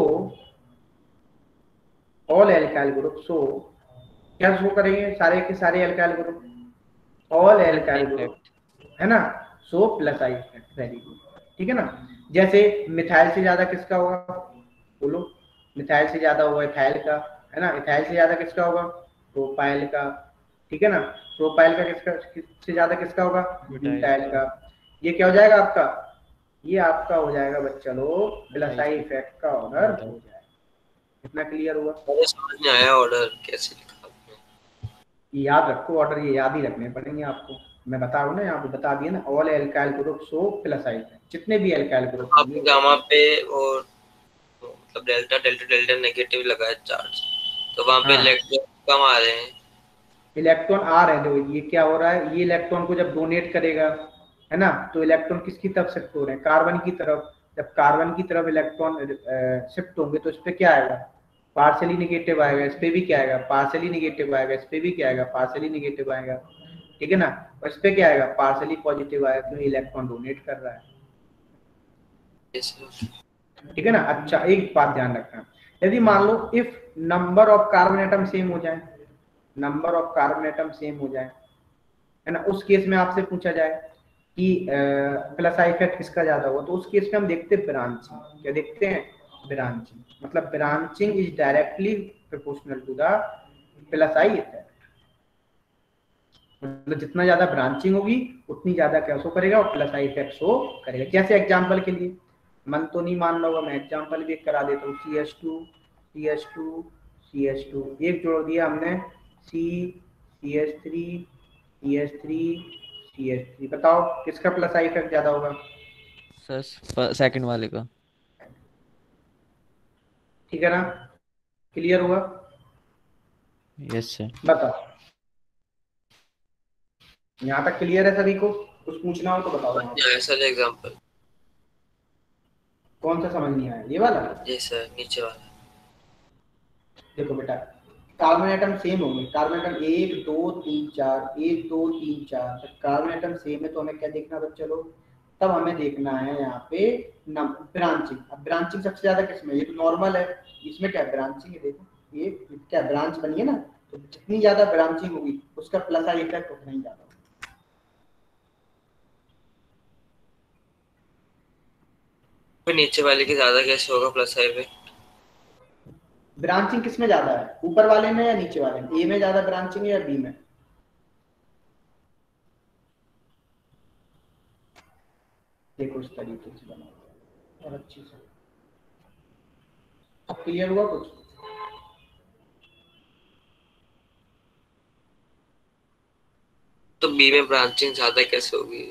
ऑल एल्काइल ग्रुप सो क्या शो करेंगे, सारे के सारे alkyl group, all alkyl group, है ना, so plus I effect. Very good, ठीक है ना। जैसे मिथाइल से ज्यादा किसका होगा, बोलो, मिथाइल से ज्यादा होगा इथाइल का, है ना। इथाइल से ज्यादा किसका होगा, प्रोपाइल का, ठीक है ना। प्रोपाइल का किसका किससे ज्यादा किसका होगा, ब्यूटाइल का। ये क्या हो जाएगा आपका, ये आपका हो जाएगा बच्चा लोग प्लस आई इफेक्ट का ऑर्डर हो जाएगा। इतना क्लियर हुआ? मुझे समझ नहीं आया ऑर्डर कैसे लिखा आपने। याद रखो ऑर्डर, ये याद ही रखने पड़ेंगे आपको। मैं बता रहा हूँ ना, यहाँ पे बता दिया ना, all alkyl group so plus I effect, जितने भी एल्काइल ग्रुप आप गामा पे और मतलब डेल्टा डेल्टा डेल्टा नेगेटिव लगा है चार्ज, तो वहां पे इलेक्ट्रॉन कम आ रहे हैं, इलेक्ट्रॉन आ रहे हैं। देखो ये क्या हो रहा है, ये इलेक्ट्रॉन को जब डोनेट करेगा, है ना, तो इलेक्ट्रॉन किसकी तरफ शिफ्ट हो रहे हैं, कार्बन की तरफ। जब कार्बन की तरफ इलेक्ट्रॉन शिफ्ट होंगे तो इस पे क्या आएगा, पार्शियली नेगेटिव आएगा, इस पे भी क्या आएगा, पार्शियली नेगेटिव आएगा, इस पे भी क्या आएगा, पार्शियली नेगेटिव आएगा, ठीक है ना। और इस पे क्या आएगा, पार्शियली पॉजिटिव आएगा, क्योंकि इलेक्ट्रॉन डोनेट कर रहा है, ठीक है ना। अच्छा, एक बात ध्यान रखना, यदि मान लो if number of carbon atom same हो जाए, number of carbon atom same हो जाए, है ना, उस केस में आपसे पूछा जाए कि प्लस आई इफेक्ट किसका ज्यादा होगा, तो उस केस में हम देखते हैं ब्रांचिंग। क्या देखते हैं, ब्रांचिंग। मतलब branching is directly proportional to the plus I effect. मतलब जितना ज्यादा ब्रांचिंग होगी उतनी ज्यादा क्या शो करेगा, और प्लस आई इफेक्ट शो करेगा। जैसे एग्जांपल के लिए, मन तो नहीं मान रहा होगा, मैं एग्जांपल भी करा देता हूँ। C H two C H two C H two, एक जोड़ दिया हमने, C C H three C H three C H three. बताओ किसका प्लस आई इफेक्ट ज्यादा होगा? सर सेकंड वाले का। ठीक है ना, क्लियर हुआ? Yes sir. बताओ, यहाँ तक क्लियर है सभी को? कुछ पूछना हो तो बताओ। सर एग्जांपल कौन सा समझ नहीं आया, ये वाला? जी सर, नीचे वाला। देखो बेटा, कार्बन एटम सेम होंगे, कार्बन एटम एक दो तीन चार, एक दो तीन चार, तो कार्बन एटम सेम है तो हमें क्या देखना बच्चे लोग, तब हमें देखना है यहाँ पे ब्रांचिंग। अब ब्रांचिंग सबसे ज्यादा किसमें, ये तो नॉर्मल है, इसमें क्या ब्रांचिंग है, देखो ये क्या ब्रांच बनी है ना, तो जितनी ज्यादा ब्रांचिंग होगी उसका प्लस आई इफेक्ट उतना ही ज्यादा होगा। फिर नीचे वाले की ज्यादा कैसे होगा प्लस आई पे? ब्रांचिंग किसमें ज्यादा है, ऊपर वाले में या नीचे वाले में, ए में ज्यादा ब्रांचिंग है या बी में? देखो इस तरीके से बनाओ और अच्छी से, अब क्लियर हुआ कुछ? तो बी में ब्रांचिंग ज्यादा कैसे होगी?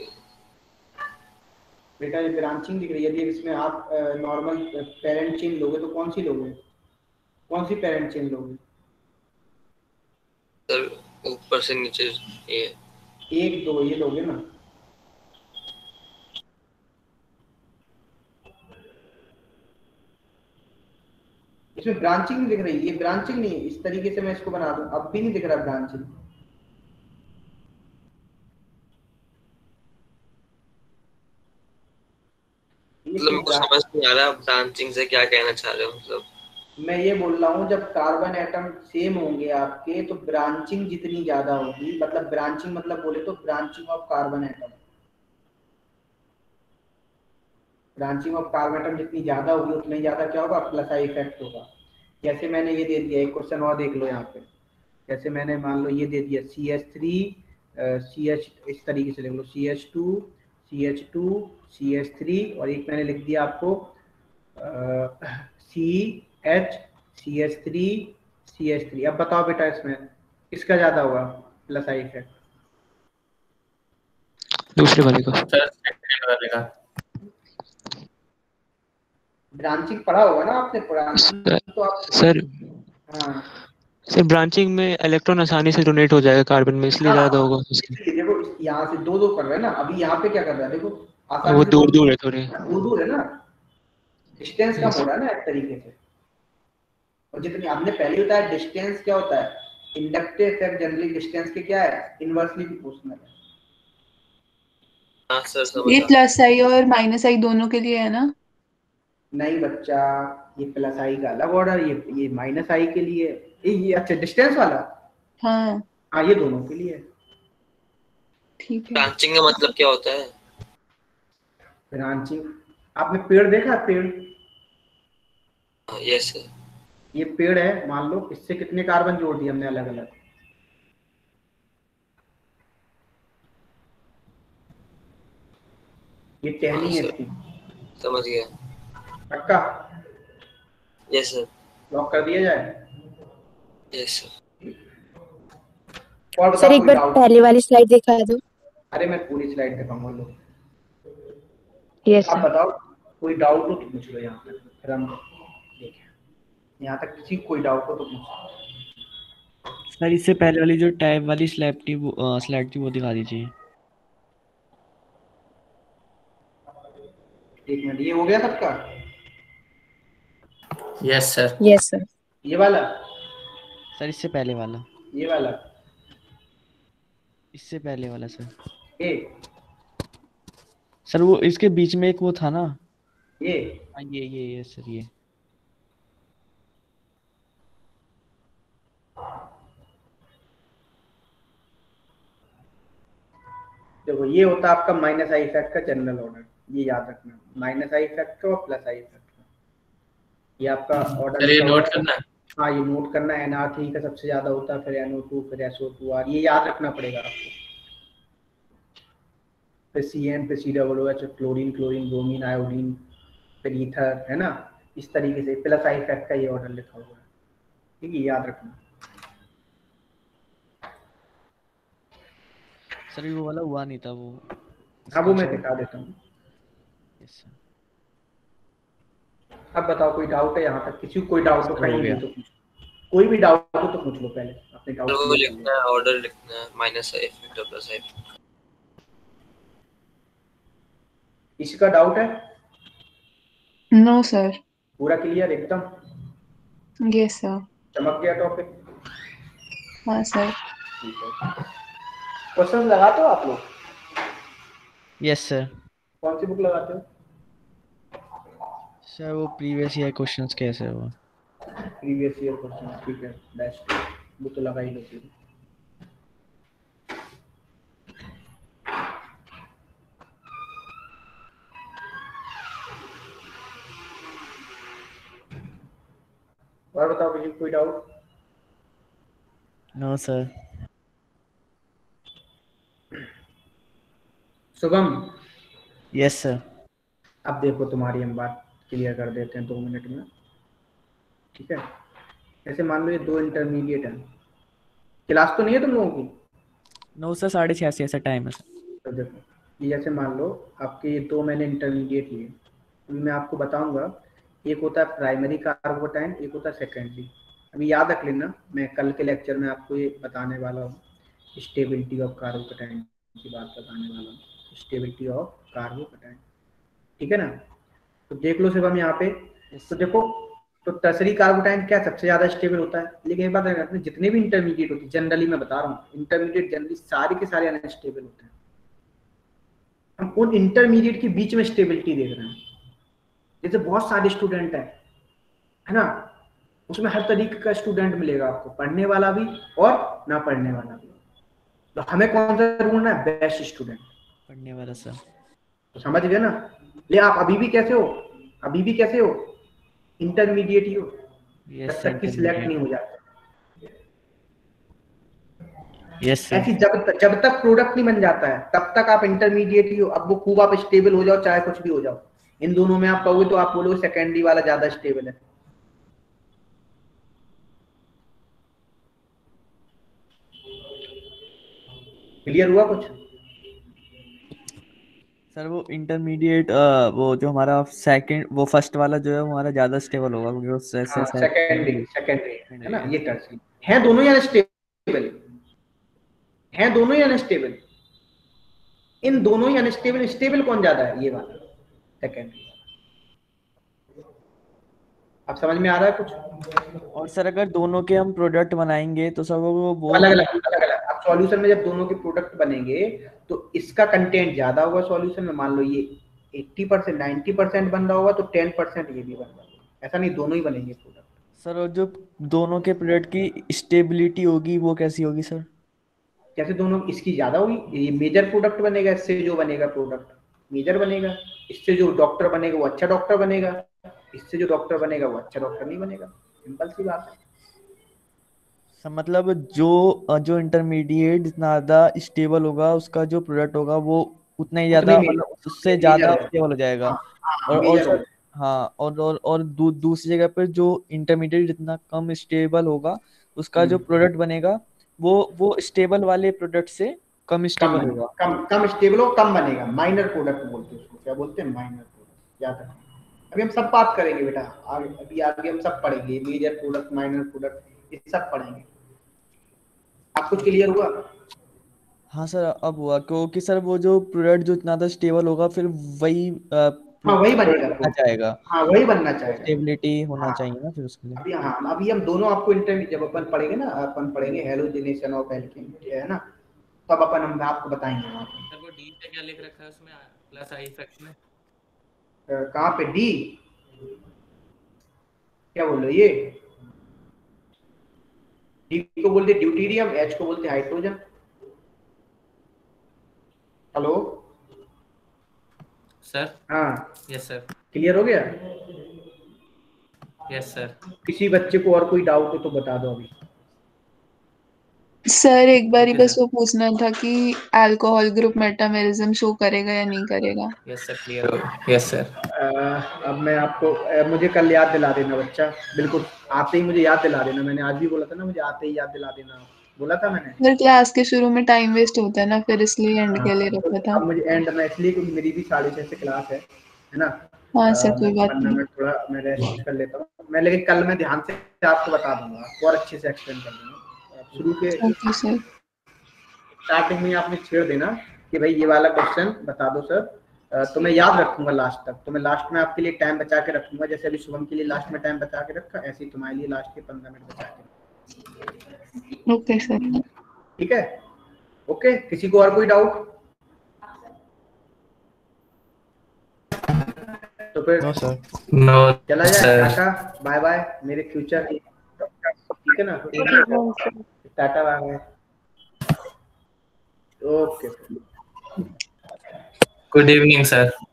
बेटा ये ब्रांचिंग दिख रही है, यदि इसमें आप नॉर्मल पेरेंट चेन लोगे तो कौन सी लोगे, कौन सी पेरेंट चेन लोगे? सर ऊपर से नीचे ये एक दो ये लोगे ना, इसमें ब्रांचिंग नहीं दिख रही, ये ब्रांचिंग नहीं है। इस तरीके से मैं इसको बना दूं, अब भी नहीं दिख रहा ब्रांचिंग। मतलब मेरे को समझ नहीं आ रहा ब्रांचिंग से क्या कहना चाह रहे हो। मतलब मैं ये बोल रहा हूँ जब कार्बन एटम सेम होंगे आपके तो ब्रांचिंग जितनी ज्यादा होगी, मतलब ब्रांचिंग मतलब बोले तो branching of carbon atom, branching of carbon atom जितनी ज्यादा होगी उतना ही ज्यादा क्या होगा, प्लस आई इफेक्ट होगा। जैसे मैंने ये दे दिया, एक क्वेश्चन और देख लो यहाँ पे, जैसे मैंने मान लो ये दे दिया C H three C H, इस तरीके से लिख लो C H two C H two C H three, और एक मैंने लिख दिया आपको C H C H three C H three. अब बताओ बेटा इसमें किसका ज्यादा होगा प्लस आई इफेक्ट? दूसरे वाले का। सर सेकंड वाले का। ब्रांचिंग पढ़ा होगा ना आपने, ब्रांचिंग तो आप सर हाँ सर ब्रांचिंग में इलेक्ट्रॉन आसानी से डोनेट हो जाएगा कार्बन में, इसलिए ज्यादा होगा उसके। इसलिए देखो यहाँ से दो दो कर रहे हैं ना, अभी यहाँ पे क्या कर रहा है देखो, आसानी वो से दूर दूर है थोड़े, दूर दूर है ना, डिस्टेंस कम हो रहा है ना एक तरीके से। और जितनी आपने पहले बताया डिस्टेंस क्या होता है, इंडक्टिव इफेक्ट जनरली डिस्टेंस के क्या है, इनवर्सली प्रोपोर्शनल है। हाँ सर समझ ये आ प्लस आई और माइनस आई दोनों के लिए है ना? नहीं बच्चा, ये प्लस आई का अलग ऑर्डर, ये ये माइनस आई के लिए, ये, ये अच्छा डिस्टेंस वाला, हाँ हाँ ये दोनों के लिए है। ठीक है। ब्रांचिंग का मतलब क्या होता है? ब्रांचिंग, आपने पेड़ देखा पेड़, यस सर। ये पेड़ है मान लो, इससे कितने कार्बन जोड़ दिए हमने अलग अलग, ये टहनी है इसकी, समझ गया। पक्का? Yes sir. लॉक कर दिया जाए? Yes sir. और सर बताओ एक कोई बार डाउट? पहले वाली स्लाइड दिखा दो। अरे मैं पूरी स्लाइड दिखाऊंगा लो। यस आप सर। बताओ कोई डाउट हो तो पूछ लो यहाँ तक, फिर हम देखें यहाँ तक किसी कोई डाउट हो तो पूछो। सर इससे पहले वाली जो टैब वाली स्लैब थी वो स्लाइड थी वो दिखा दीजिए। एक मिनट, ये हो गया सबका? Yes sir. Yes sir. ये वाला, सर इससे पहले वाला, ये वाला, इससे पहले वाला सर। ये सर वो इसके बीच में एक वो था ना, ये हाँ ये ये ये सर ये। देखो ये होता है आपका माइनस आई इफेक्ट का जनरल ऑर्डर, ये याद रखना, माइनस आई इफेक्ट का और प्लस आई इफेक्ट का, ये आपका ऑर्डर। सर ये नोट करना है। हाँ ये नोट करना है, एन आर थ्री का सबसे ज्यादा होता है, फिर एन ओ टू, फिर एस ओ टू आर, ये याद रखना पड़ेगा आपको। फिर सी एन, फिर C double O H, chlorine chlorine bromine iodine, फिर ईथर, है ना, इस तरीके से प्लस आई इफेक्ट का ये ऑर्डर लिखा हुआ है, ठीक है, याद रखना। सर वो वाला हुआ नहीं था वो। अब वो मैं दिखा देता हूँ। Yes sir. अब बताओ कोई डाउट है यहाँ तक, किसी को कोई डाउट हो हो कहीं गया। भी तो पूछो, कोई भी डाउट हो तो पूछ लो पहले अपने डाउट। वो लिखना है, ऑर्डर लिखना है, माइनस आई इफेक्ट और प्लस आई इफेक्ट। किसी का डाउट है? No sir. पूरा क्लियर एकदम? Yes sir. चमक गया टॉपिक? हाँ सर। ठीक है, क्वेश्चन लगाते हो आप लोग? Yes sir. कौन सी बुक लगाते हो? सर वो प्रीवियस ईयर क्वेश्चंस कैसे हुआ? प्रीवियस ईयर क्वेश्चन, ठीक है, बेस्ट, वो तो लगा ही लो फिर। और बताओ किसी कोई doubt? No sir. Shubham, yes sir. अब देखो तुम्हारी हम बात क्लियर कर देते हैं दो मिनट में, ठीक है? ऐसे मान लो ये दो इंटरमीडिएट है, क्लास तो नहीं है तुम लोगों की? नो सर, साढ़े छः से ऐसा टाइम है सर। तो देखो ये जैसे मान लो आपके ये दो मैंने इंटरमीडिएट लिए, अभी मैं आपको बताऊंगा, एक होता है प्राइमरी कार्बोटाइन, एक होता है सेकेंडरी। अभी याद रख लेना, मैं कल के लेक्चर में आपको ये बताने वाला हूँ, स्टेबिलिटी ऑफ कार्बोटाइन की बात बताने वाला हूँ, स्टेबिलिटी ऑफ कार्बोटाइन, ठीक है ना? तो देख लो सिर्फ हम यहाँ पे, तो देखो, तो टर्सरी कार्बोटाइन क्या सबसे ज्यादा स्टेबल होता है, लेकिन एक बात है, जितने भी इंटरमीडिएट होते हैं, जनरली मैं बता रहा हूँ, इंटरमीडिएट जनरली सारे के सारे अनस्टेबल होते हैं। हम उन इंटरमीडिएट के बीच में स्टेबिलिटी देख रहे हैं। जैसे बहुत सारे स्टूडेंट हैं, है ना, उसमें हर तरीके का स्टूडेंट मिलेगा आपको, पढ़ने वाला भी और ना पढ़ने वाला भी। तो हमें कौन सा ढूंढना है? बेस्ट स्टूडेंट, पढ़ने वाला सर। तो समझ गए ना? ले आप अभी भी कैसे हो, अभी भी कैसे हो, इंटरमीडिएट ही हो, जब तक कि सिलेक्ट नहीं हो जाते। Yes sir. ऐसी जब तक जब तक प्रोडक्ट नहीं बन जाता है तब तक आप इंटरमीडिएट ही हो। अब वो खूब आप स्टेबल हो जाओ चाहे कुछ भी हो जाओ, इन दोनों में आप कहोगे तो आप बोलोगे सेकेंडरी वाला ज्यादा स्टेबल है। क्लियर हुआ कुछ? सर वो इंटरमीडिएट वो जो हमारा सेकंड वो फर्स्ट वाला जो है वो हमारा ज्यादा स्टेबल होगा क्योंकि वो सेकेंडरी सेकेंडरी है ना, ये टर्सरी है, दोनों ही अनस्टेबल हैं, दोनों ही अनस्टेबल। इन दोनों ही अनस्टेबल, स्टेबल कौन ज्यादा है? ये वाला सेकेंडरी। अब समझ में आ रहा है कुछ? और सर अगर दोनों के हम प्रोडक्ट बनाएंगे तो सर वो वो अलग अलग अलग अलग अब सॉल्यूशन में जब दोनों के प्रोडक्ट बनेंगे तो इसका कंटेंट ज्यादा होगा सॉल्यूशन में। मान लो ये अस्सी परसेंट नाइन्टी परसेंट बन रहा होगा तो टेन परसेंट ये भी बन रहा होगा, ऐसा नहीं, दोनों ही बनेंगे प्रोडक्ट। सर और जो दोनों के प्रोडक्ट की स्टेबिलिटी होगी वो कैसी होगी सर? कैसे दोनों? इसकी ज्यादा होगी, ये मेजर प्रोडक्ट बनेगा, इससे जो बनेगा प्रोडक्ट मेजर बनेगा, इससे जो डॉक्टर बनेगा वो अच्छा डॉक्टर बनेगा, इससे जो डॉक्टर बनेगा वो अच्छा डॉक्टर नहीं बनेगा। सिंपल सी बात है। सर मतलब जो जो इंटरमीडिएट जितना ज्यादा स्टेबल होगा उसका जो प्रोडक्ट होगा वो उतना ही ज्यादा मतलब उससे ज्यादा स्टेबल हो जाएगा। और और सर हाँ और और और दू, दूसरी जगह पर जो इंटरमीडिएट जितना कम स्टेबल होगा उसका जो प्रोडक्ट बनेगा वो वो स्टेबल वाले प्रोडक्ट से कम स्टेबल होगा। कम कम स्टेबल हो, कम बनेगा। माइनर प्रोडक्ट बोलते हैं उसको, क्या बोलते हैं? Minor product. याद रखना, अभी हम सब बात करेंगे बेटा, आगे अभी आगे हम सब पढ़ेंगे, मेजर प्रोडक्ट, माइनर प्रोडक्ट, ये सब पढ़ेंगे। आप कुछ क्लियर हुआ? हाँ सर अब हुआ, क्योंकि सर वो जो प्रोडक्ट जो इतना ज्यादा स्टेबल होगा फिर वही हाँ वही बनेगा, जाएगा। हाँ वही बनना चाहिए, स्टेबिलिटी होना हाँ, चाहिए ना फिर उसके लिए। अभी हाँ अभी हम दोनों आपको इंटरमीडिएट जब अपन पढ़ेंगे ना, अपन पढ़ेंगे हेलोजिनेशन ऑफ एल्केन, है ना, तब अपन हम आपको बताएंगे वहाँ पे। सर वो डी पे क्या लिख रखा है उसमें प्लस आई इफेक्ट में? कहाँ पे डी? क्या बोल रहे? ये डी को बोलते ड्यूटीरियम, एच को बोलते हाइड्रोजन। Hello sir. हाँ यस सर। क्लियर हो गया? Yes sir. किसी बच्चे को और कोई डाउट हो तो बता दो अभी। सर एक बार ही बस वो पूछना था कि अल्कोहल ग्रुप मेटामेरिज्म शो करेगा या नहीं करेगा? यस सर क्लियर हो। Yes sir. अब मैं आपको आ, मुझे कल याद दिला देना बच्चा, बिल्कुल आते ही मुझे याद दिला देना। मैंने आज भी बोला था ना, मुझे आते ही याद दिला देना, बोला था मैंने। सर क्लास के शुरू में टाइम वेस्ट होता है ना, फिर इसलिए एंड के लिए रखा था। अब मुझे एंड में इसलिए क्योंकि मेरी भी साढ़े छह से क्लास है है ना। हाँ सर कोई बात नहीं, मैं थोड़ा मैं रेस्ट कर लेता हूँ मैं, लेकिन कल मैं ध्यान से आपको बता दूंगा, आपको और अच्छे से एक्सप्लेन कर दूंगा। शुरू के ओके सर। स्टार्टिंग में आपने छेड़ देना कि भाई ये वाला क्वेश्चन बता दो सर, तो मैं याद रखूंगा लास्ट तक, तो मैं लास्ट में आपके लिए टाइम बचा के रखूंगा, जैसे अभी शुभम के लिए लास्ट में टाइम बचा के रखा, ऐसे ही तुम्हारे लिए लास्ट के पंद्रह मिनट बचा के। Okay sir. ठीक है, ओके। किसी को और कोई डाउट? तो फिर नो सर। नो चला जाए। सर। टाटा बाय बाय मेरे फ्यूचर, ठीक है ना? Tata bye bye. Okay, good evening sir.